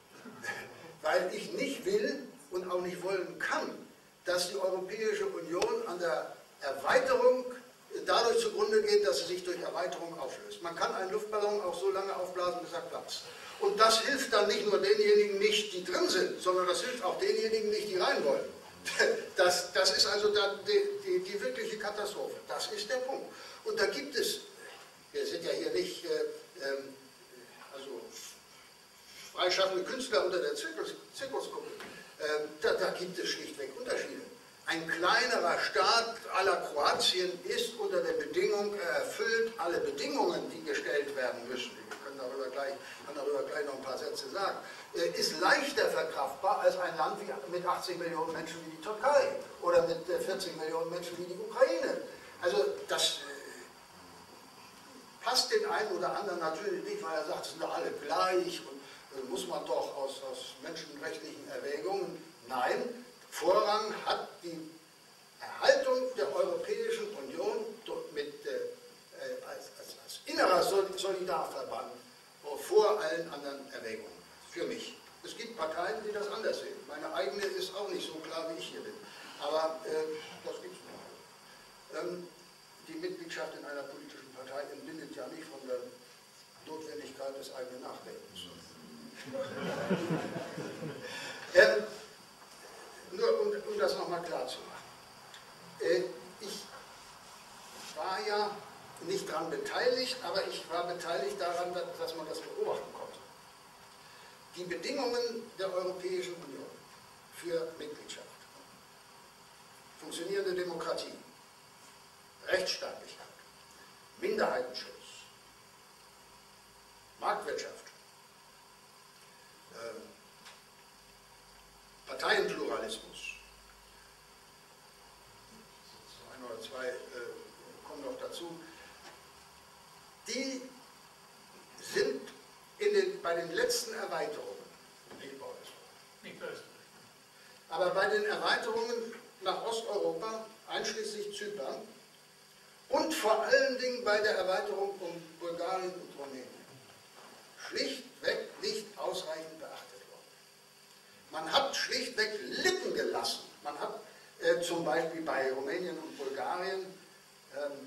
[SPEAKER 2] Weil ich nicht will und auch nicht wollen kann, dass die Europäische Union an der Erweiterung dadurch zugrunde geht, dass sie sich durch Erweiterung auflöst. Man kann einen Luftballon auch so lange aufblasen, bis er platzt. Und das hilft dann nicht nur denjenigen nicht, die drin sind, sondern das hilft auch denjenigen nicht, die rein wollen. Das, das ist also dann die, die, die wirkliche Katastrophe. Das ist der Punkt. Und da gibt es, wir sind ja hier nicht äh, ähm, also freischaffende Künstler unter der Zirkus, Zirkusgruppe, äh, da, da gibt es schlichtweg Unterschiede. Ein kleinerer Staat à la Kroatien ist unter der Bedingung, er erfüllt alle Bedingungen, die gestellt werden müssen. Wir können darüber gleich, kann darüber gleich noch ein paar Sätze sagen. Ist leichter verkraftbar als ein Land wie, mit achtzig Millionen Menschen wie die Türkei oder mit vierzig Millionen Menschen wie die Ukraine. Also das äh, passt den einen oder anderen natürlich nicht, weil er sagt, es sind doch alle gleich und äh, muss man doch aus, aus menschenrechtlichen Erwägungen. Nein, Vorrang hat die Erhaltung der Europäischen Union mit, äh, als, als, als innerer Solidarverband vor allen anderen Erwägungen. Für mich. Es gibt Parteien, die das anders sehen. Meine eigene ist auch nicht so klar, wie ich hier bin. Aber äh, das gibt es noch. Ähm, die Mitgliedschaft in einer politischen Partei entbindet ja nicht von der Notwendigkeit des eigenen Nachdenkens. ähm, nur um, um das nochmal klar zu machen. Äh, ich war ja nicht daran beteiligt, aber ich war beteiligt daran, dass man das beobachten konnte. Die Bedingungen der Europäischen Union für Mitgliedschaft, funktionierende Demokratie, Rechtsstaatlichkeit, Minderheitenschutz, Marktwirtschaft, äh, Parteienpluralismus, ein oder zwei äh, kommen noch dazu, die sind in den, bei den letzten Erweiterungen, nicht bei Österreich,
[SPEAKER 1] Nicht böse.
[SPEAKER 2] aber bei den Erweiterungen nach Osteuropa, einschließlich Zypern, und vor allen Dingen bei der Erweiterung um Bulgarien und Rumänien, schlichtweg nicht ausreichend beachtet worden. Man hat schlichtweg liegen gelassen. Man hat äh, zum Beispiel bei Rumänien und Bulgarien ähm,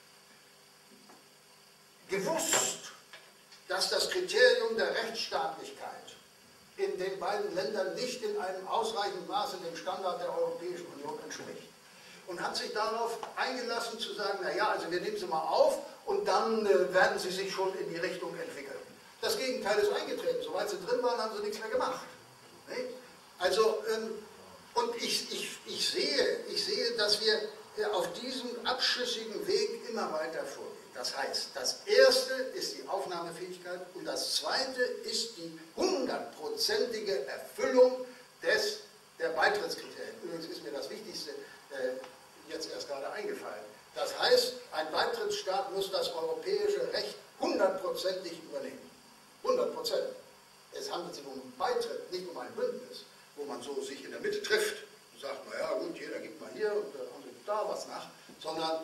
[SPEAKER 2] gewusst, dass das Kriterium der Rechtsstaatlichkeit in den beiden Ländern nicht in einem ausreichenden Maße dem Standard der Europäischen Union entspricht. Und hat sich darauf eingelassen zu sagen, naja, also wir nehmen sie mal auf und dann äh, werden sie sich schon in die Richtung entwickeln. Das Gegenteil ist eingetreten. Soweit sie drin waren, haben sie nichts mehr gemacht. Nicht? Also, ähm, und ich, ich, ich, sehe, ich sehe, dass wir äh, auf diesem abschüssigen Weg immer weiter vorgehen. Das heißt, das Erste ist die Aufnahmefähigkeit und das Zweite ist die hundertprozentige Erfüllung des, der Beitrittskriterien. Übrigens ist mir das Wichtigste äh, jetzt erst gerade eingefallen. Das heißt, ein Beitrittsstaat muss das europäische Recht hundertprozentig übernehmen. hundert Prozent. Es handelt sich um Beitritt, nicht um ein Bündnis, wo man so sich in der Mitte trifft und sagt, naja gut, jeder gibt mal hier und der andere gibt da was nach, sondern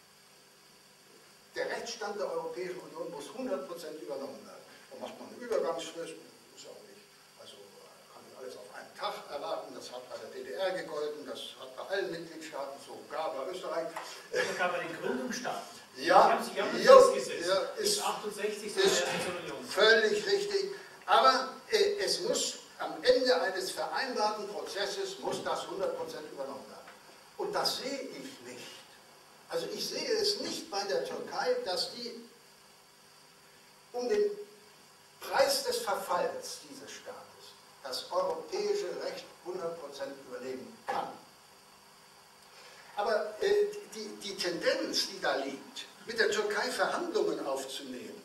[SPEAKER 2] der Rechtsstand der Europäischen Union muss hundert Prozent übernommen werden. Da macht man eine Übergangsfrist, ist auch nicht, also kann nicht alles auf einen Tag erwarten, das hat bei der D D R gegolten, das hat bei allen Mitgliedstaaten, sogar bei Österreich.
[SPEAKER 1] Sogar bei den Gründungsstaaten.
[SPEAKER 2] Ja,
[SPEAKER 1] Sie haben
[SPEAKER 2] ja,
[SPEAKER 1] festgesetzt.
[SPEAKER 2] ja, ist,
[SPEAKER 1] achtundsechzig
[SPEAKER 2] ist völlig richtig, aber äh, es muss am Ende eines vereinbarten Prozesses muss das hundert Prozent übernommen werden. Und das sehe ich nicht. Also ich sehe es nicht bei der Türkei, dass die um den Preis des Verfalls dieses Staates das europäische Recht hundert Prozent übernehmen kann. Aber äh, die, die Tendenz, die da liegt, mit der Türkei Verhandlungen aufzunehmen,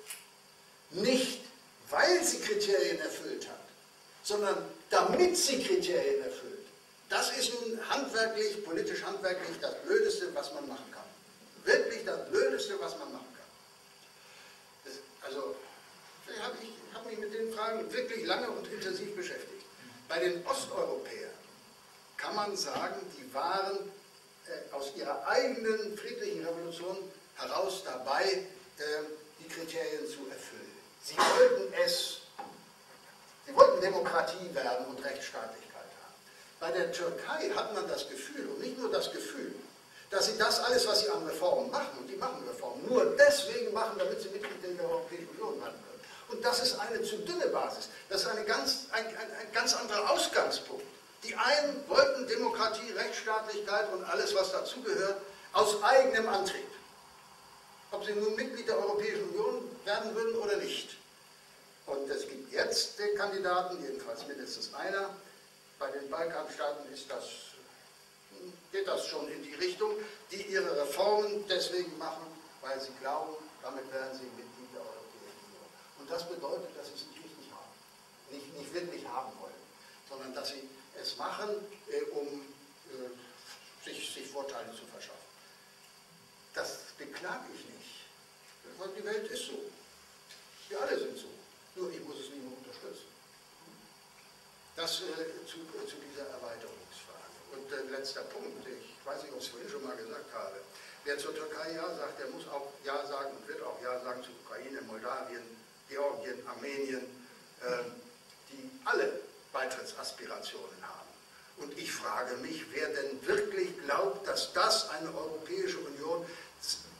[SPEAKER 2] nicht weil sie Kriterien erfüllt hat, sondern damit sie Kriterien erfüllt, das ist nun handwerklich, politisch handwerklich das Blödeste, was man machen kann. Wirklich das Blödeste, was man machen kann. Das, also, ich habe hab mich mit den Fragen wirklich lange und intensiv beschäftigt. Bei den Osteuropäern kann man sagen, die waren äh, aus ihrer eigenen friedlichen Revolution heraus dabei, äh, die Kriterien zu erfüllen. Sie wollten es, sie wollten Demokratie werden und Rechtsstaatlichkeit. Bei der Türkei hat man das Gefühl, und nicht nur das Gefühl, dass sie das alles, was sie an Reformen machen, und die machen Reformen, nur deswegen machen, damit sie Mitglied in der Europäischen Union werden können. Und das ist eine zu dünne Basis. Das ist eine ganz, ein, ein, ein ganz anderer Ausgangspunkt. Die einen wollten Demokratie, Rechtsstaatlichkeit und alles, was dazugehört, aus eigenem Antrieb. Ob sie nun Mitglied der Europäischen Union werden würden oder nicht. Und es gibt jetzt den Kandidaten, jedenfalls mindestens einer. Bei den Balkanstaaten ist das, geht das schon in die Richtung, die ihre Reformen deswegen machen, weil sie glauben, damit werden sie Mitglied der Europäischen Union. Und das bedeutet, dass sie es nicht richtig haben, nicht, nicht wirklich haben wollen, sondern dass sie es machen, äh, um äh, sich, sich Vorteile zu verschaffen. Das beklage ich nicht, weil die Welt ist so. Wir alle sind so, nur ich muss es nicht mehr unterstützen. Das äh, zu, äh, zu dieser Erweiterungsfrage. Und äh, letzter Punkt, ich weiß nicht, ob ich es vorhin schon mal gesagt habe, wer zur Türkei Ja sagt, der muss auch Ja sagen und wird auch Ja sagen zu Ukraine, Moldawien, Georgien, Armenien, äh, die alle Beitrittsaspirationen haben. Und ich frage mich, wer denn wirklich glaubt, dass das eine Europäische Union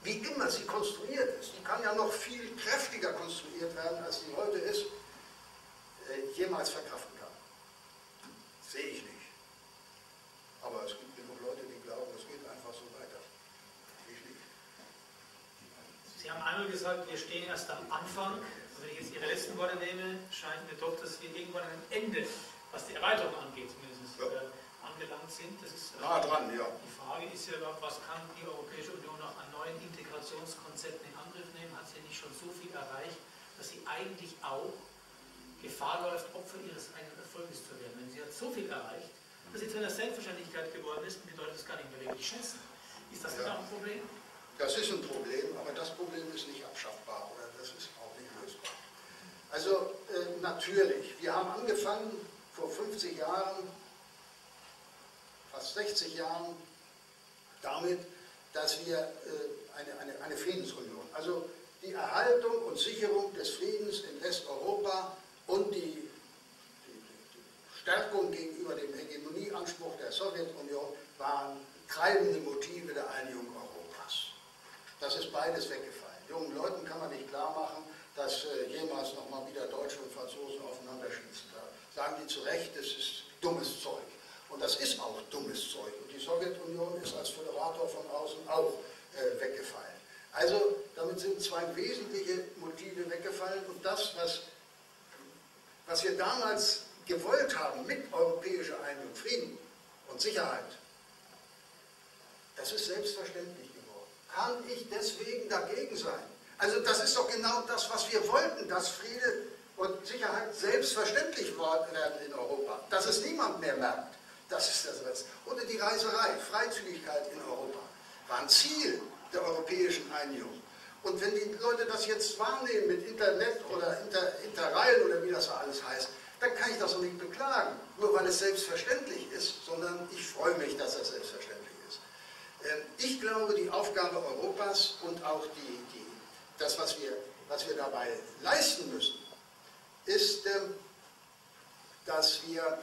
[SPEAKER 2] wie immer sie konstruiert ist, die kann ja noch viel kräftiger konstruiert werden, als die heute ist, äh, jemals verkraften kann. Sehe ich nicht. Aber es gibt genug Leute, die glauben, es geht einfach so weiter. Ich nicht.
[SPEAKER 1] Sie haben einmal gesagt, wir stehen erst am Anfang. Wenn ich jetzt Ihre letzten Worte nehme, scheint mir doch, dass wir irgendwann an einem Ende, was die Erweiterung angeht, zumindest ja. äh, angelangt sind. Das ist, äh,
[SPEAKER 2] nah dran, ja.
[SPEAKER 1] Die Frage ist ja, was kann die Europäische Union noch an neuen Integrationskonzepten in Angriff nehmen? Hat sie nicht schon so viel erreicht, dass sie eigentlich auch Gefahr läuft, Opfer ihres eigenen Erfolges zu werden? Wenn sie hat so viel erreicht, dass sie zu einer Selbstverständlichkeit geworden ist und die Leute das gar nicht mehr wirklich schätzen. Ist das ja. auch ein Problem?
[SPEAKER 2] Das ist ein Problem, aber das Problem ist nicht abschaffbar oder das ist auch nicht lösbar. Also äh, natürlich, wir haben angefangen vor fünfzig Jahren, fast sechzig Jahren, damit, dass wir äh, eine, eine, eine Friedensunion, also die Erhaltung und Sicherung des Friedens in Westeuropa und die, die, die Stärkung gegenüber dem Hegemonieanspruch der Sowjetunion waren treibende Motive der Einigung Europas. Das ist beides weggefallen. Jungen Leuten kann man nicht klar machen, dass äh, jemals nochmal wieder Deutsche und Franzosen aufeinander schießen. Da sagen die zu Recht, das ist dummes Zeug. Und das ist auch dummes Zeug. Und die Sowjetunion ist als Föderator von außen auch äh, weggefallen. Also damit sind zwei wesentliche Motive weggefallen. Und das, was, was wir damals gewollt haben mit europäischer Einigung, Frieden und Sicherheit, das ist selbstverständlich geworden. Kann ich deswegen dagegen sein? Also das ist doch genau das, was wir wollten, dass Friede und Sicherheit selbstverständlich werden in Europa. Dass es niemand mehr merkt. Das ist das Letzte. Oder die Reiserei, Freizügigkeit in Europa, war ein Ziel der europäischen Einigung. Und wenn die Leute das jetzt wahrnehmen mit Internet oder Inter, Interrail oder wie das so alles heißt, dann kann ich das auch nicht beklagen. Nur weil es selbstverständlich ist, sondern ich freue mich, dass das selbstverständlich ist. Ich glaube, die Aufgabe Europas und auch die, die, das, was wir, was wir dabei leisten müssen, ist, dass wir,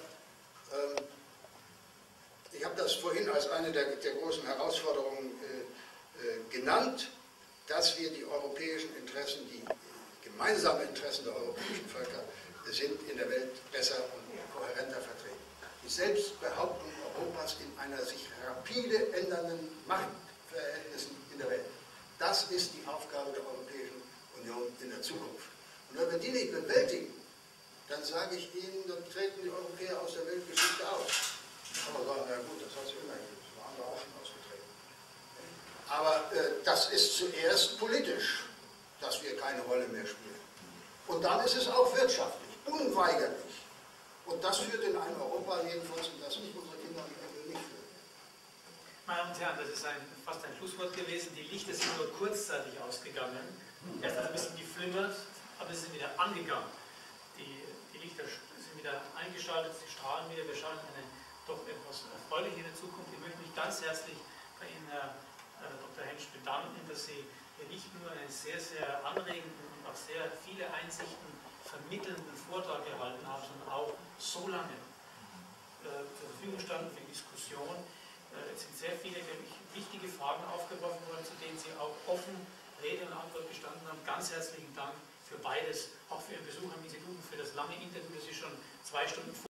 [SPEAKER 2] ich habe das vorhin als eine der, der großen Herausforderungen genannt, dass wir die europäischen Interessen, die gemeinsamen Interessen der europäischen Völker sind in der Welt besser und kohärenter vertreten. Die Selbstbehauptung Europas in einer sich rapide ändernden Machtverhältnissen in der Welt. Das ist die Aufgabe der Europäischen Union in der Zukunft. Und wenn wir die nicht bewältigen, dann sage ich Ihnen, dann treten die Europäer aus der Weltgeschichte aus. Aber sagen, na gut, das hat es immer gegeben, das waren wir auch schon ausgetreten. Aber äh, das ist zuerst politisch, dass wir keine Rolle mehr spielen. Und dann ist es auch wirtschaftlich, unweigerlich. Und das führt in ein Europa jedenfalls, in das nicht unsere Kinder und Enkel nicht führen.
[SPEAKER 1] Meine Damen und Herren, das ist ein, fast ein Schlusswort gewesen. Die Lichter sind nur kurzzeitig ausgegangen. Erst ein bisschen geflimmert, aber sie sind wieder angegangen. Die, die Lichter sind wieder eingeschaltet, sie strahlen wieder. Wir schauen in eine doch etwas erfreulichere Zukunft. Ich möchte mich ganz herzlich bei Ihnen, Herr Doktor Hensch, bedanken, dass Sie hier nicht nur einen sehr, sehr anregenden und auch sehr viele Einsichten vermittelnden Vortrag gehalten haben, sondern auch so lange äh, zur Verfügung standen für Diskussion. Äh, es sind sehr viele, glaube ich, wichtige Fragen aufgeworfen worden, zu denen Sie auch offen Rede und Antwort gestanden haben. Ganz herzlichen Dank für beides, auch für Ihren Besuch am Institut und für das lange Interview, das Sie schon zwei Stunden